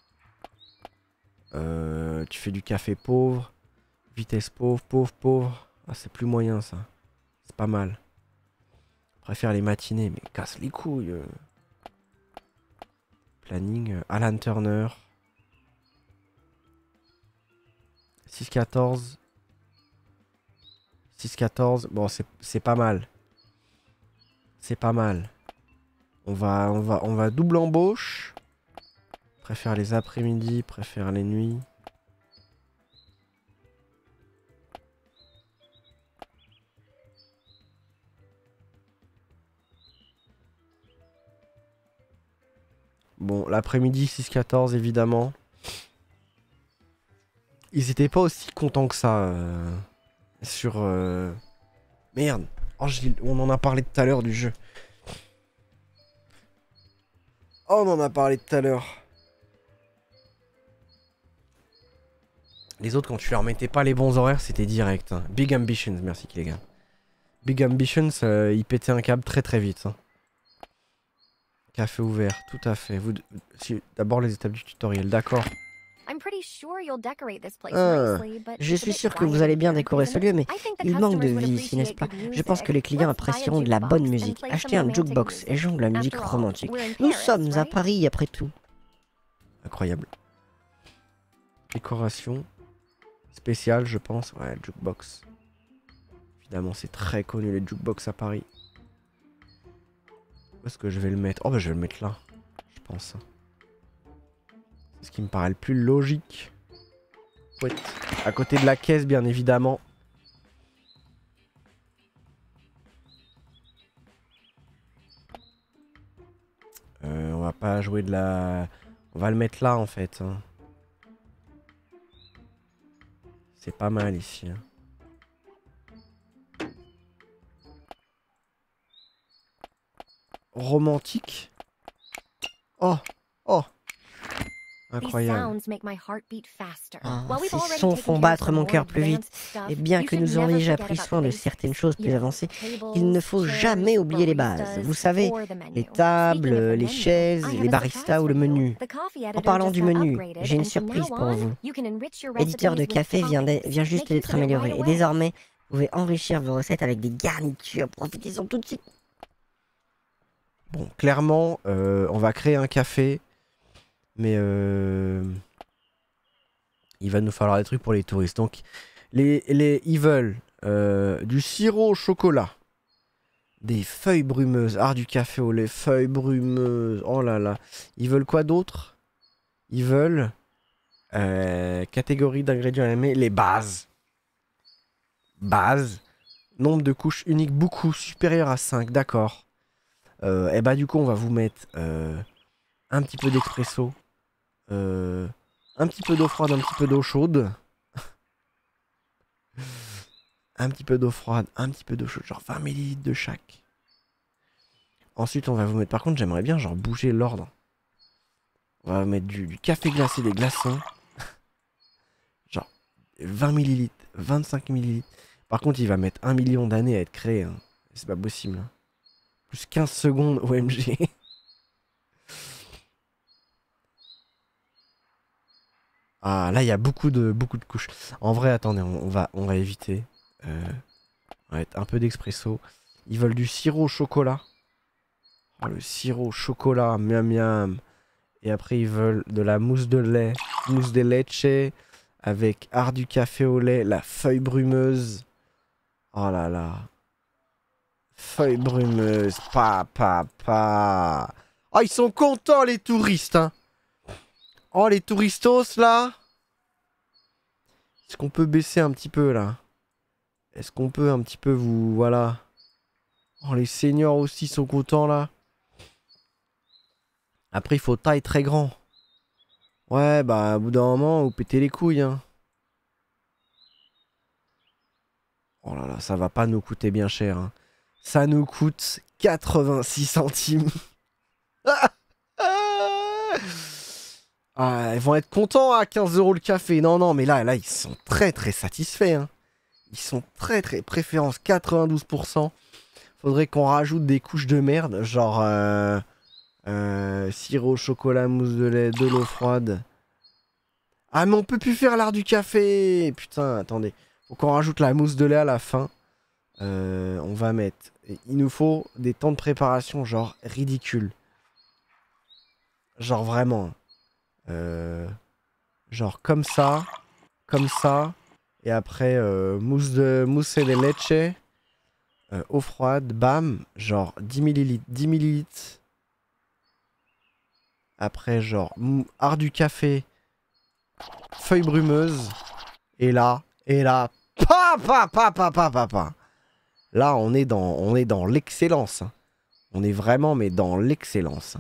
A: Tu fais du café pauvre. Vitesse pauvre. Ah, c'est plus moyen ça. C'est pas mal. Je préfère les matinées, mais casse les couilles. Planning. Alan Turner. 6-14. 6-14. Bon, c'est pas mal. C'est pas mal. On va double embauche. Préfère les après-midi, préfère les nuits. Bon, l'après-midi 6-14 évidemment. Ils étaient pas aussi contents que ça sur... Merde. Oh, on en a parlé tout à l'heure du jeu. Oh, on en a parlé tout à l'heure. Les autres, quand tu leur mettais pas les bons horaires, c'était direct. Hein. Big Ambitions, merci les gars. Big Ambitions, ils pétaient un câble très très vite. Hein. Café ouvert, tout à fait. D'abord les étapes du tutoriel, d'accord.
E: Je suis sûr que vous allez bien décorer ce lieu, mais il manque de vie ici, n'est-ce pas? Je pense que les clients apprécieront de la bonne musique. Achetez un jukebox et joue de la musique romantique. Nous sommes à Paris, après tout.
A: Incroyable. Décoration spéciale, je pense. Ouais, jukebox. Évidemment, c'est très connu les jukebox à Paris. Où est-ce que je vais le mettre? Oh bah je vais le mettre là, je pense. C'est ce qui me paraît le plus logique. Ouais. À côté de la caisse, bien évidemment. On va pas jouer de la... On va le mettre là en fait. Hein. C'est pas mal ici. Hein. Romantique. Oh, oh. Incroyable.
E: Ces sons font battre mon cœur plus vite. Et bien que nous ayons déjà pris soin de certaines choses plus avancées, il ne faut jamais oublier les bases. Vous savez, les tables, les chaises, les baristas ou le menu. En parlant du menu, j'ai une surprise pour vous. L'éditeur de café vient juste d'être amélioré. Et désormais, vous pouvez enrichir vos recettes avec des garnitures. Profitez-en tout de suite.
A: Bon, clairement, on va créer un café. Mais il va nous falloir des trucs pour les touristes. Donc, ils veulent du sirop au chocolat, des feuilles brumeuses, du café au lait, feuilles brumeuses. Oh là là. Ils veulent quoi d'autre? Ils veulent catégorie d'ingrédients à aimer, les bases. Base. Nombre de couches uniques beaucoup supérieur à 5, d'accord. Et bah du coup on va vous mettre un petit peu d'expresso. Un petit peu d'eau froide, un petit peu d'eau chaude. Un petit peu d'eau froide, un petit peu d'eau chaude, genre 20 ml de chaque. Ensuite, on va vous mettre, par contre, j'aimerais bien genre bouger l'ordre. On va mettre du café glacé, des glaçons. Genre 20 ml, 25 ml. Par contre, il va mettre 1 million d'années à être créé. Hein. C'est pas possible. Hein. Plus 15 secondes OMG. Ah, là, il y a beaucoup de couches. En vrai, attendez, on va éviter. On va mettre un peu d'expresso. Ils veulent du sirop au chocolat. Oh, le sirop au chocolat, miam miam. Et après, ils veulent de la mousse de lait. Mousse de leche. Avec du café au lait. La feuille brumeuse. Oh là là. Feuille brumeuse. Pa. Oh, ils sont contents, les touristes, hein. Oh, les touristos, là. Est-ce qu'on peut baisser un petit peu, là? Est-ce qu'on peut un petit peu vous... Voilà. Oh, les seniors aussi sont contents, là. Après, il faut taille très grand. Ouais, bah, au bout d'un moment, vous pétez les couilles, hein. Oh là là, ça va pas nous coûter bien cher, hein. Ça nous coûte 86 centimes. Ils vont être contents à 15 € le café. Non, mais là, ils sont très satisfaits. Hein. Ils sont très préférence 92%. Faudrait qu'on rajoute des couches de merde, genre sirop, chocolat, mousse de lait, de l'eau froide. Ah, mais on peut plus faire l'art du café. Putain, attendez. Faut qu'on rajoute la mousse de lait à la fin. On va mettre... Il nous faut des temps de préparation, genre ridicules. Genre vraiment... genre comme ça, et après mousse et de leche, eau froide, bam, genre 10 ml, 10 ml. Après genre du café, feuille brumeuse, et là, pa. Là on est dans l'excellence. Hein. On est vraiment mais dans l'excellence.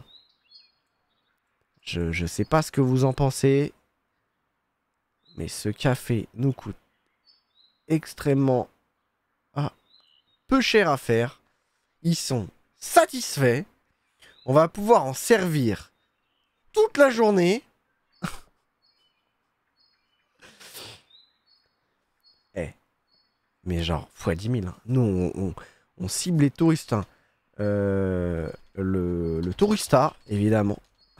A: Je sais pas ce que vous en pensez, mais ce café nous coûte extrêmement peu cher à faire. Ils sont satisfaits. On va pouvoir en servir toute la journée. Mais genre, fois 10 000. Hein. Nous, on cible les touristes. Hein. Le tourista, évidemment.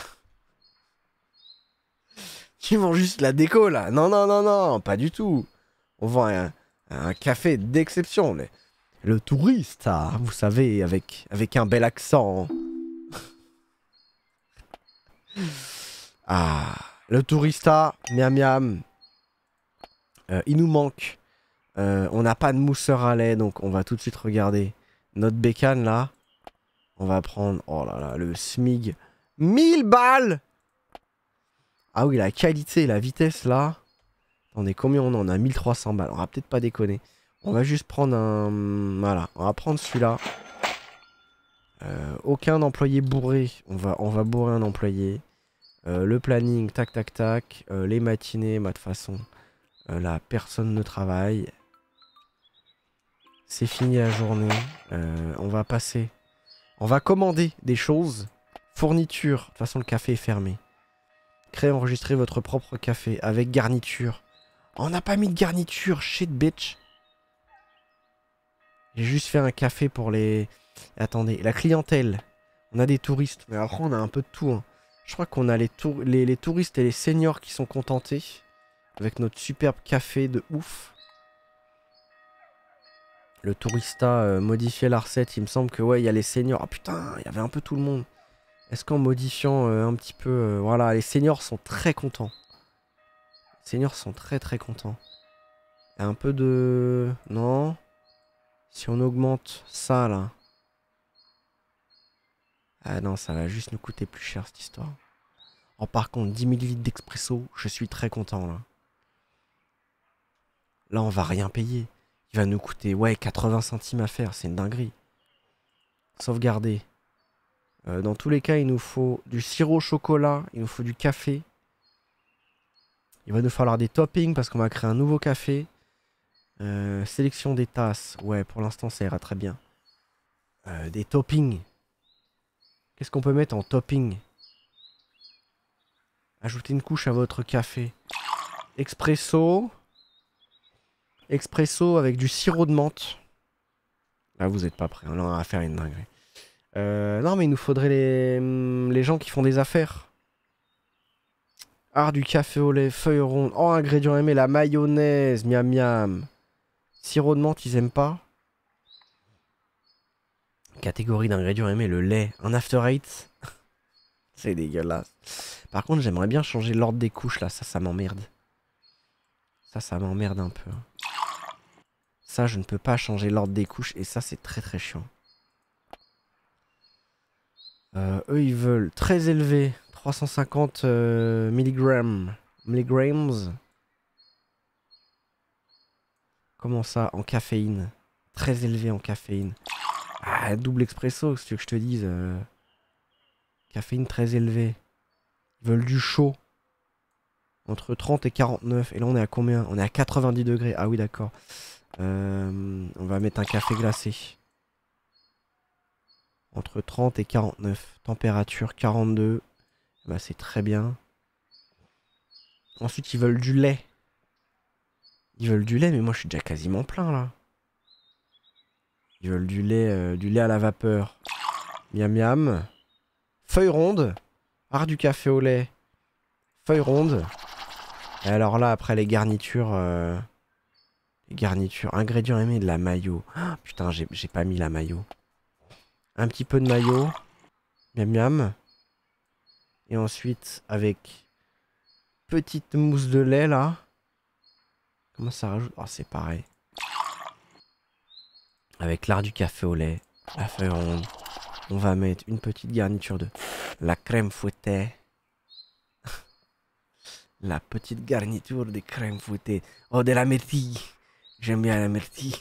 A: Ils vendent juste la déco là. Non, pas du tout. On vend un café d'exception. Le touriste, vous savez, avec un bel accent. Le tourista, miam miam. Il nous manque On n'a pas de mousseur à lait, donc on va tout de suite regarder notre bécane là. On va prendre, oh là là, le SMIG. 1000 balles! Ah oui, la qualité, la vitesse là. Attendez, combien on en a? 1300 balles. On va peut-être pas déconner. On va juste prendre un... Voilà, on va prendre celui-là. Aucun employé bourré. On va bourrer un employé. Le planning, tac tac tac. Les matinées, de toute façon. Là, personne ne travaille. C'est fini la journée. On va passer. On va commander des choses. Fourniture. De toute façon, le café est fermé. Créer, enregistrer votre propre café avec garniture. Oh, on n'a pas mis de garniture. Shit, bitch. J'ai juste fait un café pour les... Attendez, la clientèle. On a des touristes. Mais après, on a un peu de tout. Hein. Je crois qu'on a les touristes et les seniors qui sont contentés. Avec notre superbe café de ouf. Le tourista modifier la recette. Il me semble que ouais, il y a les seniors. Ah putain, il y avait un peu tout le monde. Est-ce qu'en modifiant un petit peu... voilà, les seniors sont très contents. Les seniors sont très très contents. Il y a un peu de... Non. Si on augmente ça là. Ah non, ça va juste nous coûter plus cher cette histoire. Oh, par contre, 10 000 litres d'expresso, je suis très content là. Là, on va rien payer. Il va nous coûter, ouais, 80 centimes à faire, c'est une dinguerie. Sauvegarder. Dans tous les cas, il nous faut du sirop au chocolat, il nous faut du café. Il va nous falloir des toppings parce qu'on va créer un nouveau café. Sélection des tasses. Ouais, pour l'instant, ça ira très bien. Des toppings. Qu'est-ce qu'on peut mettre en topping? Ajoutez une couche à votre café. Expresso. Expresso avec du sirop de menthe. Là, vous n'êtes pas prêts. Là, on va faire une dinguerie. Non, mais il nous faudrait les gens qui font des affaires. Art du café au lait, feuille ronde. Oh, ingrédients aimés, la mayonnaise. Miam miam. Sirop de menthe, ils aiment pas. Catégorie d'ingrédients aimés, le lait. Un after eight. C'est dégueulasse. Par contre, j'aimerais bien changer l'ordre des couches là. Ça m'emmerde. Ça m'emmerde un peu. Ça, je ne peux pas changer l'ordre des couches. Et ça, c'est très très chiant. Eux, ils veulent très élevé. 350 milligrammes. Comment ça? En caféine. Très élevé en caféine. Ah, double expresso, c'est ce que je te dise. Caféine très élevée. Ils veulent du chaud. Entre 30 et 49. Et là, on est à combien? On est à 90 degrés. Ah oui, d'accord. On va mettre un café glacé. Entre 30 et 49. Température 42. Bah, c'est très bien. Ensuite, ils veulent du lait. Ils veulent du lait, mais moi, je suis déjà quasiment plein, là. Ils veulent du lait à la vapeur. Miam miam. Feuille ronde. Art du café au lait. Feuille ronde. Et alors là, après les garnitures... Ingrédients aimés, de la mayo. Oh, putain, j'ai pas mis la mayo. Un petit peu de mayo. Miam miam. Et ensuite, avec... Petite mousse de lait, là. Comment ça rajoute? Oh, c'est pareil. Avec l'art du café au lait. La feuille ronde. On va mettre une petite garniture de la crème fouettée. La petite garniture de crème fouettée. Oh, de la myrtille. J'aime bien la myrtille.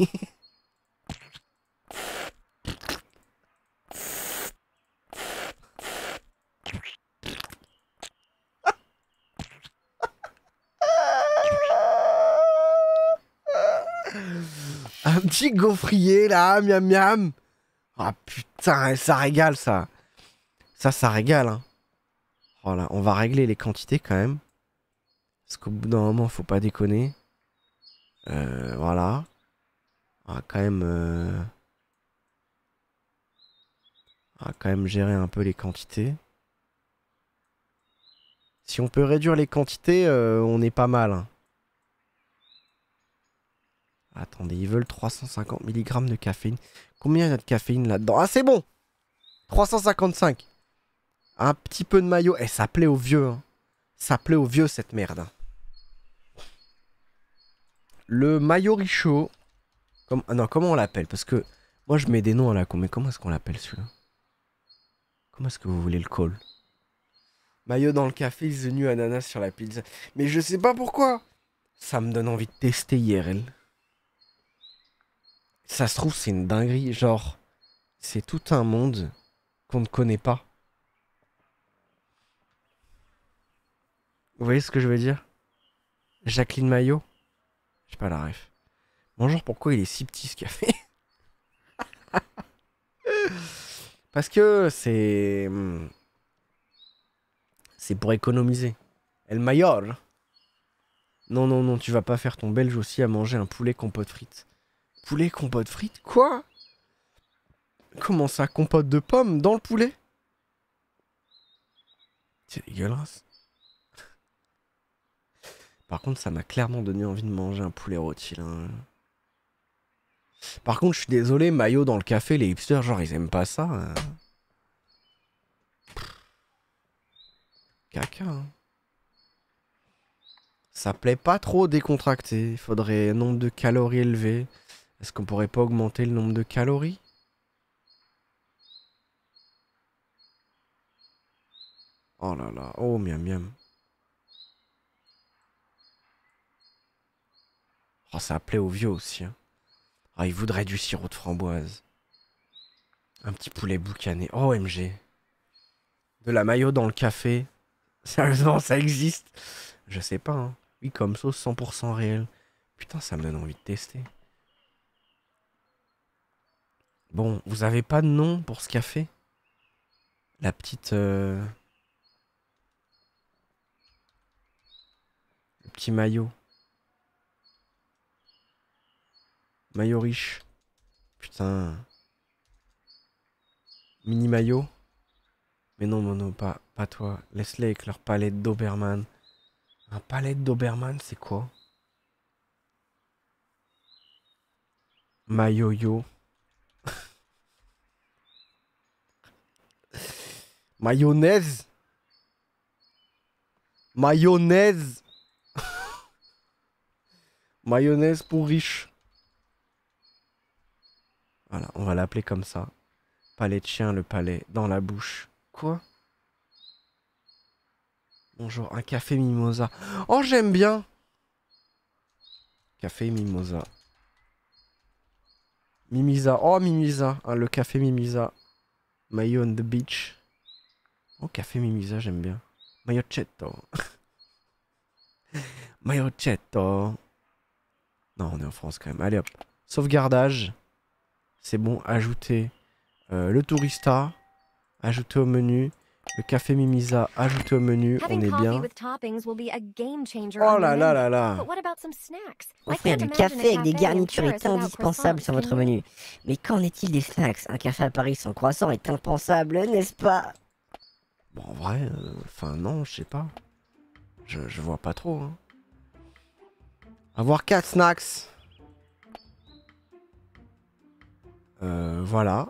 A: Un petit gaufrier là, miam miam. Ah putain, ça régale ça. Ça régale. Hein. Oh là, on va régler les quantités quand même. Parce qu'au bout d'un moment, faut pas déconner. Voilà. On va quand même gérer un peu les quantités. Si on peut réduire les quantités, on est pas mal. Hein. Attendez, ils veulent 350 mg de caféine. Combien il y a de caféine là-dedans? Ah, c'est bon! 355. Un petit peu de maillot. Eh, ça plaît aux vieux. Hein. Ça plaît aux vieux, cette merde. Le mayo richaud. Ah non, comment on l'appelle? Parce que moi je mets des noms à la con. Mais comment est-ce qu'on l'appelle celui-là? Comment est-ce que vous voulez le call? Mayo dans le café, is the new ananas sur la pizza. Mais je sais pas pourquoi. Ça me donne envie de tester IRL. Ça se trouve, c'est une dinguerie. Genre, c'est tout un monde qu'on ne connaît pas. Vous voyez ce que je veux dire? Jacqueline Maillot? J'ai pas la ref. Bonjour, pourquoi il est si petit ce café? Parce que c'est... C'est pour économiser. El Mayor. Non, non, non, tu vas pas faire ton belge aussi à manger un poulet compote frites. Poulet compote frites? Quoi? Comment ça, compote de pommes dans le poulet? C'est dégueulasse. Par contre, ça m'a clairement donné envie de manger un poulet rôti là. Par contre, je suis désolé, mayo dans le café, les hipsters, genre, ils aiment pas ça. Caca. Hein. Ça plaît pas trop décontracté. Il faudrait un nombre de calories élevé. Est-ce qu'on pourrait pas augmenter le nombre de calories? Oh là là. Oh, miam miam. Oh, ça plaît aux vieux aussi. Hein. Ah, il voudrait du sirop de framboise. Un petit poulet boucané. Oh, MG. De la mayo dans le café. Sérieusement, ça existe? Je sais pas, hein. Oui, comme sauce 100% réel. Putain, ça me donne envie de tester. Bon, vous avez pas de nom pour ce café? La petite... Le petit maillot. Maillot riche. Putain. Mini maillot. Mais non, Mono, pas toi. Laisse-les avec leur palette Doberman. Un palette Doberman, c'est quoi? Mayo-yo. Mayonnaise. Mayonnaise. Mayonnaise pour riche. Voilà, on va l'appeler comme ça. Palais de chien, le palais dans la bouche. Quoi? Bonjour, un café mimosa. Oh, j'aime bien. Café mimosa. Mimisa. Oh, Mimisa. Hein, le café Mimisa. Mayo on the beach. Oh, café Mimisa, j'aime bien. Mayochetto. Mayochetto. Non, on est en France quand même. Allez hop. Sauvegardage. C'est bon. Ajouter le tourista. Ajouter au menu. Le café Mimisa, ajouté au menu, on est bien. Oh là là là là.
E: Offrir du café avec des garnitures est indispensable sur votre menu. Mais qu'en est-il des snacks? Un café à Paris sans croissant est impensable, n'est-ce pas?
A: Bon, en vrai, enfin non, je sais pas. Je vois pas trop. Hein. Avoir 4 snacks. Voilà.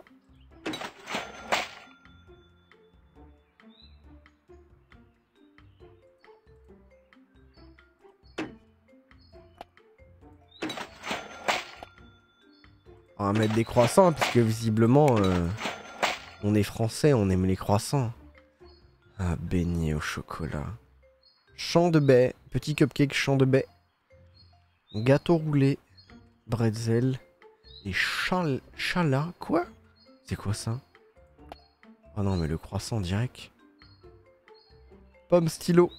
A: On va mettre des croissants, puisque visiblement, on est français, on aime les croissants. Ah, beignet au chocolat. Champ de baie, petit cupcake champ de baie. Gâteau roulé, bretzel et chala. Quoi? C'est quoi ça? Oh non, mais le croissant direct. Pomme stylo.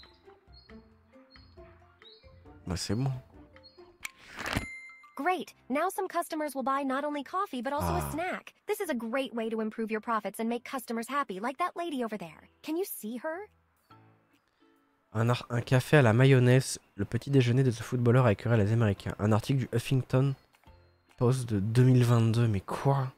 A: Bah c'est bon.
D: Great. Now some customers will buy not only coffee but also a snack. This is a great way to improve your profits and make customers happy, like that lady over there. Can you see her?
A: Un café à la mayonnaise, le petit déjeuner de ce footballeur a écœuré les Américains. Un article du Huffington Post de 2022. Mais quoi?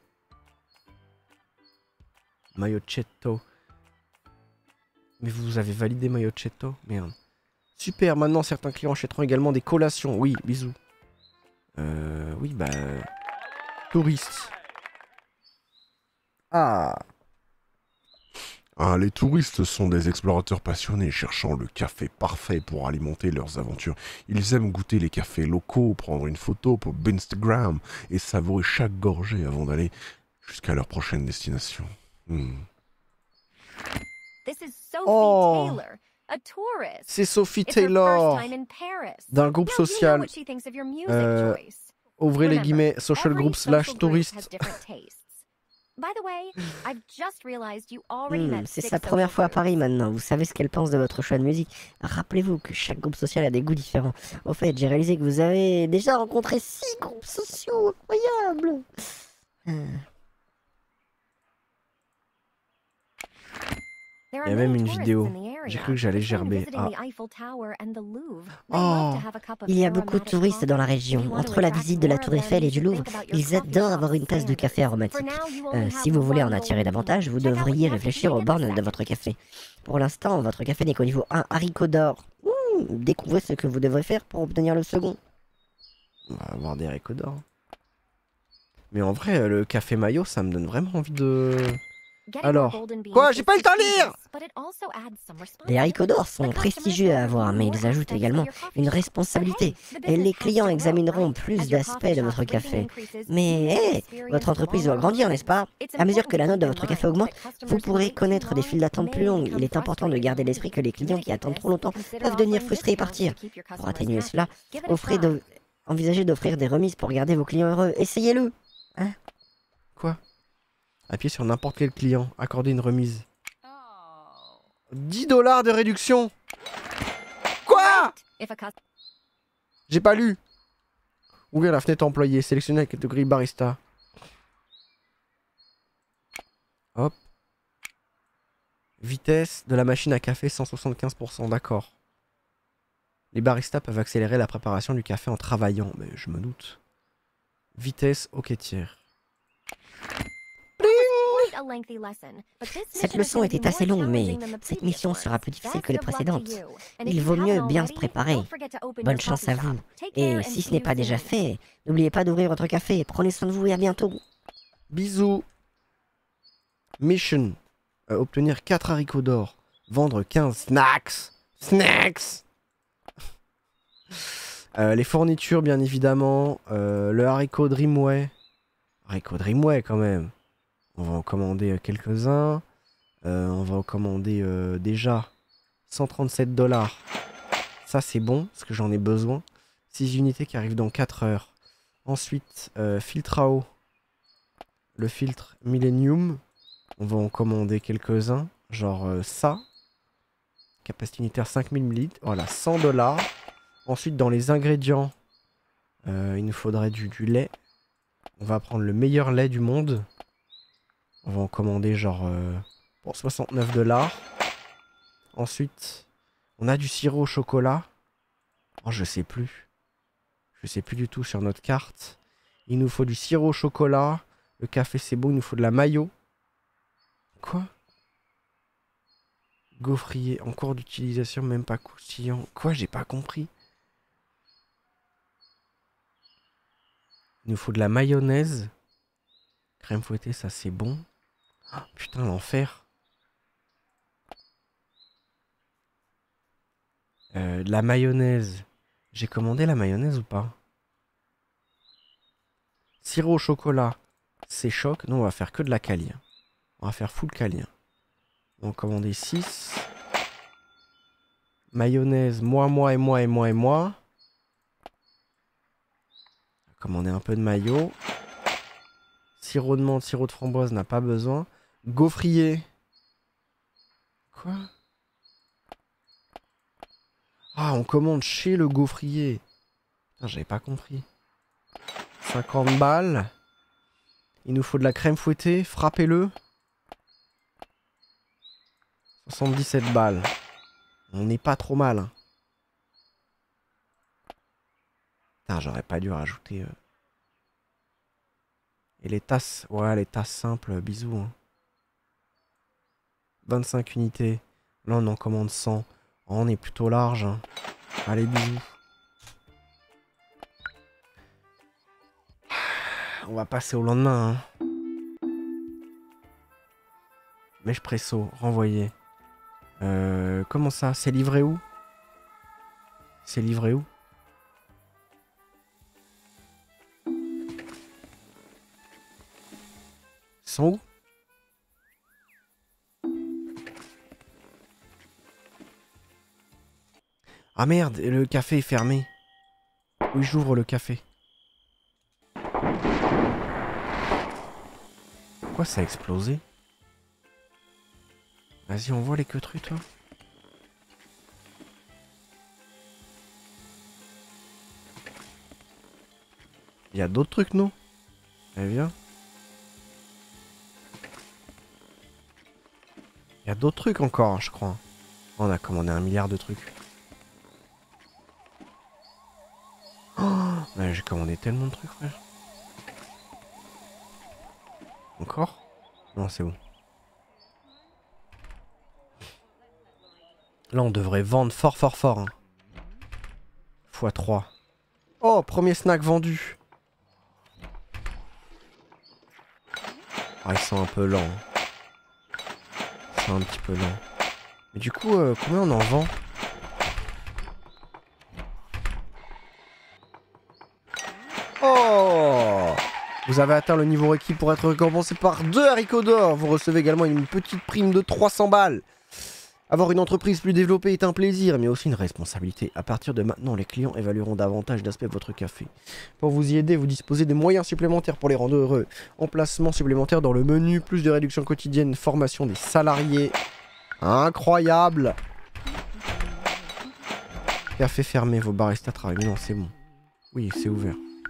A: Mayochetto. Mais vous avez validé Mayochetto? Merde. Super, maintenant certains clients achèteront également des collations. Oui, bisous. Oui, bah... Touriste. Ah.
C: Ah, les touristes sont des explorateurs passionnés cherchant le café parfait pour alimenter leurs aventures. Ils aiment goûter les cafés locaux, prendre une photo pour Instagram et savourer chaque gorgée avant d'aller jusqu'à leur prochaine destination.
A: Oh, c'est Sophie Taylor d'un groupe social. Ouvrez les guillemets, social group / touriste.
E: C'est sa première fois à Paris maintenant, vous savez ce qu'elle pense de votre choix de musique. Rappelez-vous que chaque groupe social a des goûts différents. Au fait, j'ai réalisé que vous avez déjà rencontré 6 groupes sociaux, incroyable.
A: Il y a même une vidéo. J'ai cru que j'allais gerber. Ah. Oh,
E: il y a beaucoup de touristes dans la région. Entre la visite de la Tour Eiffel et du Louvre, ils adorent avoir une tasse de café aromatique. Si vous voulez en attirer davantage, vous devriez réfléchir aux bornes de votre café. Pour l'instant, votre café n'est qu'au niveau 1 haricot d'or. Découvrez ce que vous devrez faire pour obtenir le second.
A: On va avoir des haricots d'or. Mais en vrai, le café maillot, ça me donne vraiment envie de... Alors, quoi? J'ai pas eu le temps de lire!
E: Les haricots d'or sont prestigieux à avoir, mais ils ajoutent également une responsabilité. Et les clients examineront plus d'aspects de votre café. Mais votre entreprise doit grandir, n'est-ce pas? À mesure que la note de votre café augmente, vous pourrez connaître des files d'attente plus longues. Il est important de garder à l'esprit que les clients qui attendent trop longtemps peuvent devenir frustrés et partir. Pour atténuer cela, envisagez d'offrir des remises pour garder vos clients heureux. Essayez-le! Hein?
A: Quoi? Appuyez sur n'importe quel client. Accorder une remise. 10 $ de réduction. Quoi? J'ai pas lu. Ouvrir la fenêtre employée. Sélectionner la catégorie barista. Hop. Vitesse de la machine à café 175%. D'accord. Les baristas peuvent accélérer la préparation du café en travaillant. Mais je me doute. Vitesse au quêtière.
E: Cette leçon était assez longue, mais cette mission sera plus difficile que les précédentes. Il vaut mieux bien se préparer. Bonne chance à vous. Et si ce n'est pas déjà fait, n'oubliez pas d'ouvrir votre café. Prenez soin de vous et à bientôt.
A: Bisous. Mission. Obtenir 4 haricots d'or. Vendre 15 snacks. Snacks. Les fournitures, bien évidemment. Le haricot Dreamway. Haricot Dreamway, quand même. On va en commander quelques-uns. On va en commander déjà 137 $. Ça, c'est bon, parce que j'en ai besoin. 6 unités qui arrivent dans 4 heures. Ensuite, filtre à eau. Le filtre Millennium. On va en commander quelques-uns. Genre ça. Capacité unitaire 5000 ml. Voilà, 100 $. Ensuite, dans les ingrédients, il nous faudrait du lait. On va prendre le meilleur lait du monde. On va en commander genre pour 69 $. Ensuite, on a du sirop au chocolat. Oh, je sais plus. Je sais plus du tout sur notre carte. Il nous faut du sirop au chocolat. Le café, c'est bon. Il nous faut de la mayo. Quoi? Gaufrier en cours d'utilisation, même pas croustillant. Quoi? J'ai pas compris. Il nous faut de la mayonnaise. Crème fouettée, ça c'est bon. Oh, putain, l'enfer. De la mayonnaise. J'ai commandé la mayonnaise ou pas? Sirop au chocolat. C'est choc. Non, on va faire que de la calie. On va faire full calie. On va commander 6. Mayonnaise, moi. On va commander un peu de mayo. Sirop de menthe, sirop de framboise, n'a pas besoin. Gaufrier. Quoi? Ah, on commande chez le gaufrier. Putain, j'avais pas compris. 50 balles. Il nous faut de la crème fouettée. Frappez-le. 77 balles. On n'est pas trop mal. Hein. Putain, j'aurais pas dû rajouter... Et les tasses, ouais, les tasses simples, bisous. Hein. 25 unités. Là, on en commande 100. Oh, on est plutôt large. Hein. Allez, bisous. On va passer au lendemain. Hein. Mèche presso, renvoyer. Comment ça? C'est livré où? C'est livré où? Ils sont où? Ah merde, le café est fermé. Oui, j'ouvre le café. Pourquoi ça a explosé? Vas-y, on voit les queutrus, toi. Il y a d'autres trucs, non? Allez, viens. Il y a d'autres trucs encore, hein, je crois. On a commandé 1 milliard de trucs. Oh, j'ai commandé tellement de trucs, frère. Encore? Non, c'est bon. Là, on devrait vendre fort, fort, fort. Hein. x3. Oh, premier snack vendu. Ah, ils sont un peu lents. Ils sont un petit peu lents. Mais du coup, combien on en vend? Oh! Vous avez atteint le niveau requis pour être récompensé par 2 haricots d'or. Vous recevez également une petite prime de 300 balles. Avoir une entreprise plus développée est un plaisir, mais aussi une responsabilité. À partir de maintenant, les clients évalueront davantage d'aspects de votre café. Pour vous y aider, vous disposez de moyens supplémentaires pour les rendre heureux. Emplacement supplémentaire dans le menu, plus de réductions quotidiennes, formation des salariés. Incroyable! Café fermé, vos baristas travaillent. Non, c'est bon. Oui, c'est ouvert.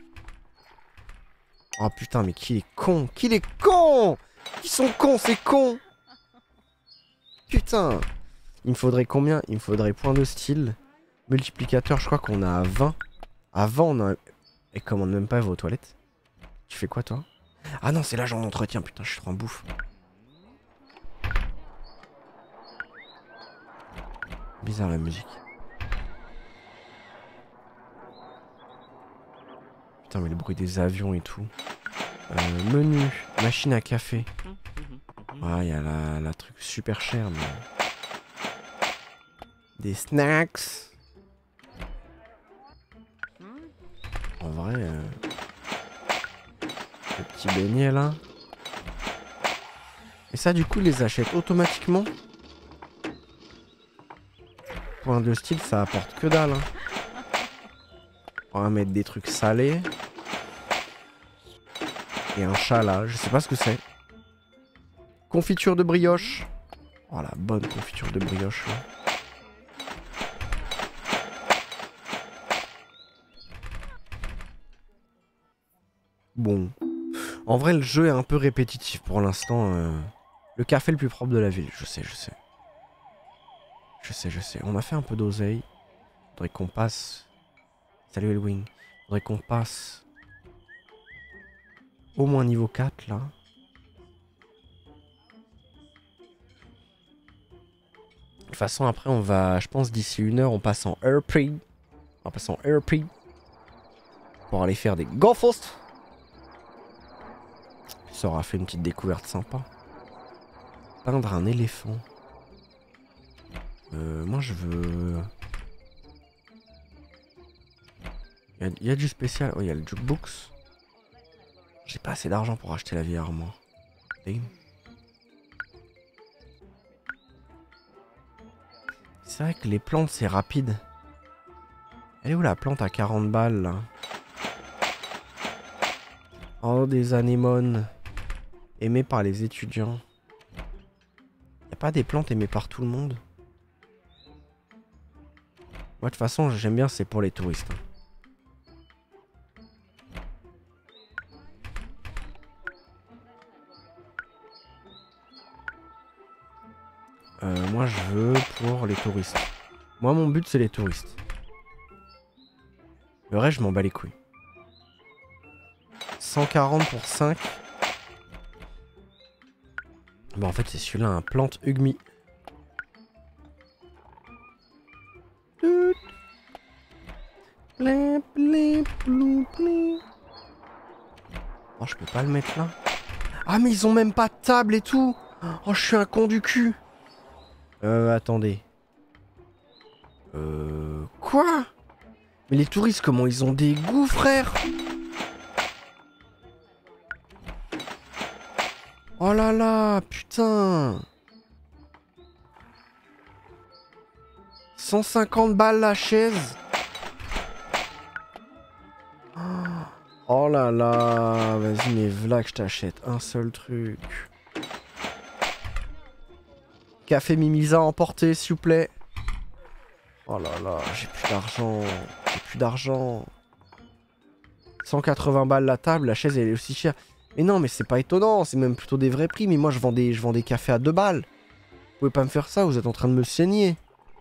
A: Oh putain, mais qu'il est con! Qu'il est con! Ils sont cons, c'est con! Putain! Il me faudrait combien? Il me faudrait point de style. Multiplicateur, je crois qu'on a 20. Avant, on a... Et commande même pas, va aux toilettes. Tu fais quoi, toi? Ah non, c'est l'agent d'entretien. Putain, je suis trop en bouffe. Bizarre, la musique. Putain, mais le bruit des avions et tout. Menu. Machine à café. Ah, il y a la truc super cher, mais... Des snacks. En vrai, le petit beignet là. Et ça, du coup, ils les achètent automatiquement. Point de style, ça apporte que dalle. Hein. On va mettre des trucs salés. Et un chat là, je sais pas ce que c'est. Confiture de brioche. Oh la bonne confiture de brioche là. Bon. En vrai, le jeu est un peu répétitif pour l'instant. Le café le plus propre de la ville. Je sais. On a fait un peu d'oseille. Faudrait qu'on passe... Salut Elwing. Faudrait qu'on passe... Au moins niveau 4, là. De toute façon, après, on va... Je pense d'ici 1 heure, on passe en airplane. On passe en airplane. Pour aller faire des Go-Fast. Ça aura fait une petite découverte sympa. Peindre un éléphant. Moi je veux... Il y a du spécial. Oh, il y a le jukebox. J'ai pas assez d'argent pour acheter la vieille armoire. C'est vrai que les plantes c'est rapide. Elle est où la plante à 40 balles là? Oh, des anémones. Aimées par les étudiants. Y a pas des plantes aimées par tout le monde? Moi de toute façon j'aime bien, c'est pour les touristes. Moi je veux pour les touristes. Moi mon but c'est les touristes. Le reste je m'en bats les couilles. 140 pour 5. Bah en fait c'est celui-là, un plante Hugmy. Oh, je peux pas le mettre là. Ah mais ils ont même pas de table et tout. Oh, je suis un con du cul. Attendez. Quoi? Mais les touristes, comment ils ont des goûts, frère? Oh là là, putain. 150 balles la chaise. Oh là là, vas-y, mais v'là que je t'achète un seul truc. Café Mimisa emporté, s'il vous plaît. Oh là là, j'ai plus d'argent. J'ai plus d'argent. 180 balles la table, la chaise elle est aussi chère. Mais non, mais c'est pas étonnant, c'est même plutôt des vrais prix. Mais moi je vends des cafés à 2 balles. Vous pouvez pas me faire ça, vous êtes en train de me saigner.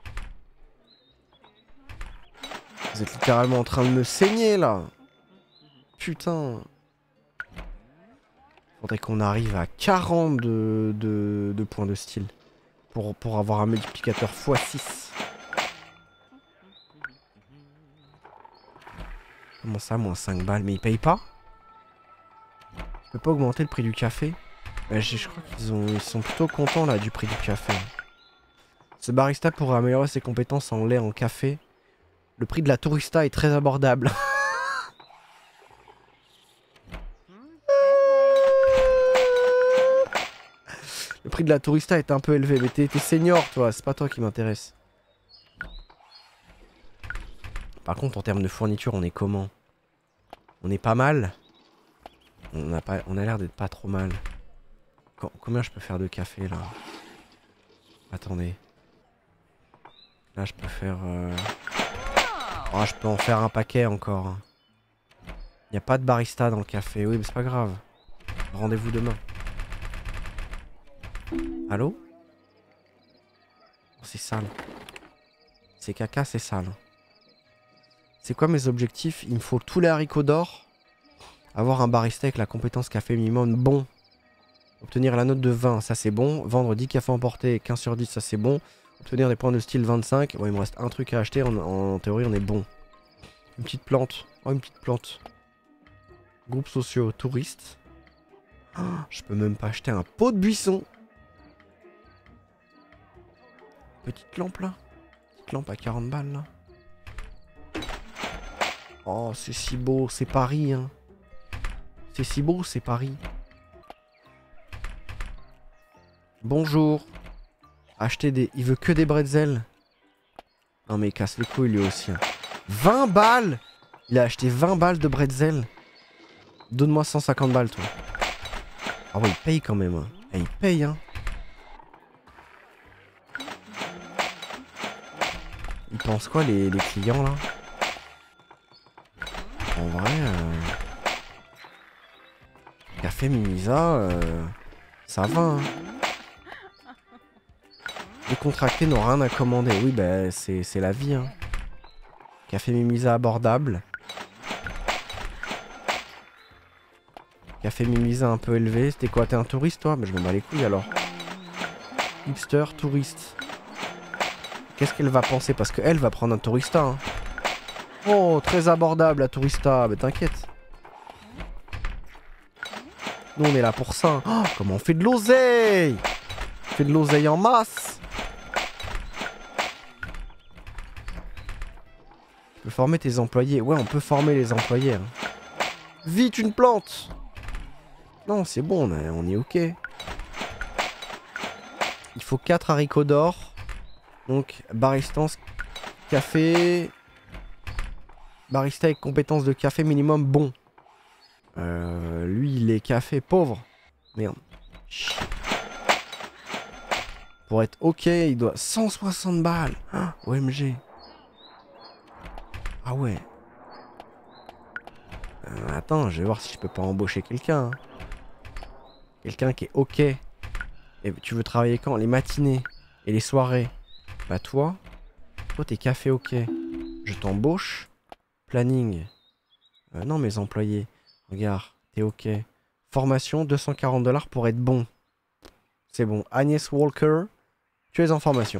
A: Vous êtes littéralement en train de me saigner là. Putain. Faudrait qu'on arrive à 40 de points de style. Pour avoir un multiplicateur x6. Comment ça, moins 5 balles? Mais ils payent pas? Je peux pas augmenter le prix du café? Je crois qu'ils sont plutôt contents là du prix du café. Ce barista pourrait améliorer ses compétences en lait en café. Le prix de la tourista est très abordable. Le prix de la tourista est un peu élevé. Mais t'es senior toi, c'est pas toi qui m'intéresse. Par contre en termes de fourniture on est comment? On est pas mal. On a l'air d'être pas trop mal. Combien je peux faire de café là? Attendez. Là je peux faire... Oh, je peux en faire un paquet encore. Y a pas de barista dans le café. Oui mais c'est pas grave. Rendez-vous demain. Allô? Oh, c'est sale. C'est caca, c'est sale. C'est quoi mes objectifs? Il me faut tous les haricots d'or. Avoir un barista avec la compétence café minimum bon. Obtenir la note de 20, ça c'est bon. Vendre 10 cafés emportés, 15 sur 10, ça c'est bon. Obtenir des points de style 25. Bon, il me reste un truc à acheter. En théorie, on est bon. Une petite plante. Oh, une petite plante. Groupes sociaux, touristes. Oh, je peux même pas acheter un pot de buisson. Petite lampe là. Petite lampe à 40 balles là. Oh, c'est si beau, c'est Paris, hein. C'est si beau, c'est Paris. Bonjour. Acheter des... Il veut que des bretzels. Non mais il casse les couilles lui aussi. Hein. 20 balles. Il a acheté 20 balles de bretzels. Donne-moi 150 balles, toi. Ah ouais, il paye quand même. Hein. Et il paye, hein. Ils pensent quoi, les clients, là? En vrai... Café Mimisa, ça va, hein. Décontracté n'ont rien à commander. Oui, bah, c'est la vie, hein. Café Mimisa abordable. Café Mimisa un peu élevé. C'était quoi? T'es un touriste, toi? Mais je me bats les couilles, alors. Hipster, touriste. Qu'est-ce qu'elle va penser? Parce qu'elle va prendre un tourista, hein. Oh, très abordable, la tourista. Mais t'inquiète. Nous, on est là pour ça. Oh, comment on fait de l'oseille? On fait de l'oseille en masse. Tu peux former tes employés. Ouais, on peut former les employés. Hein. Vite, une plante. Non, c'est bon, on est ok. Il faut 4 haricots d'or. Donc, baristance, café... Barista avec compétences de café minimum bon. Lui, il est café pauvre. Merde. Chut. Pour être ok, il doit 160 balles. Ah, OMG. Ah ouais. Attends, je vais voir si je peux pas embaucher quelqu'un. Hein. Quelqu'un qui est ok. Et tu veux travailler quand? Les matinées et les soirées. Bah toi t'es café ok. Je t'embauche. Planning. Non, mes employés. Regarde, t'es ok. Formation, 240 $ pour être bon. C'est bon. Agnès Walker, tu es en formation.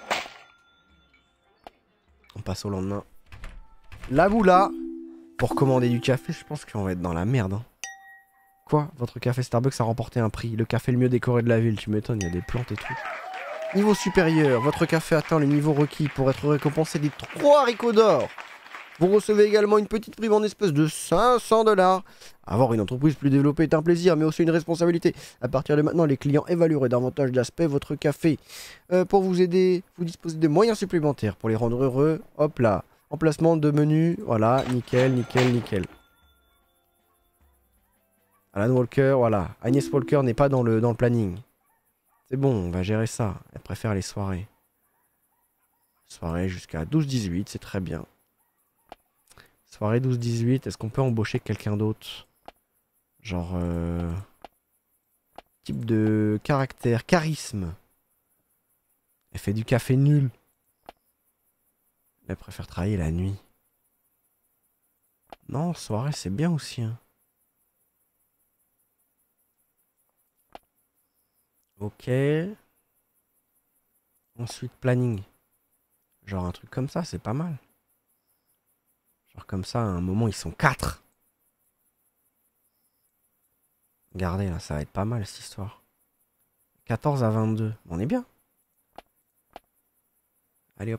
A: On passe au lendemain. La boula. Pour commander du café, je pense qu'on va être dans la merde. Hein. Quoi? Votre café Starbucks a remporté un prix. Le café le mieux décoré de la ville. Tu m'étonnes, il y a des plantes et tout. Niveau supérieur. Votre café atteint le niveau requis pour être récompensé des 3 haricots d'or. Vous recevez également une petite prime en espèces de 500 $. Avoir une entreprise plus développée est un plaisir, mais aussi une responsabilité. À partir de maintenant, les clients évalueraient davantage d'aspects votre café. Pour vous aider, vous disposez de moyens supplémentaires pour les rendre heureux. Hop là. Emplacement de menu. Voilà, nickel, nickel, nickel. Alan Walker, voilà. Agnès Walker n'est pas dans le planning. C'est bon, on va gérer ça. Elle préfère les soirées. Soirée jusqu'à 12-18, c'est très bien. Soirée 12-18, est-ce qu'on peut embaucher quelqu'un d'autre? Genre... type de caractère, charisme. Elle fait du café nul. Elle préfère travailler la nuit. Non, soirée c'est bien aussi. Hein. Ok. Ensuite planning. Genre un truc comme ça, c'est pas mal. Genre comme ça, à un moment, ils sont 4. Regardez, là, ça va être pas mal, cette histoire. 14 à 22. On est bien. Allez, hop.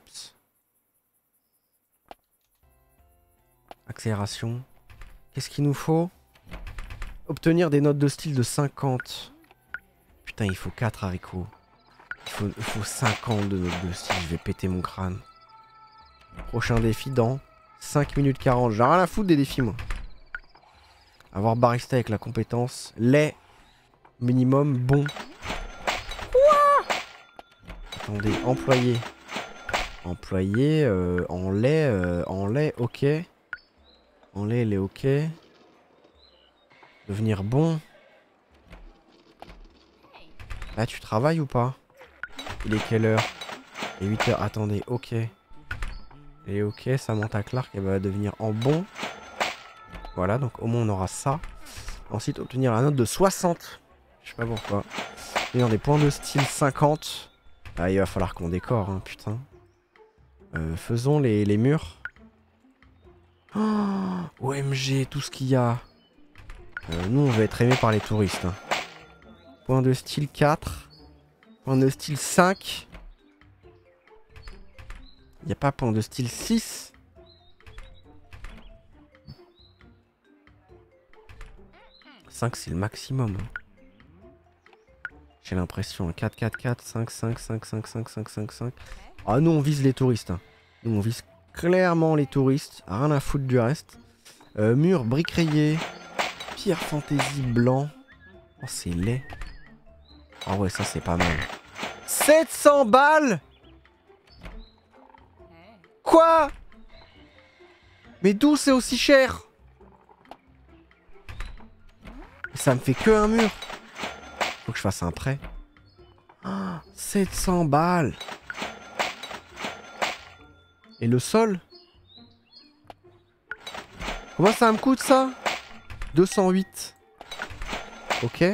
A: Accélération. Qu'est-ce qu'il nous faut? Obtenir des notes de style de 50. Putain, il faut 4 haricots. Il faut 50 de notes de style. Je vais péter mon crâne. Prochain défi dans 5 minutes 40. J'ai rien à foutre des défis, moi. Avoir barista avec la compétence. Lait. Minimum. Bon. Quoi? Attendez. Employé. Employé. En lait. Ok. En lait, il est ok. Devenir bon. Là, tu travailles ou pas? Il est quelle heure? Il est 8 h. Attendez, ok. Et ok, Samantha Clark, elle va devenir en bon. Voilà, donc au moins on aura ça. Ensuite, obtenir la note de 60. Je sais pas pourquoi. Obtenir des points de style 50. Ah, il va falloir qu'on décore, hein, putain. Faisons les murs. Oh, OMG, tout ce qu'il y a. Nous, on va être aimé par les touristes. Hein. Point de style 4. Point de style 5. Il n'y a pas point de style 6. « 5 c'est le maximum. J'ai l'impression. 4, 4, 4, 5, 5, 5, 5, 5, 5, 5, 5. Ah, nous on vise les touristes. Hein. Nous on vise clairement les touristes. Rien à foutre du reste. Mur briques rayées. Pierre fantaisie blanc. Oh, c'est laid. Ah ouais, ça c'est pas mal. 700 balles! Quoi? Mais d'où c'est aussi cher? Ça me fait que un mur. Faut que je fasse un prêt. Oh, 700 balles. Et le sol? Comment ça me coûte ça? 208. Ok.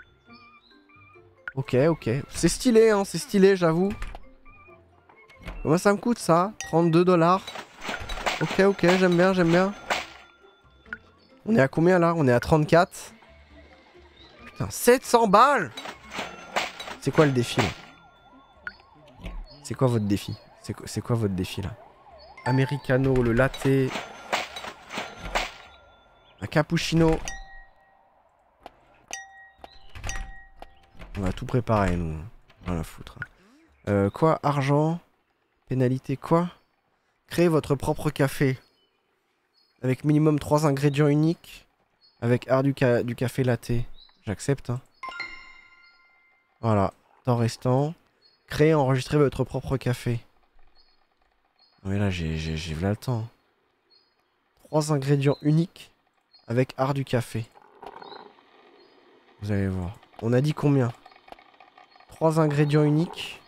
A: Ok, ok. C'est stylé, hein, c'est stylé, j'avoue. Comment ça me coûte ça? 32 $. Ok, ok, j'aime bien, j'aime bien. On est à combien là? On est à 34. Putain, 700 balles! C'est quoi le défi là? C'est quoi votre défi? C'est quoi votre défi là? Americano, le latte. Un cappuccino. On va tout préparer nous. Rien à foutre. Quoi? Argent? Pénalité quoi? Créez votre propre café. Avec minimum 3 ingrédients uniques. Avec art du café latte. J'accepte. Hein. Voilà. Temps restant. Créez, enregistrez votre propre café. Non mais là j'ai là le temps. 3 ingrédients uniques. Avec art du café. Vous allez voir. On a dit combien? 3 ingrédients uniques.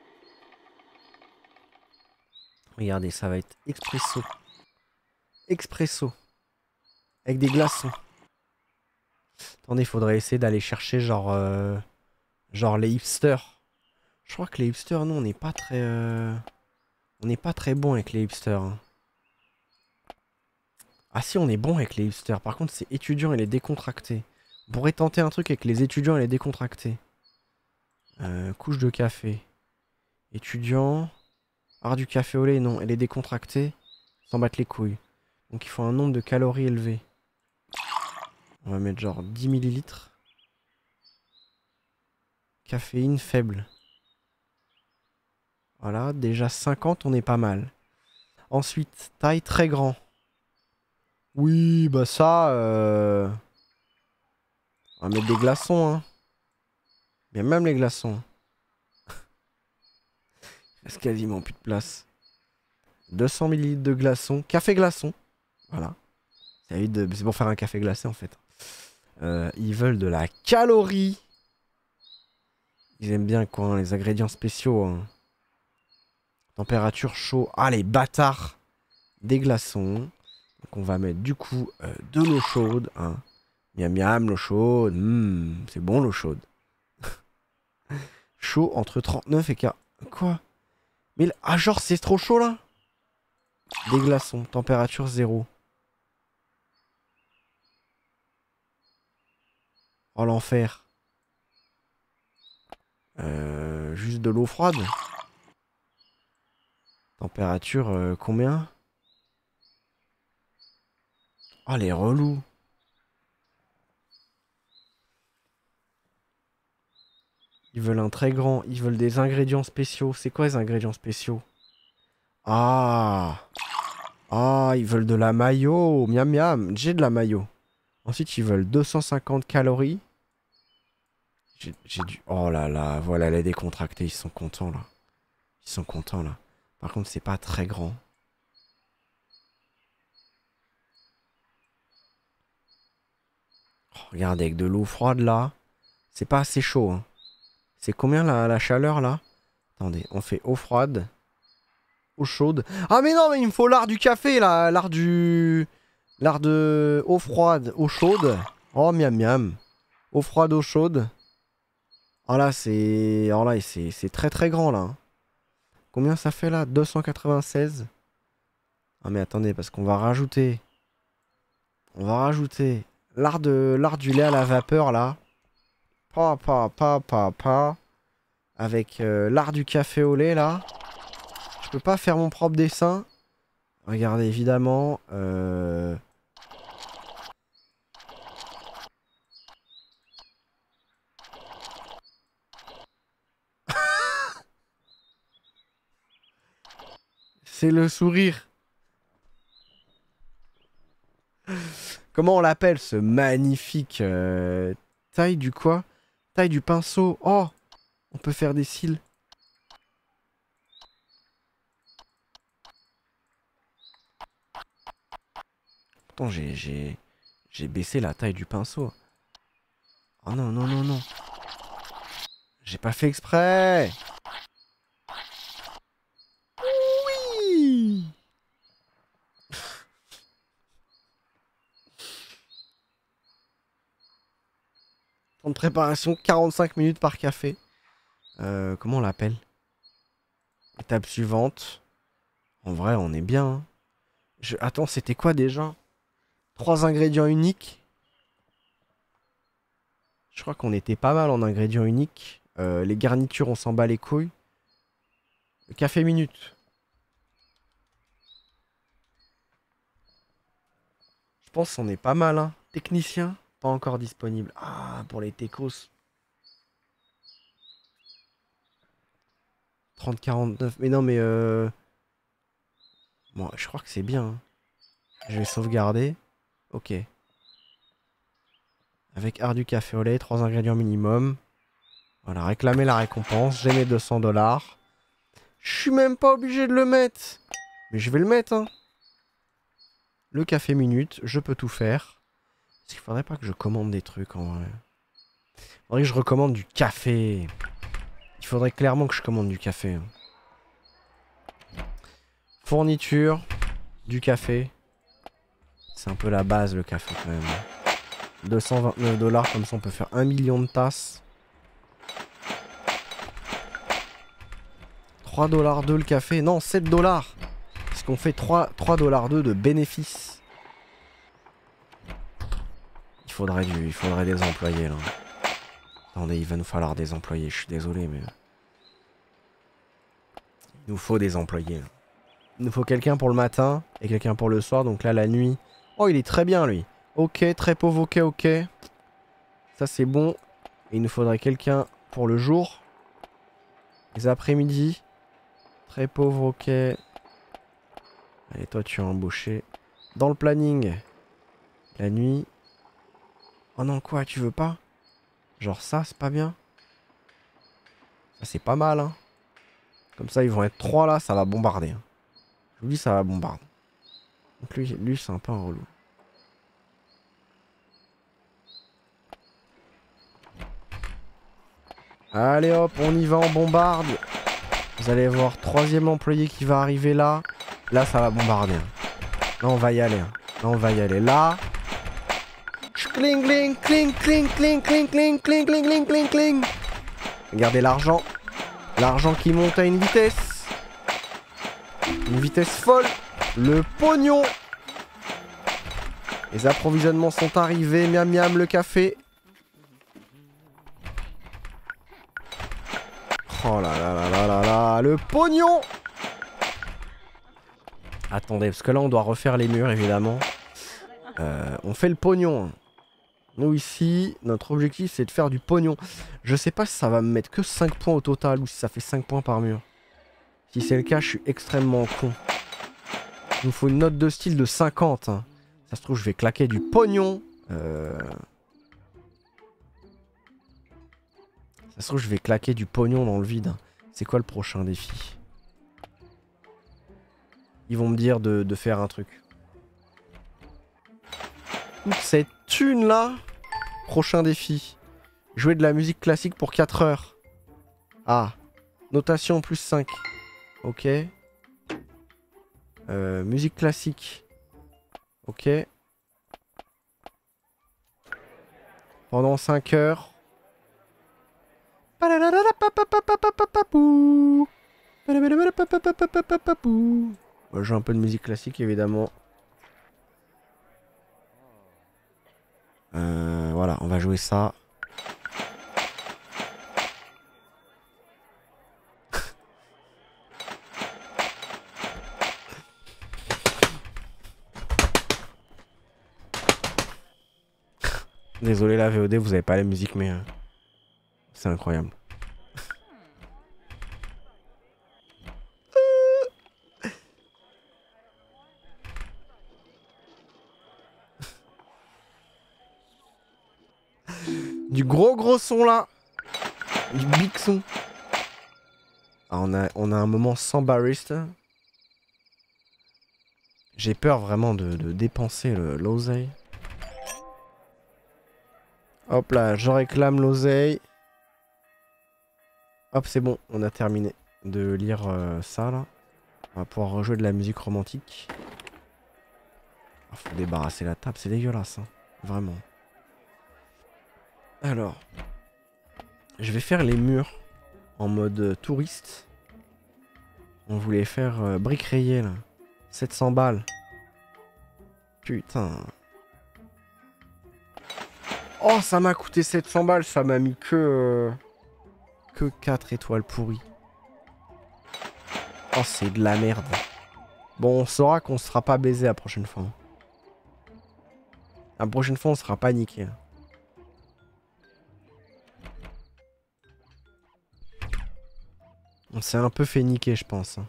A: Regardez, ça va être expresso. Expresso. Avec des glaçons. Attendez, il faudrait essayer d'aller chercher genre... genre les hipsters. Je crois que les hipsters, nous, on n'est pas très... on n'est pas très bon avec les hipsters. Hein. Ah si, on est bon avec les hipsters. Par contre, c'est étudiant et les décontractés. On pourrait tenter un truc avec les étudiants et les décontractés. Couche de café. Étudiants. Art du café au lait, non. Et les décontractés s'en battent les couilles. Donc il faut un nombre de calories élevé. On va mettre genre 10 millilitres. Caféine faible. Voilà, déjà 50, on est pas mal. Ensuite, taille très grand. Oui, bah ça... On va mettre des glaçons, hein. Bien même les glaçons. Il reste quasiment plus de place. 200 ml de glaçons. Café glaçon. Voilà. C'est pour faire un café glacé en fait. Ils veulent de la calorie. Ils aiment bien quoi, hein, les ingrédients spéciaux. Hein. Température chaud. Ah les bâtards. Des glaçons. Donc on va mettre du coup de l'eau chaude. Hein. Miam miam, l'eau chaude. C'est bon l'eau chaude. Chaud entre 39 et 40. Quoi? Mais ah genre c'est trop chaud là? Des glaçons. Température 0. Oh l'enfer. Juste de l'eau froide. Température combien? Oh les relous. Ils veulent un très grand. Ils veulent des ingrédients spéciaux. C'est quoi les ingrédients spéciaux? Ah. Ah, ils veulent de la mayo. Miam miam. J'ai de la mayo. Ensuite, ils veulent 250 calories. J'ai dû... Oh là là, voilà les décontractés, ils sont contents là. Ils sont contents là. Par contre, c'est pas très grand. Oh, regardez, avec de l'eau froide là. C'est pas assez chaud. Hein. C'est combien la chaleur là? Attendez, on fait eau froide. Eau chaude. Ah mais non, mais il me faut l'art du café là. L'art du... L'art de... Eau froide, eau chaude. Oh miam miam. Eau froide, eau chaude. Oh là, c'est... Oh là, c'est très très grand là. Combien ça fait là? 296. Ah mais attendez, parce qu'on va rajouter... On va rajouter l'art du lait à la vapeur là. Avec l'art du café au lait là. Je peux pas faire mon propre dessin. Regardez, évidemment. C'est le sourire. Comment on l'appelle ce magnifique taille du quoi? Taille du pinceau. Oh, on peut faire des cils. Pourtant j'ai baissé la taille du pinceau. Oh non non non non. J'ai pas fait exprès. Oui. Temps de préparation 45 minutes par café. Comment on l'appelle? Étape suivante. En vrai, on est bien. Hein. Attends, c'était quoi déjà? 3 ingrédients uniques. Je crois qu'on était pas mal en ingrédients uniques. Les garnitures, on s'en bat les couilles. Le café minute. Je pense qu'on est pas mal. Hein. Technicien, pas encore disponible. Ah, pour les techos. 30-49. Mais non, mais... Bon, je crois que c'est bien. Hein. Je vais sauvegarder. Ok. Avec art du café au lait, 3 ingrédients minimum. Voilà, réclamer la récompense. J'ai mes 200$. Je suis même pas obligé de le mettre. Mais je vais le mettre, hein. Le café minute, je peux tout faire. Est-ce qu'il faudrait pas que je commande des trucs en vrai? Il faudrait que je recommande du café. Il faudrait clairement que je commande du café. Hein. Fourniture, du café. C'est un peu la base le café quand même. 229$, comme ça on peut faire 1 million de tasses. 3,2$ le café. Non, 7$. Parce qu'on fait 3,2$ de bénéfices. Il faudrait des employés là. Attendez, il va nous falloir des employés, je suis désolé mais... Il nous faut des employés. Là. Il nous faut quelqu'un pour le matin et quelqu'un pour le soir, donc là la nuit... Oh il est très bien lui. Ok, très pauvre, ok. Ça c'est bon. Et il nous faudrait quelqu'un pour le jour. Les après-midi. Très pauvre, ok. Allez, toi tu es embauché. Dans le planning. La nuit. Oh non, quoi, tu veux pas? Genre ça, c'est pas bien? Ça c'est pas mal, hein. Comme ça, ils vont être 3 là, ça va bombarder. Hein. Je vous dis, ça va bombarder. Donc lui c'est un peu un relou. Allez hop, on y va, on bombarde. Vous allez voir, 3e employé qui va arriver là. Là, ça va bombarder. Là, on va y aller. Là, on va y aller. Là. Cling, cling, cling, cling, cling, cling, cling, cling, cling, cling, cling, cling. Regardez l'argent. L'argent qui monte à une vitesse. Une vitesse folle. Le pognon. Les approvisionnements sont arrivés. Miam miam, le café. Oh là là là là là là, le pognon! Attendez, parce que là on doit refaire les murs évidemment. On fait le pognon. Nous ici, notre objectif c'est de faire du pognon. Je sais pas si ça va me mettre que 5 points au total ou si ça fait 5 points par mur. Si c'est le cas, je suis extrêmement con. Il nous faut une note de style de 50. Hein. Ça se trouve, je vais claquer du pognon. Ça se trouve, je vais claquer du pognon dans le vide. C'est quoi le prochain défi? Ils vont me dire de faire un truc. Toute cette thune là. Prochain défi. Jouer de la musique classique pour 4 heures. Ah. Notation plus 5. Ok. Musique classique. Ok. Pendant 5 heures. On va jouer un peu de musique classique évidemment. Voilà, on va jouer ça. Désolé la VOD, vous avez pas la musique mais c'est incroyable. Du gros son là. Du big son. Ah, on a un moment sans bariste. J'ai peur vraiment de dépenser l'oseille. Hop là, je réclame l'oseille. Hop, c'est bon, on a terminé de lire ça là. On va pouvoir rejouer de la musique romantique. Ah, faut débarrasser la table, c'est dégueulasse, hein. Vraiment. Alors, je vais faire les murs en mode touriste. On voulait faire briques rayées là. 700 balles. Putain. Oh, ça m'a coûté 700 balles, ça m'a mis que 4 étoiles pourries. Oh, c'est de la merde. Bon, on saura qu'on sera pas baisé la prochaine fois. La prochaine fois, on sera pas niqué. On s'est un peu fait niquer, je pense.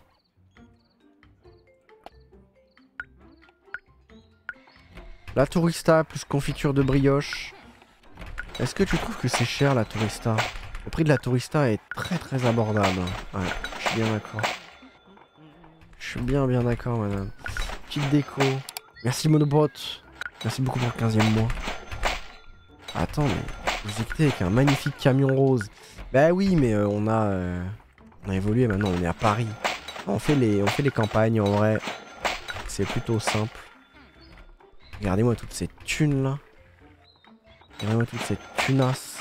A: La tourista plus confiture de brioche. Est-ce que tu trouves que c'est cher la tourista? Le prix de la tourista est très abordable. Ouais, je suis bien d'accord. Je suis bien d'accord, madame. Petite déco. Merci Monobot. Merci beaucoup pour le 15e mois. Attends, mais vous écoutez avec un magnifique camion rose. Bah oui, mais on a évolué maintenant, on est à Paris. On fait les campagnes en vrai. C'est plutôt simple. Regardez-moi toute cette thune là. Regardez-moi toute cette tunasse.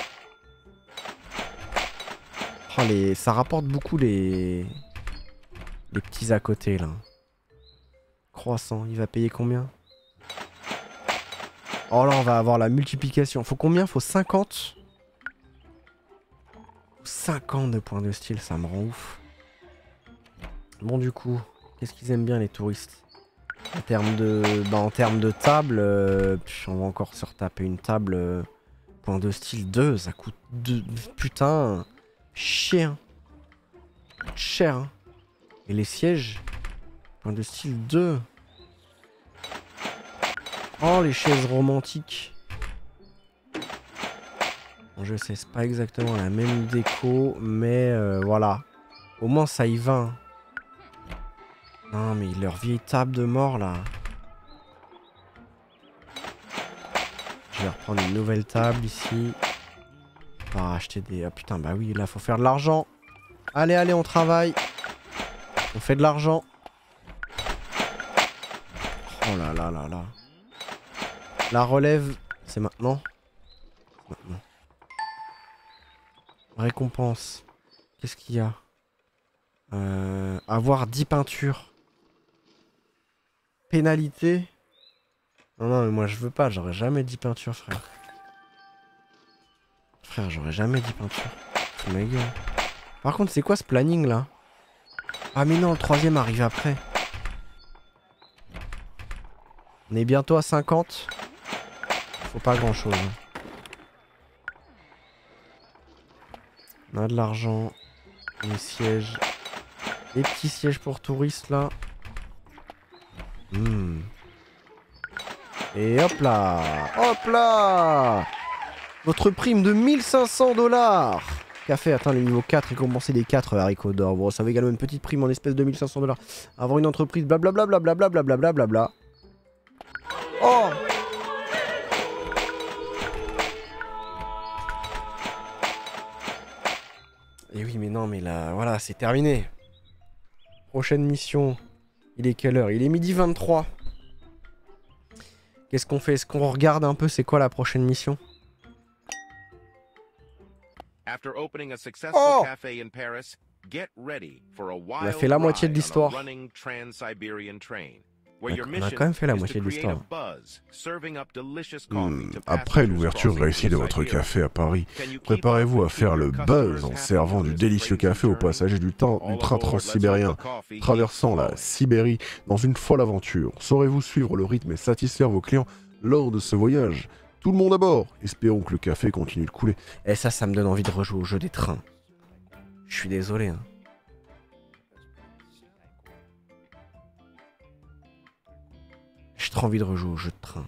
A: Oh, ça rapporte beaucoup les petits à côté là. Croissant, il va payer combien? Oh là, on va avoir la multiplication. Faut combien? Faut 50? 50 de points de style, ça me rend ouf. Bon, du coup, qu'est-ce qu'ils aiment bien les touristes? En termes de table, on va encore se retaper une table. Point de style 2, ça coûte 2. Putain, cher. Cher. Hein. Et les sièges, point de style 2. Oh, les chaises romantiques. Bon, je sais, c'est pas exactement la même déco, mais voilà. Au moins, ça y va. Hein. Non, mais leur vieille table de mort, là. Je vais reprendre une nouvelle table, ici. On va racheter des... Ah, putain, bah oui, là, faut faire de l'argent. Allez, allez, on travaille. On fait de l'argent. Oh là là là là. La relève, c'est maintenant. Maintenant. Récompense. Qu'est-ce qu'il y a? Avoir 10 peintures. Pénalité. Non, non, mais moi je veux pas. J'aurais jamais 10 peintures, frère. Frère, j'aurais jamais 10 peintures. C'est ma gueule. Par contre, c'est quoi ce planning là? Ah mais non, le troisième arrive après. On est bientôt à 50. Faut pas grand chose. On a de l'argent. Les sièges. Les petits sièges pour touristes là. Et hop là. Hop là. Votre prime de 1500 $. Café atteint le niveau 4 et compenser des 4 haricots d'or. Vous recevez également une petite prime en espèces de 1500 $. Avoir une entreprise blablabla blablabla blablabla blablabla. Oh. Et oui mais non mais là voilà c'est terminé. Prochaine mission. Il est quelle heure? Il est 12h23. Qu'est-ce qu'on fait? Est-ce qu'on regarde un peu c'est quoi la prochaine mission? Oh! On a fait la moitié de l'histoire. On a quand même fait la moitié de l'histoire.
C: Après l'ouverture réussie de votre café à Paris, préparez-vous à faire le buzz en servant du délicieux café aux passagers du train transsibérien, traversant la Sibérie dans une folle aventure. Saurez-vous suivre le rythme et satisfaire vos clients lors de ce voyage? Tout le monde à bord. Espérons que le café continue de couler.
A: Et ça me donne envie de rejouer au jeu des trains. Je suis désolé. Hein. J'ai trop envie de rejouer au jeu de train.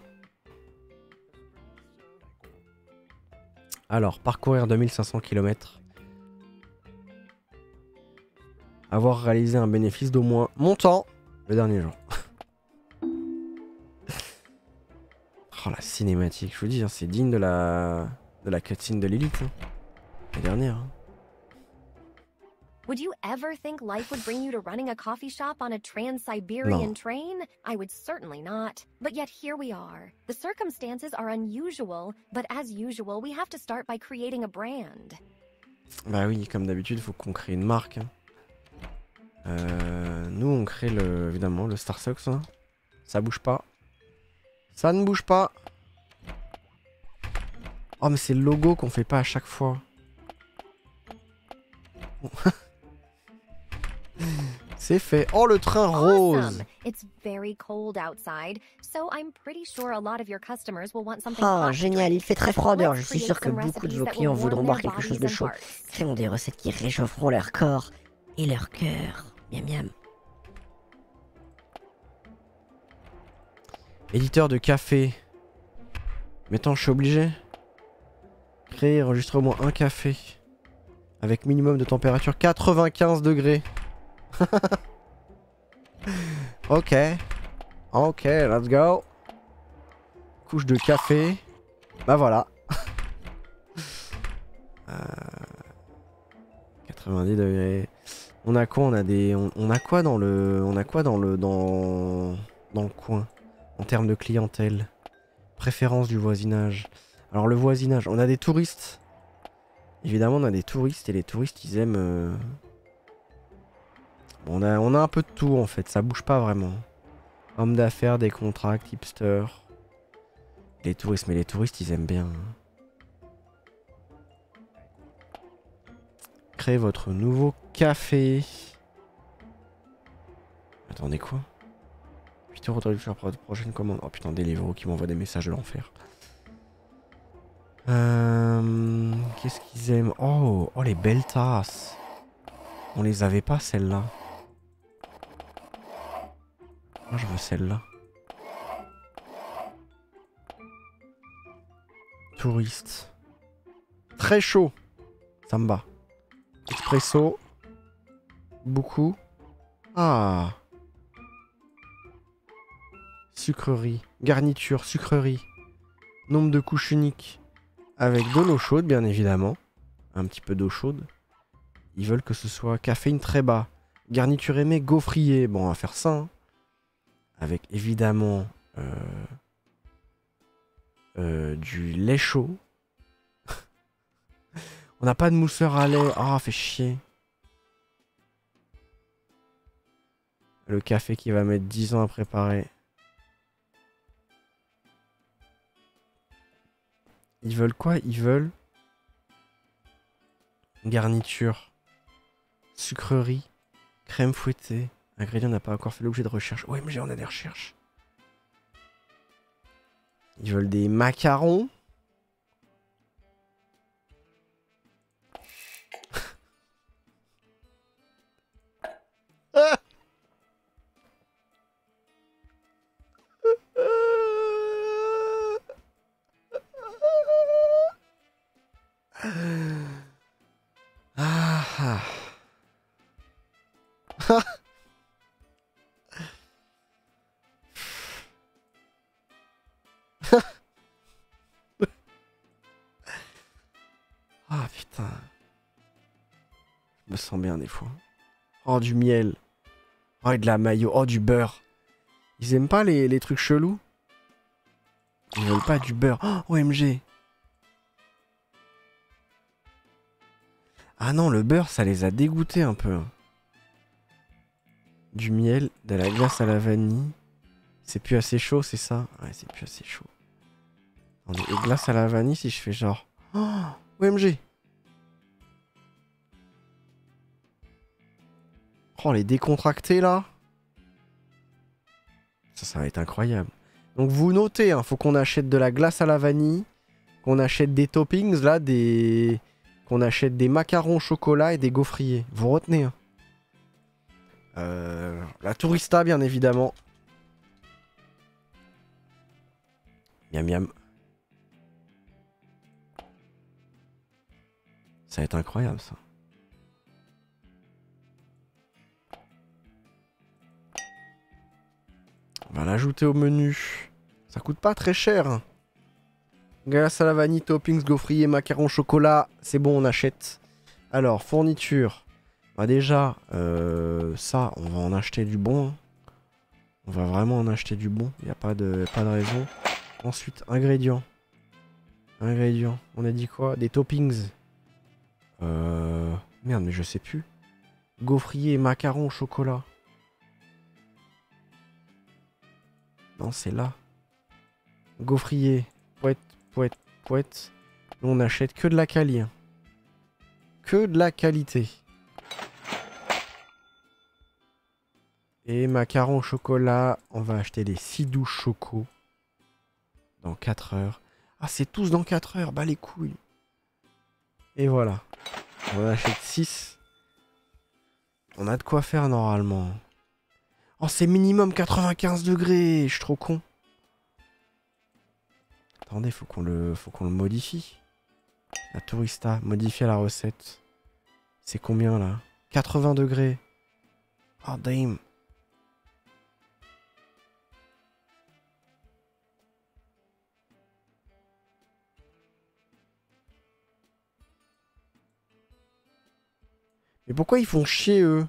A: Alors, parcourir 2500 km. Avoir réalisé un bénéfice d'au moins montant le dernier jour. Oh la cinématique, je vous dis, hein, c'est digne de la cutscene de Lilith. Hein. La dernière. Hein.
D: Would you ever think life would bring you to running a coffee shop on a Trans-Siberian train? I would certainly not. But yet here we are. The circumstances are unusual, but as usual, we have to start by creating a brand.
A: Bah oui, comme d'habitude, il faut qu'on crée une marque. Hein. Nous, on crée évidemment le Starsucks. Hein. Ça bouge pas. Ça ne bouge pas. Oh mais c'est le logo qu'on fait pas à chaque fois. C'est fait. Oh le train rose.
E: Oh génial, il fait très froid dehors. Je suis sûr que beaucoup de vos clients voudront boire quelque chose de chaud. Créons des recettes qui réchaufferont leur corps et leur cœur. Miam miam.
A: Éditeur de café. Mais attends, je suis obligé. Créer et enregistrer au moins un café. Avec minimum de température 95 degrés. Ok. Ok, let's go. Couche de café. Bah voilà. 90 degrés. On a quoi? On a des. On a quoi dans le. On a quoi dans le coin? En termes de clientèle. Préférence du voisinage. Alors le voisinage, on a des touristes. Évidemment on a des touristes et les touristes ils aiment... On a un peu de tout en fait, ça bouge pas vraiment. Homme d'affaires, des contrats, hipster. Les touristes, mais les touristes, ils aiment bien. Créez votre nouveau café. Attendez, quoi? 8 € de réduction pour votre prochaine commande. Oh putain, Deliveroo qui m'envoie des messages de l'enfer. Qu'est-ce qu'ils aiment? Oh, les belles tasses. On les avait pas, celles-là. Moi, je veux celle-là. Touriste. Très chaud. Ça me va. Espresso. Beaucoup. Ah. Sucrerie. Garniture, sucrerie. Nombre de couches uniques. Avec de l'eau chaude, bien évidemment. Un petit peu d'eau chaude. Ils veulent que ce soit caféine très bas. Garniture aimée, gaufrier. Bon, on va faire ça. Hein. Avec évidemment du lait chaud. On n'a pas de mousseur à lait. Ah, fait chier. Le café qui va mettre 10 ans à préparer. Ils veulent quoi? Ils veulent garniture, sucrerie, crème fouettée. Ingrédient n'a pas encore fait l'objet de recherche. OMG, on a des recherches. Ils veulent des macarons. Ah putain. Je me sens bien des fois. Oh, du miel. Oh, et de la mayo. Oh, du beurre. Ils aiment pas les trucs chelous? Ils veulent pas du beurre. Oh, OMG. Ah non, le beurre, ça les a dégoûtés un peu. Du miel, de la glace à la vanille. C'est plus assez chaud, c'est ça? Ouais, c'est plus assez chaud. Attendez, et glace à la vanille si je fais genre... Oh, OMG. Oh, les décontractés là. Ça va être incroyable. Donc vous notez, hein, faut qu'on achète de la glace à la vanille. Qu'on achète des toppings là, qu'on achète des macarons au chocolat et des gaufriers. Vous retenez, hein. La tourista, bien évidemment. Miam miam. Ça va être incroyable, ça. On va l'ajouter au menu. Ça coûte pas très cher. Glace à la vanille, toppings, gaufrier, macarons, chocolat. C'est bon, on achète. Alors, fourniture. Bah déjà, ça, on va en acheter du bon. Hein. On va vraiment en acheter du bon. Il n'y a pas de raison. Ensuite, ingrédients. Ingrédients. On a dit quoi? Des toppings. Merde, mais je sais plus. Gaufrier, macarons, chocolat. Non, c'est là. Gaufrier. Poète, poète, poète. Nous, on achète que de la quali. Hein. Que de la qualité. Et macarons au chocolat. On va acheter des 6 douches choco. Dans 4 heures. Ah, c'est tous dans 4 heures. Bah les couilles. Et voilà. On en achète 6. On a de quoi faire normalement. Oh, c'est minimum 95 degrés. Je suis trop con. Attendez, faut qu'on le modifie. La tourista, modifier la recette. C'est combien là? 80 degrés. Oh damn. Mais pourquoi ils font chier eux?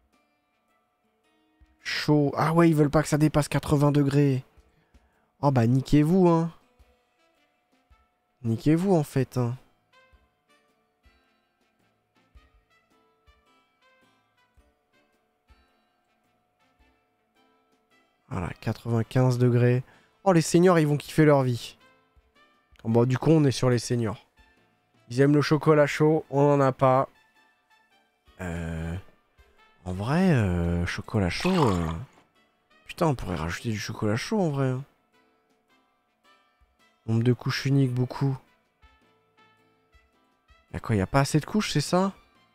A: Chaud. Ah ouais, ils veulent pas que ça dépasse 80 degrés. Oh bah niquez-vous hein. Niquez-vous en fait hein. Voilà, 95 degrés. Oh les seigneurs ils vont kiffer leur vie. Bon, du coup, on est sur les seniors. Ils aiment le chocolat chaud, on n'en a pas. En vrai, chocolat chaud... Putain, on pourrait rajouter du chocolat chaud, en vrai. Nombre de couches uniques, beaucoup. Y'a quoi, y'a pas assez de couches, c'est ça?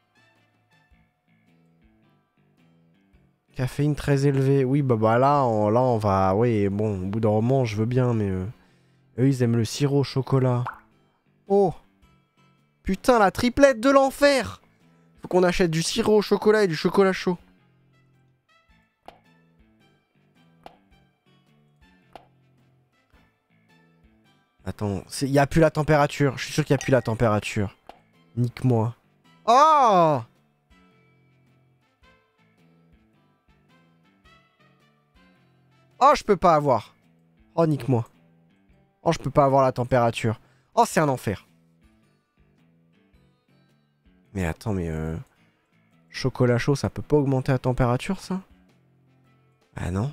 A: Caféine très élevée. Oui, bah là, on va... Oui, bon, au bout d'un moment, je veux bien, mais... Eux, ils aiment le sirop au chocolat. Oh! Putain, la triplette de l'enfer! Faut qu'on achète du sirop au chocolat et du chocolat chaud. Attends, il n'y a plus la température. Je suis sûr qu'il n'y a plus la température. Nique-moi. Oh! Oh, je peux pas avoir. Oh, nique-moi. Oh, je peux pas avoir la température. Oh, c'est un enfer. Mais attends, mais... Chocolat chaud, ça peut pas augmenter la température, ça? Ah non.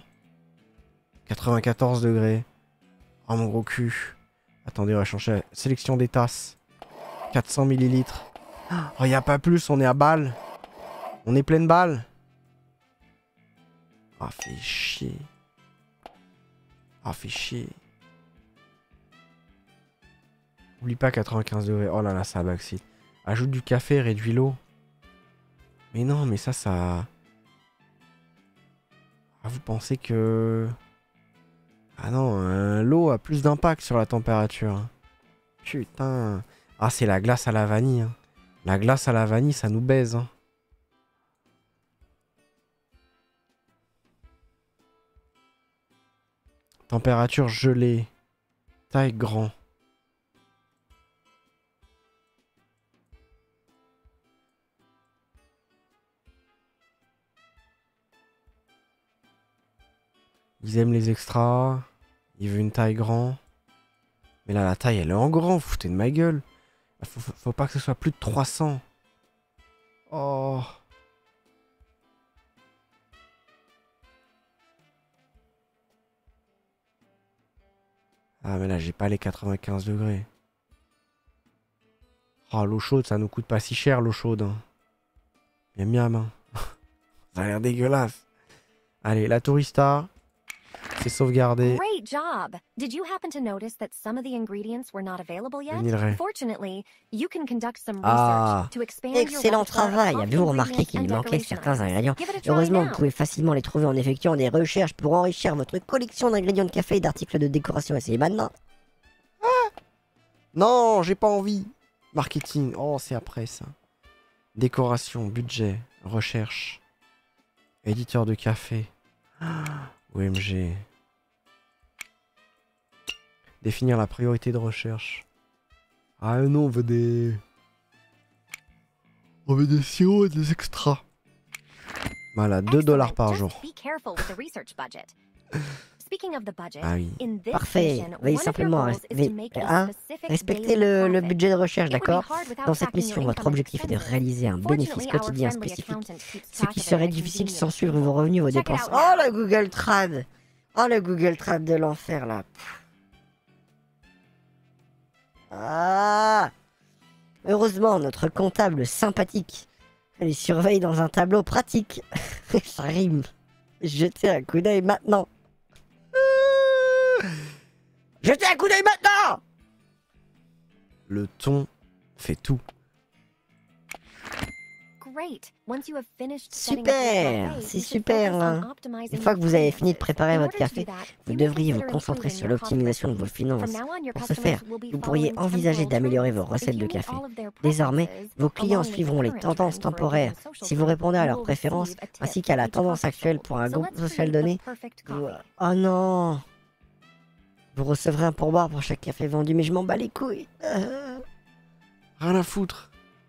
A: 94 degrés. Oh, mon gros cul. Attendez, on va changer la sélection des tasses. 400 millilitres. Oh, y a pas plus, on est à balle. On est pleine balle. Ah, fait chier. Ah, fait chier. Oublie pas 95 degrés. Oh là là, ça backseat. Ajoute du café, réduis l'eau. Mais non, mais ça... Ah, vous pensez que... Ah non, l'eau a plus d'impact sur la température. Putain. Ah, c'est la glace à la vanille. Hein. La glace à la vanille, ça nous baise. Hein. Température gelée. Taille grand. Ils aiment les extras. Il veut une taille grand. Mais là, la taille, elle est en grand. Vous foutez de ma gueule. Faut pas que ce soit plus de 300. Oh. Ah, mais là, j'ai pas les 95 degrés. Oh, l'eau chaude, ça nous coûte pas si cher, l'eau chaude. Hein. Miam miam. Hein. Ça a l'air dégueulasse. Allez, la tourista. C'est sauvegardé.
D: Great job. Did you happen to notice that some of the ingredients were not available yet? Fortunately, you can conduct some research to expand your
E: excellent travail. Avez-vous remarqué qu'il manquait certains ingrédients? Heureusement, vous pouvez facilement les trouver en effectuant des recherches pour enrichir votre collection d'ingrédients de café et d'articles de décoration. Essayez maintenant.
A: Ah non, j'ai pas envie. Marketing. Oh, c'est après ça. Décoration, budget, recherche. Éditeur de café. OMG. Définir la priorité de recherche. Ah non, on veut des... On veut des sirops et des extras. Voilà, 2 $ par jour. Ah oui.
E: Parfait. Veuillez simplement respecter le budget de recherche, d'accord? Dans cette mission, votre objectif est de réaliser un bénéfice quotidien spécifique. Ce qui serait difficile sans suivre vos revenus, vos dépenses. Oh, le Google Trad! Oh, le Google Trad de l'enfer, là. Ah! Heureusement, notre comptable sympathique les surveille dans un tableau pratique. Ça rime. Jetez un coup d'œil maintenant. Jetez un coup d'œil maintenant!
A: Le ton fait tout.
E: Super, c'est super hein. Une fois que vous avez fini de préparer votre café, vous devriez vous concentrer sur l'optimisation de vos finances. Pour ce faire, vous pourriez envisager d'améliorer vos recettes de café. Désormais, vos clients suivront les tendances temporaires si vous répondez à leurs préférences, ainsi qu'à la tendance actuelle pour un groupe social donné. Oh non! Vous recevrez un pourboire pour chaque café vendu, mais je m'en bats les couilles.
A: Rien à foutre.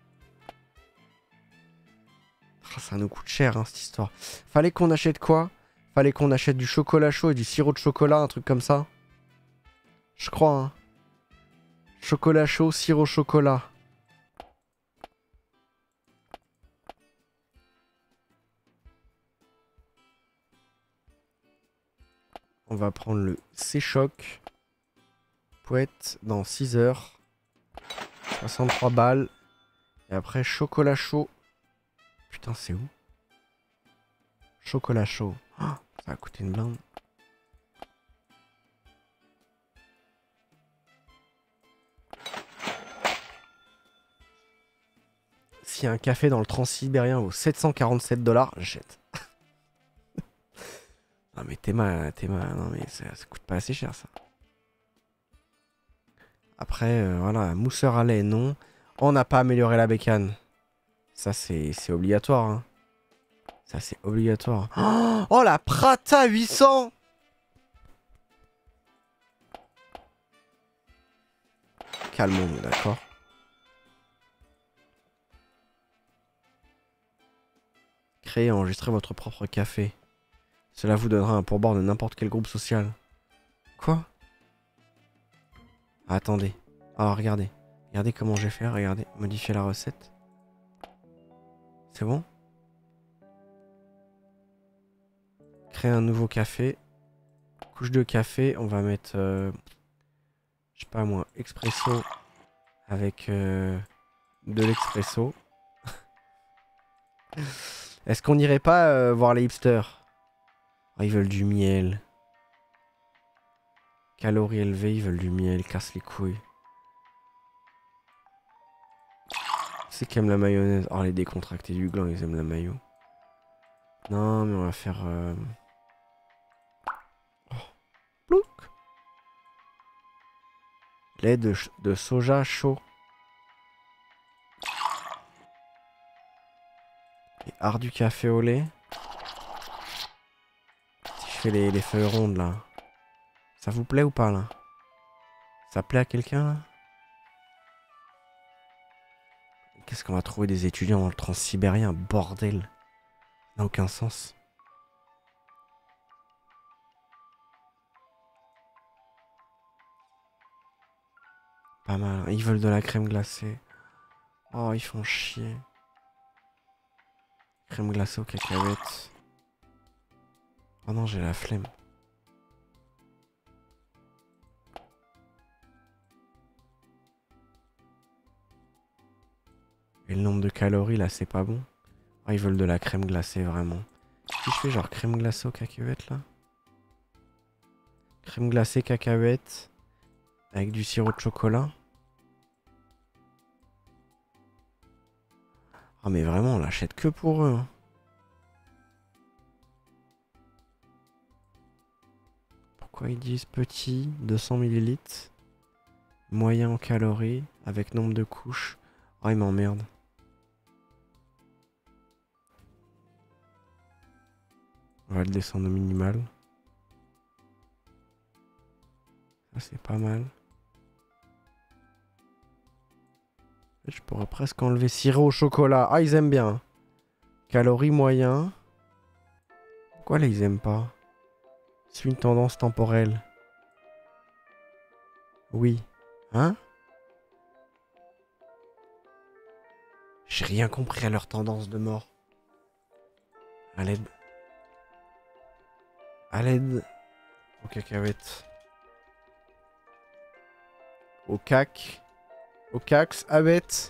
A: Oh, ça nous coûte cher, hein, cette histoire. Fallait qu'on achète quoi? Fallait qu'on achète du chocolat chaud et du sirop de chocolat, un truc comme ça. Je crois, hein. Chocolat chaud, sirop chocolat. On va prendre le C-Choc. Pouette dans 6 heures. 63 balles. Et après, chocolat chaud. Putain, c'est où? Chocolat chaud. Oh, ça va coûter une blinde. Si un café dans le Transsibérien vaut 747 $, j'achète. Non mais Théma, non mais ça coûte pas assez cher ça. Après, voilà, mousseur à lait, non. On n'a pas amélioré la bécane. Ça c'est obligatoire. Hein. Ça c'est obligatoire. Oh la Prata 800. Calmons-nous, d'accord. Créez et enregistrez votre propre café. Cela vous donnera un pourboire de n'importe quel groupe social. Quoi? Ah, attendez. Ah, regardez. Regardez comment j'ai fait. Regardez. Modifier la recette. C'est bon? Créer un nouveau café. Couche de café. On va mettre... je sais pas moi. Expresso. Avec de l'expresso. Est-ce qu'on irait pas voir les hipsters? Oh, ils veulent du miel. Calories élevées, ils veulent du miel. Casse les couilles. C'est qui aime la mayonnaise? Oh, les décontractés du gland, ils aiment la mayo. Non, mais on va faire... Oh. Plouc. Lait de soja chaud. Et art du café au lait. Si je fais les feuilles rondes là. Ça vous plaît ou pas là? Ça plaît à quelqu'un là? Qu'est-ce qu'on va trouver des étudiants dans le Transsibérien? Bordel. Ça n'a aucun sens. Pas mal. Ils veulent de la crème glacée. Oh, ils font chier. Crème glacée aux cacahuètes. Oh non, j'ai la flemme. Et le nombre de calories là, c'est pas bon. Oh, ils veulent de la crème glacée vraiment. Si je fais genre crème glacée aux cacahuètes là. Crème glacée cacahuètes. Avec du sirop de chocolat. Oh mais vraiment on l'achète que pour eux. Hein. Pourquoi ils disent petit, 200 ml. Moyen en calories, avec nombre de couches. Oh ils m'emmerdent. On va le descendre au minimal. Ça c'est pas mal. Je pourrais presque enlever sirop au chocolat. Ah, ils aiment bien. Calories moyen. Pourquoi là, ils aiment pas? C'est une tendance temporelle. Oui. Hein? J'ai rien compris à leur tendance de mort. À l'aide. À l'aide. Aux cacahuètes. Au cac. Au cax, à bête.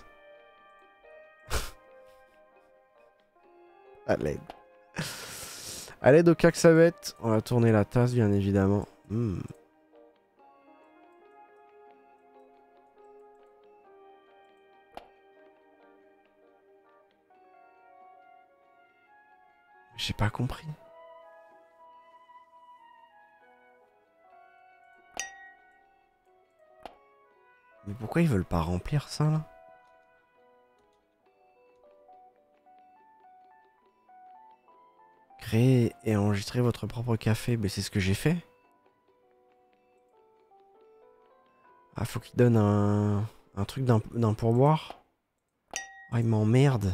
A: À l'aide. À l'aide au cax à bête. On va tourner la tasse, bien évidemment. Je J'ai pas compris. Mais pourquoi ils veulent pas remplir ça là? Créer et enregistrer votre propre café, mais c'est ce que j'ai fait. Ah, faut qu'il donne un truc d'un pourboire. Ah, il m'emmerde.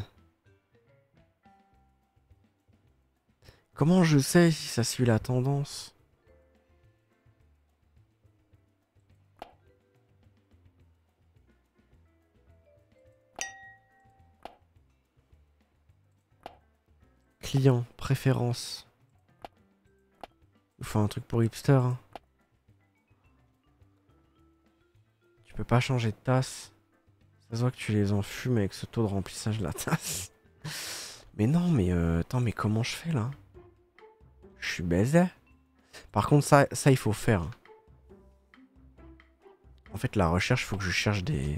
A: Comment je sais si ça suit la tendance? Client, préférence. Il faut un truc pour hipster. Hein. Tu peux pas changer de tasse. Ça se voit que tu les enfumes avec ce taux de remplissage de la tasse. Mais non, mais attends, mais comment je fais là? Je suis baisé. Par contre, ça il faut faire. En fait, la recherche, faut que je cherche des...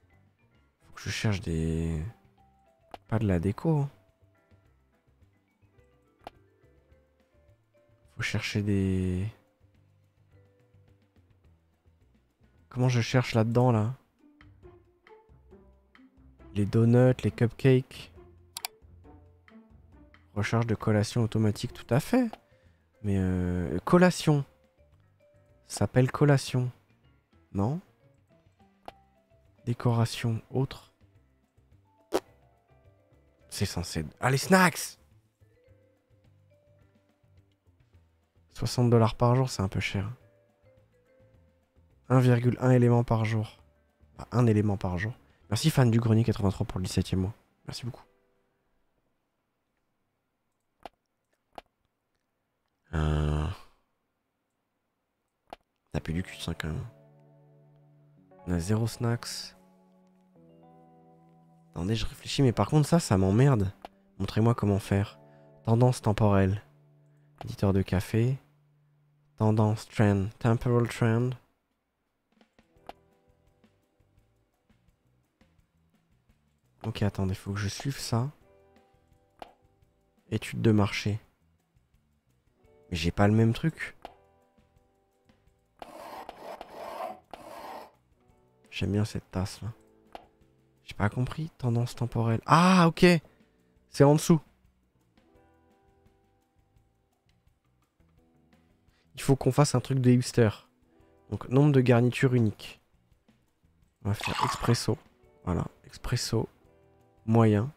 A: Pas de la déco. Faut chercher des... Comment je cherche là-dedans, là? Les donuts, les cupcakes. Recherche de collation automatique, tout à fait. Mais collation. Ça s'appelle collation. Non? Décoration, autre. C'est censé... Ah, les snacks! 60$ par jour, c'est un peu cher. 1,1 élément par jour. Enfin, 1 élément par jour. Merci fan du grenier 83 pour le 17e mois. Merci beaucoup. T'as plus du cul de ça quand même. On a 0 snacks. Attendez, je réfléchis, mais par contre ça m'emmerde. Montrez-moi comment faire. Tendance temporelle. Éditeur de café. Tendance trend. Temporal trend. Ok, attendez, faut que je suive ça. Étude de marché. Mais j'ai pas le même truc. J'aime bien cette tasse là. J'ai pas compris. Tendance temporelle. Ah, ok. C'est en dessous. Il faut qu'on fasse un truc de hipster. Donc, nombre de garnitures uniques. On va faire expresso. Voilà, expresso. Moyen.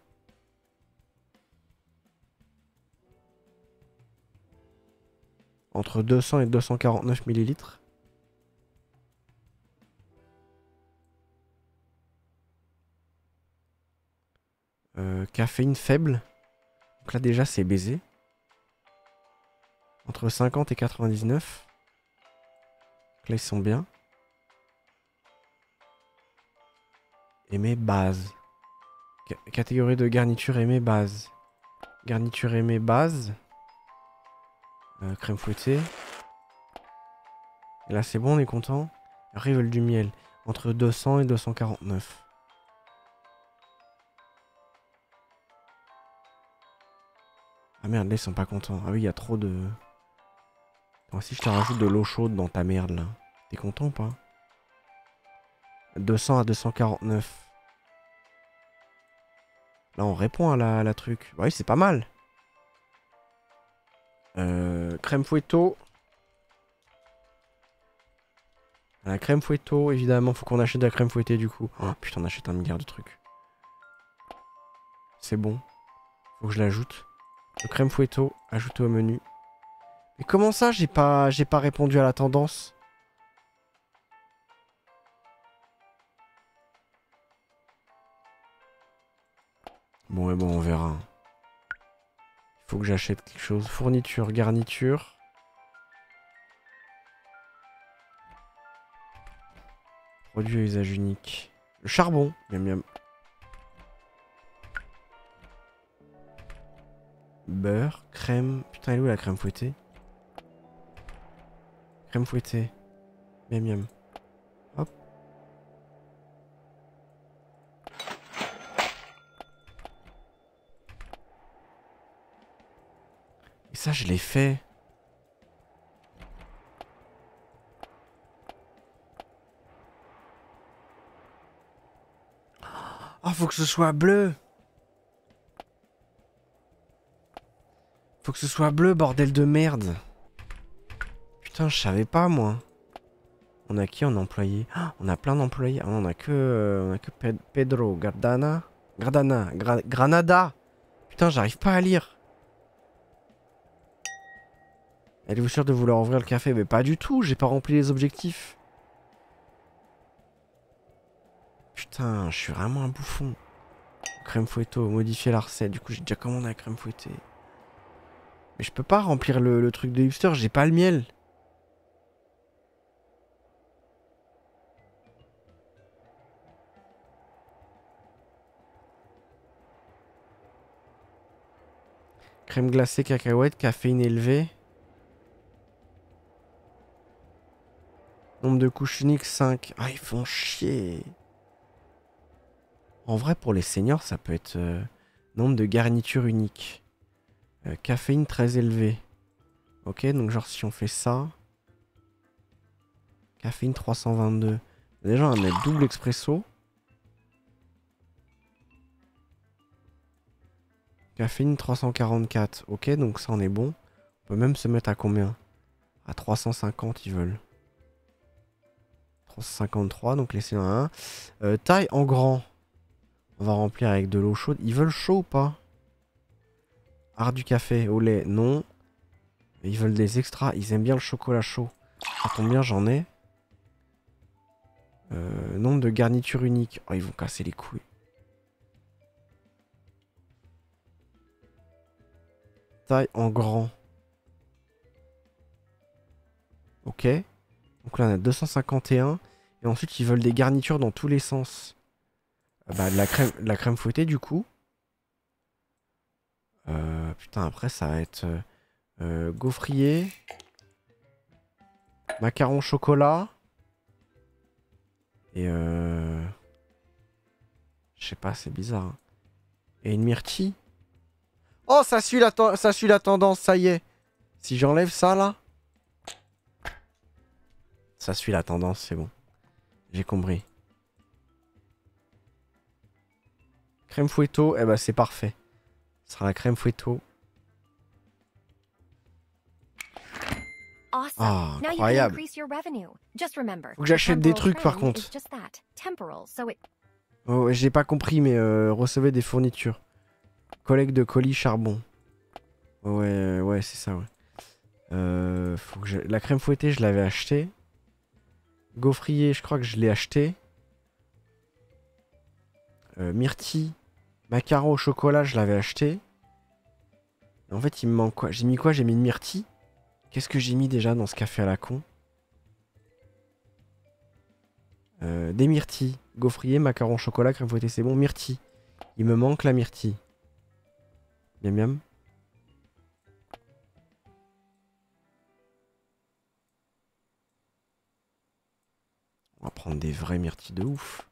A: Entre 200 et 249 millilitres. Caféine faible. Donc là déjà c'est baisé. Entre 50 et 99. Donc là ils sont bien. Aimer base. Catégorie de garniture aimer base. Garniture aimée base. Crème fouettée. Et là c'est bon, on est content. Après ils veulent du miel. Entre 200 et 249. Ah merde, là ils sont pas contents. Ah oui, il y a trop de... Bon, si je te rajoute de l'eau chaude dans ta merde là. T'es content ou pas? 200 à 249. Là on répond à la truc. Bah oui, c'est pas mal. Crème fouetto. La crème fouetto, évidemment, faut qu'on achète de la crème fouettée du coup. Oh putain, on achète un milliard de trucs. C'est bon. Faut que je l'ajoute. Le crème fouetto, ajouté au menu. Mais comment ça, j'ai pas répondu à la tendance? Bon, ouais, bon, on verra. Il faut que j'achète quelque chose. Fourniture, garniture. Produit à usage unique. Le charbon. Miam miam. Beurre, crème. Putain, elle est où la crème fouettée? Crème fouettée. Miam miam. Hop. Et ça, je l'ai fait. Oh, faut que ce soit bleu. Faut que ce soit bleu, bordel de merde. Putain, je savais pas, moi. On a qui en employé? On a plein d'employés. Ah, on a que Pedro, Granada. Putain, j'arrive pas à lire. Êtes-vous sûr de vouloir ouvrir le café? Mais pas du tout, j'ai pas rempli les objectifs. Putain, je suis vraiment un bouffon. Crème fouetto, modifier la recette. Du coup, j'ai déjà commandé la crème fouettée. Mais je peux pas remplir le truc de hipster, j'ai pas le miel. Crème glacée, cacahuète, caféine élevée. Nombre de couches uniques 5. Ah, ils font chier. En vrai, pour les seniors, ça peut être nombre de garnitures uniques. Caféine très élevée. Ok, donc genre si on fait ça. Caféine 322. Déjà, on va mettre double expresso. Caféine 344. Ok, donc ça, on est bon. On peut même se mettre à combien? À 350, ils veulent. 353, donc laissez un 1. Taille en grand. On va remplir avec de l'eau chaude. Ils veulent chaud ou pas? Art du café au lait, non. Ils veulent des extras. Ils aiment bien le chocolat chaud. Ça tombe bien, j'en ai. Nombre de garnitures uniques. Oh, ils vont casser les couilles. Taille en grand. Ok. Donc là, on a 251. Et ensuite, ils veulent des garnitures dans tous les sens. Bah, de la crème fouettée, du coup. Putain, après, ça va être gaufrier. Macaron chocolat. Et je sais pas, c'est bizarre. Hein. Et une myrtille. Oh, ça suit la tendance, ça y est. Si j'enlève ça, là. Ça suit la tendance, c'est bon. J'ai compris. Crème fouetto, eh ben c'est parfait. Ce sera la crème fouetto. Ah, incroyable. Faut que j'achète des trucs par contre. Oh, j'ai pas compris, mais recevez des fournitures. Collecte de colis charbon. Ouais, ouais, c'est ça, ouais. Faut que la crème fouettée, je l'avais acheté. Gaufrier, je crois que je l'ai acheté. Myrtille. Macaron au chocolat, je l'avais acheté. En fait, il me manque quoi? J'ai mis quoi? J'ai mis une myrtille. Qu'est-ce que j'ai mis déjà dans ce café à la con? Des myrtilles. Gaufrier, macaron, chocolat, crème fouettée, c'est bon. Myrtille. Il me manque la myrtille. Miam miam. On va prendre des vraies myrtilles de ouf.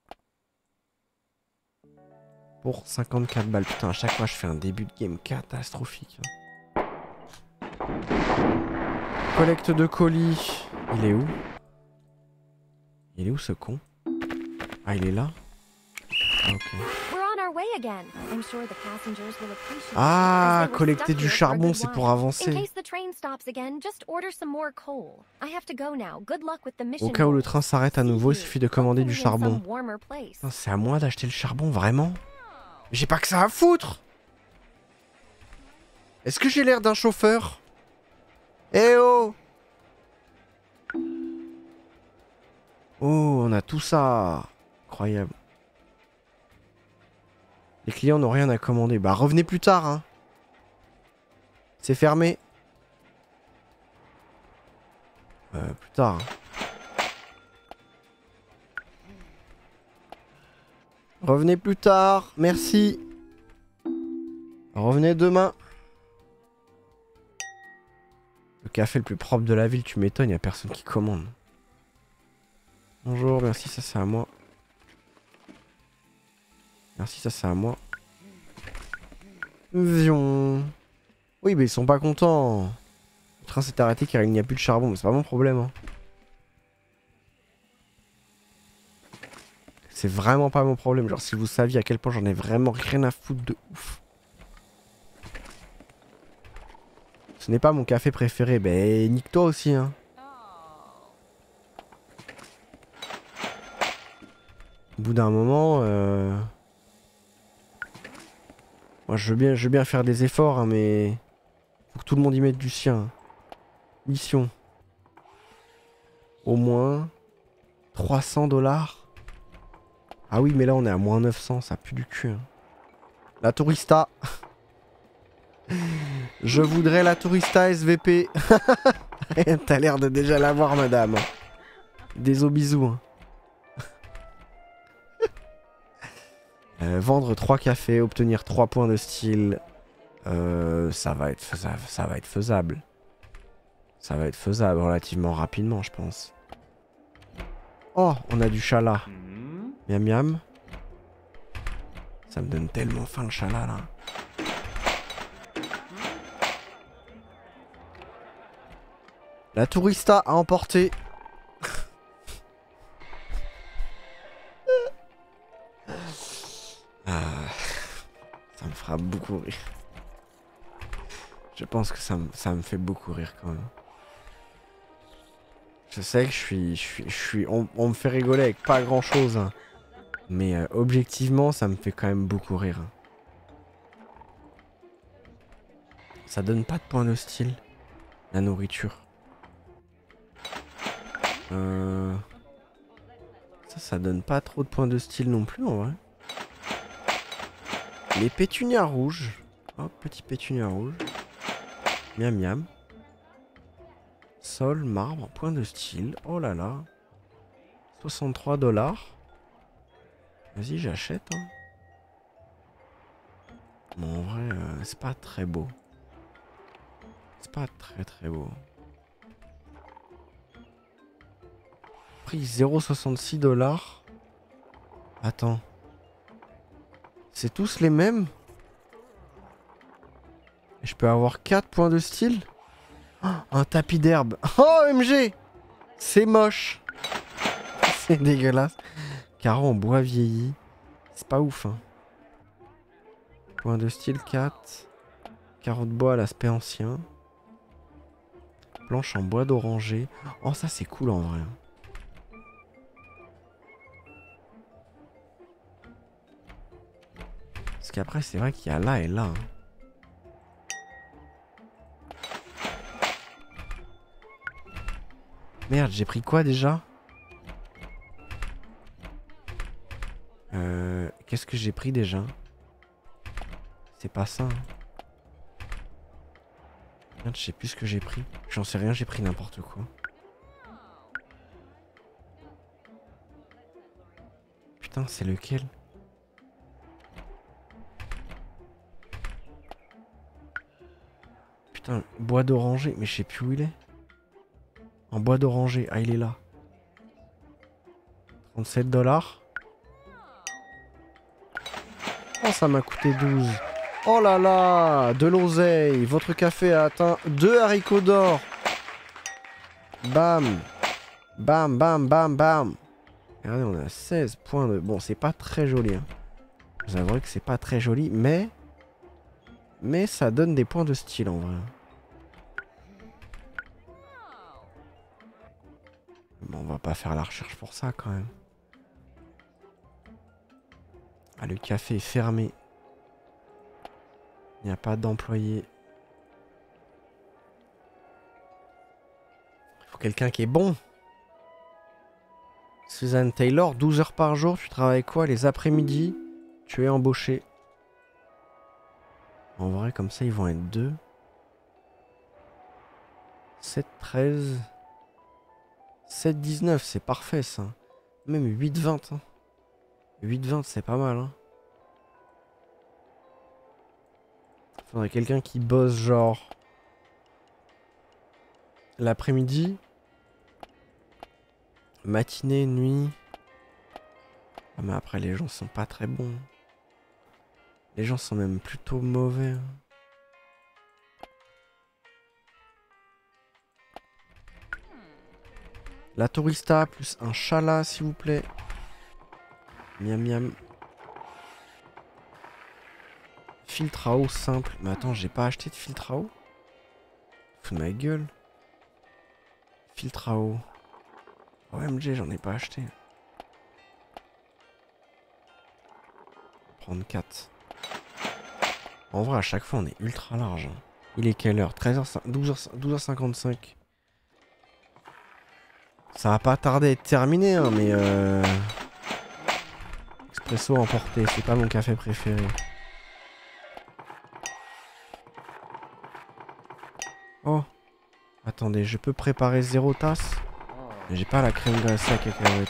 A: Pour 54 balles. Putain, à chaque fois, je fais un début de game catastrophique. Collecte de colis. Il est où? Il est où ce con? Ah, il est là? Ok. Ah, collecter du charbon, c'est pour avancer. Au cas où le train s'arrête à nouveau, il suffit de commander du charbon. C'est à moi d'acheter le charbon, vraiment? J'ai pas que ça à foutre! Est-ce que j'ai l'air d'un chauffeur? Eh oh! Oh, on a tout ça! Incroyable. Les clients n'ont rien à commander. Bah revenez plus tard, hein. C'est fermé. Plus tard. Revenez plus tard. Merci. Revenez demain. Le café le plus propre de la ville, tu m'étonnes, y a personne qui commande. Bonjour, merci, ça c'est à moi. Merci, ça c'est à moi. Vion. Oui, mais ils sont pas contents. Le train s'est arrêté car il n'y a plus de charbon, mais c'est pas mon problème. Hein. C'est vraiment pas mon problème. Genre, si vous saviez à quel point j'en ai vraiment rien à foutre de ouf. Ce n'est pas mon café préféré. Ben, nique-toi aussi, hein. Au bout d'un moment, moi, je veux bien faire des efforts, hein, mais faut que tout le monde y mette du sien. Mission. Au moins 300 $. Ah oui, mais là, on est à moins 900, ça pue du cul. Hein. La tourista. Je voudrais la tourista SVP. T'as l'air de déjà l'avoir, madame. Des bisous. Hein. Vendre 3 cafés, obtenir 3 points de style. Ça va être faisable. Ça va être faisable. Ça va être faisable relativement rapidement, je pense. Oh, on a du chala. Miam miam. Ça me donne tellement faim le chala là. La tourista a emporté. Ça me fera beaucoup rire. Je pense que ça me fait beaucoup rire quand même. Je sais que je suis on me fait rigoler avec pas grand chose. Hein. Mais objectivement, ça me fait quand même beaucoup rire. Ça donne pas de points de style, la nourriture. Ça donne pas trop de points de style non plus en vrai. Les pétunias rouges. Oh, petit pétunia rouge. Miam miam. Sol, marbre, point de style. Oh là là. 63 $. Vas-y, j'achète. Hein. Bon, en vrai, c'est pas très beau. C'est pas très beau. Prix 0,66 $. Attends. C'est tous les mêmes? Et je peux avoir 4 points de style? Oh, un tapis d'herbe. Oh, MG! C'est moche. C'est dégueulasse. Carreau en bois vieilli. C'est pas ouf, hein. Point de style 4. Carreau de bois à l'aspect ancien. Planche en bois d'oranger. Oh, ça c'est cool en vrai. Parce qu'après, c'est vrai qu'il y a là et là. Hein. Merde, j'ai pris quoi déjà? Qu'est-ce que j'ai pris déjà? C'est pas ça. Hein. Merde, je sais plus ce que j'ai pris. J'en sais rien, j'ai pris n'importe quoi. Putain, c'est lequel? Putain, bois d'oranger, mais je sais plus où il est. En bois d'oranger, ah il est là. 37 $. Oh, ça m'a coûté 12. Oh là là, de l'oseille. Votre café a atteint 2 haricots d'or. Bam. Bam, bam, bam, bam. Regardez, on a 16 points de... Bon, c'est pas très joli. Hein. Vous avouerez que c'est pas très joli, mais ça donne des points de style en vrai. Bon, on va pas faire la recherche pour ça quand même. Ah, le café est fermé. Il n'y a pas d'employé. Il faut quelqu'un qui est bon. Suzanne Taylor, 12 heures par jour. Tu travailles quoi les après-midi? Tu es embauché. En vrai, comme ça, ils vont être 2. 7, 13. 7, 19, c'est parfait ça. Même 8, 20. Hein. 8, 20, c'est pas mal. Hein. Faudrait quelqu'un qui bosse genre l'après-midi, matinée, nuit. Ah, mais après les gens sont pas très bons. Les gens sont même plutôt mauvais. Hein. La tourista plus un chala s'il vous plaît. Miam miam. Filtre à eau simple. Mais attends, j'ai pas acheté de filtre à eau? Fous de ma gueule. Filtre à eau. OMG, j'en ai pas acheté. Prendre 4. En vrai, à chaque fois, on est ultra large. Hein. Il est quelle heure? 13h, 12h55. Ça va pas tarder à être terminé, hein, mais Expresso emporté, c'est pas mon café préféré. Oh, attendez, je peux préparer 0 tasse. Mais j'ai pas la crème glacée à cacahuètes.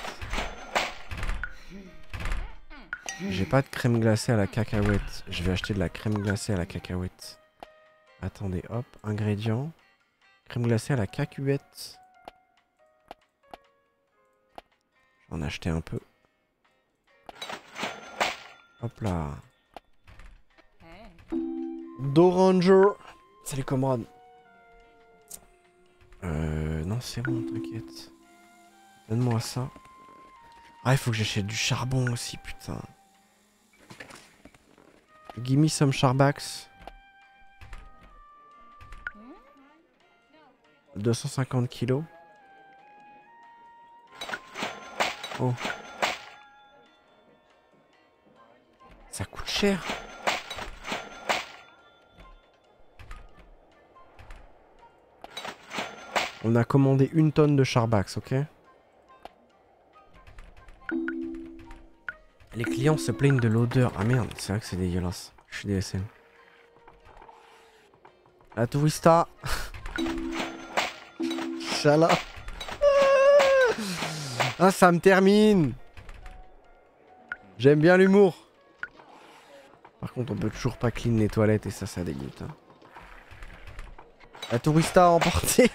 A: J'ai pas de crème glacée à la cacahuète. Je vais acheter de la crème glacée à la cacahuète. Attendez, hop, ingrédients. Crème glacée à la cacahuète. J'en ai acheté un peu. Hop là. D'Oranger. Salut comrade. Non c'est bon, t'inquiète. Donne-moi ça. Ah, il faut que j'achète du charbon aussi, putain. Give me some Charbax. 250 kilos. Oh. Ça coûte cher. On a commandé 1 tonne de Charbax, ok? Les clients se plaignent de l'odeur. Ah merde, c'est vrai que c'est dégueulasse. Je suis DSL. La tourista. Chala. Ah, ça me termine. J'aime bien l'humour. Par contre, on peut toujours pas clean les toilettes et ça dégoûte. Hein. La tourista a emporté.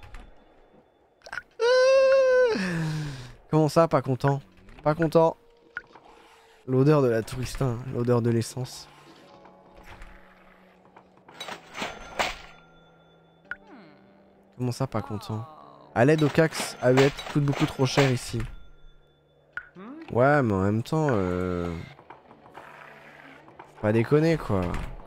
A: Comment ça, pas content? Pas content. L'odeur de la tourista, hein, l'odeur de l'essence. Comment ça, pas content? À l'aide au Cax, AUET coûte beaucoup trop cher ici. Ouais, mais en même temps, faut pas déconner quoi.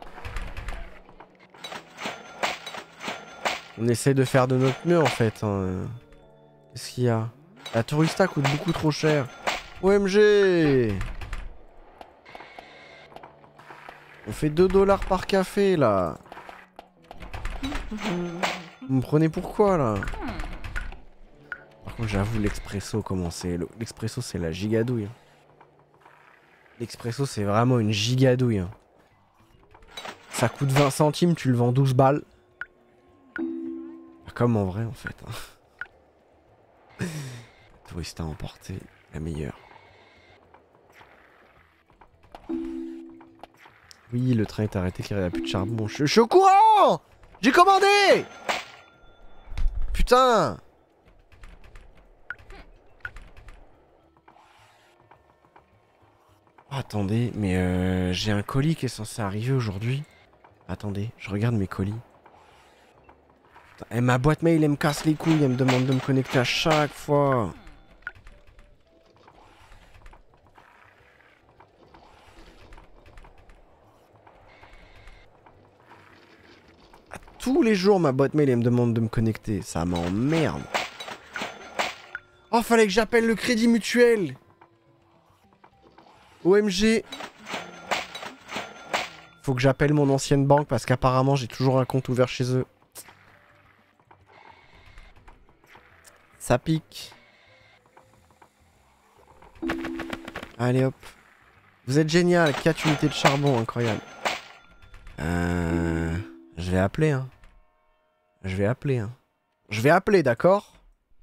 A: On essaie de faire de notre mieux en fait. Hein. Qu'est-ce qu'il y a? La tourista coûte beaucoup trop cher. OMG! On fait 2 $ par café là. Vous me prenez pourquoi là? Par contre j'avoue l'expresso comment c'est. L'expresso c'est la gigadouille. L'expresso c'est vraiment une gigadouille. Ça coûte 20 centimes, tu le vends 12 balles. Comme en vrai en fait. Touriste à emporter, la meilleure. Oui, le train est arrêté car il n'y a plus de charbon. Je suis au courant! J'ai commandé! Putain! Oh, attendez, mais j'ai un colis qui est censé arriver aujourd'hui. Attendez, je regarde mes colis. Putain, et ma boîte mail, elle me casse les couilles, elle me demande de me connecter à chaque fois. Tous les jours, ma boîte mail, elle me demande de me connecter. Ça m'emmerde. Oh, fallait que j'appelle le Crédit Mutuel. OMG. Faut que j'appelle mon ancienne banque parce qu'apparemment, j'ai toujours un compte ouvert chez eux. Ça pique. Allez hop. Vous êtes génial. 4 unités de charbon, incroyable. Je vais appeler, hein. Je vais appeler, hein. Je vais appeler, d'accord?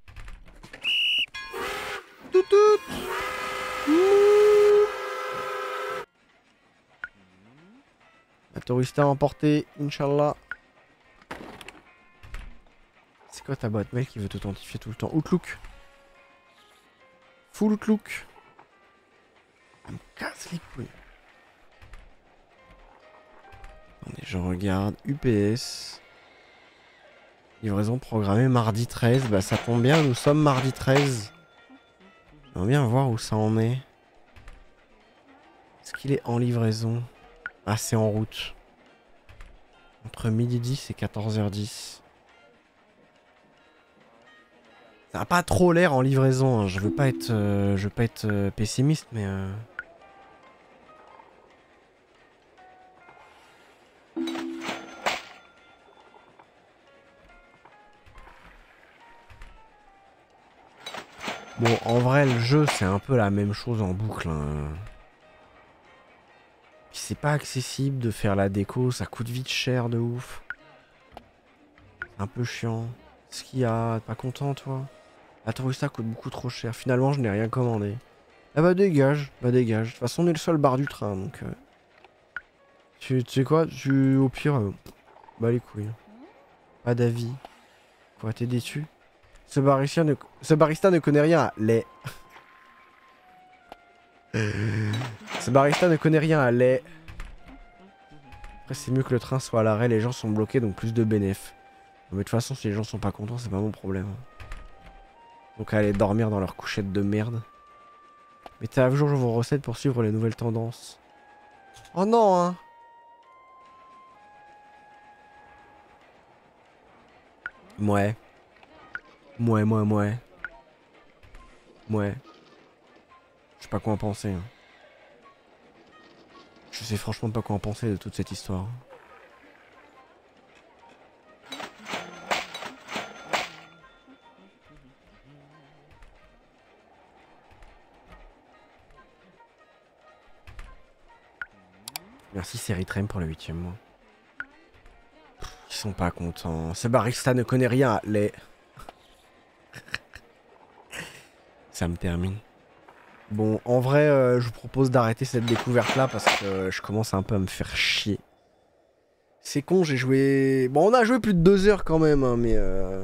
A: Tout. La tourista emportée, Inch'Allah. C'est quoi ta boîte mail qui veut t'authentifier tout le temps? Outlook. Full Outlook. Elle me casse les couilles. Attendez, je regarde. UPS. Livraison programmée mardi 13. Bah ça tombe bien, nous sommes mardi 13. J'aimerais bien voir où ça en est. Est-ce qu'il est en livraison? Ah, c'est en route. Entre midi 10 et 14h10. Ça n'a pas trop l'air en livraison. Hein. Je veux pas être pessimiste, mais... Bon, en vrai, le jeu, c'est un peu la même chose en boucle. Hein. Puis c'est pas accessible de faire la déco, ça coûte vite cher de ouf. C'est un peu chiant. Ce qu'il y a, pas content, toi? La tourista coûte beaucoup trop cher. Finalement, je n'ai rien commandé. Ah bah dégage, De toute façon, on est le seul bar du train, donc... Tu sais quoi, au pire... Bah les couilles. Pas d'avis. Quoi, t'es déçu? Ce barista ne connaît rien à lait. Ce barista ne connaît rien à lait. Après c'est mieux que le train soit à l'arrêt, les gens sont bloqués donc plus de bénéf. Mais de toute façon si les gens sont pas contents c'est pas mon problème. Donc aller dormir dans leur couchette de merde. Mettez à jour vos recettes pour suivre les nouvelles tendances. Oh non hein. Ouais. Ouais. Je sais pas quoi en penser. Hein. Je sais franchement pas quoi en penser de toute cette histoire. Merci Seritrem pour le 8e mois. Ils sont pas contents. Ce barista ne connaît rien à lait. Ça me termine. Bon, en vrai, je vous propose d'arrêter cette découverte là parce que je commence un peu à me faire chier. C'est con, j'ai joué... Bon, on a joué plus de 2 heures quand même, hein, mais...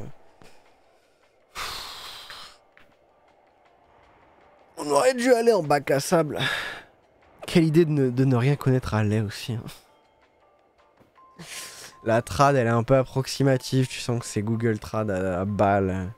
A: On aurait dû aller en bac à sable. Quelle idée de ne rien connaître à lait aussi. Hein. La trad, elle est un peu approximative. Tu sens que c'est Google Trad à balle.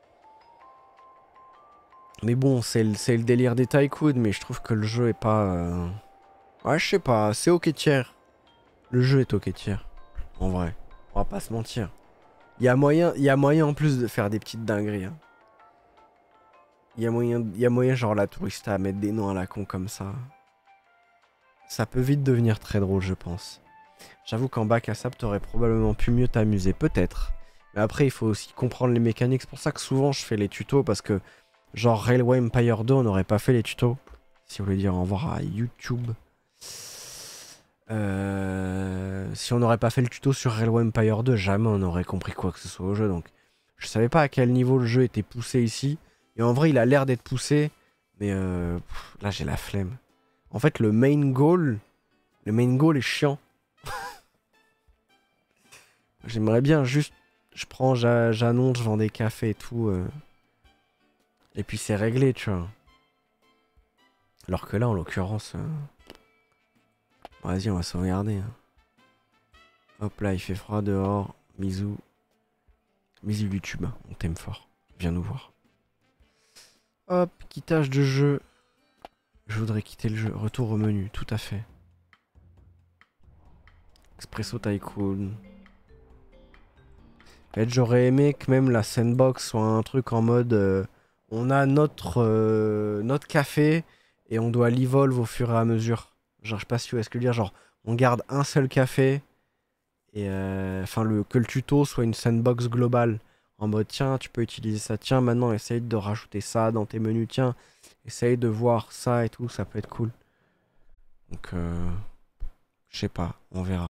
A: Mais bon, c'est le délire des tycoons, mais je trouve que le jeu est pas... Ouais, je sais pas, c'est ok tiers. Le jeu est ok tiers. En vrai, on va pas se mentir. Il y a moyen en plus de faire des petites dingueries. Hein. Il y a moyen genre la tourista à mettre des noms à la con comme ça. Ça peut vite devenir très drôle, je pense. J'avoue qu'en bac à sable, t'aurais probablement pu mieux t'amuser, peut-être. Mais après, il faut aussi comprendre les mécaniques. C'est pour ça que souvent, je fais les tutos, parce que... Genre Railway Empire 2, on n'aurait pas fait les tutos. Si vous voulez dire au revoir à YouTube. Si on n'aurait pas fait le tuto sur Railway Empire 2, jamais on aurait compris quoi que ce soit au jeu. Donc je savais pas à quel niveau le jeu était poussé ici. Et en vrai, il a l'air d'être poussé. Mais là, j'ai la flemme. En fait, le main goal est chiant. J'aimerais bien juste... j'annonce, je vends des cafés et tout. Et puis c'est réglé, tu vois. Alors que là, en l'occurrence... Vas-y, on va sauvegarder. Hein. Hop là, il fait froid dehors. Bisous. Bisous YouTube, on t'aime fort. Viens nous voir. Hop, quittage de jeu. Je voudrais quitter le jeu. Retour au menu, tout à fait. Expresso Tycoon. En fait, j'aurais aimé que même la sandbox soit un truc en mode... on a notre café et on doit l'evolve au fur et à mesure. Genre, je sais pas si tu vois ce que je veux dire. Genre, on garde un seul café et enfin que le tuto soit une sandbox globale. En mode, tiens, tu peux utiliser ça. Tiens, maintenant, essaye de rajouter ça dans tes menus. Tiens, essaye de voir ça et tout. Ça peut être cool. Donc, je sais pas, on verra.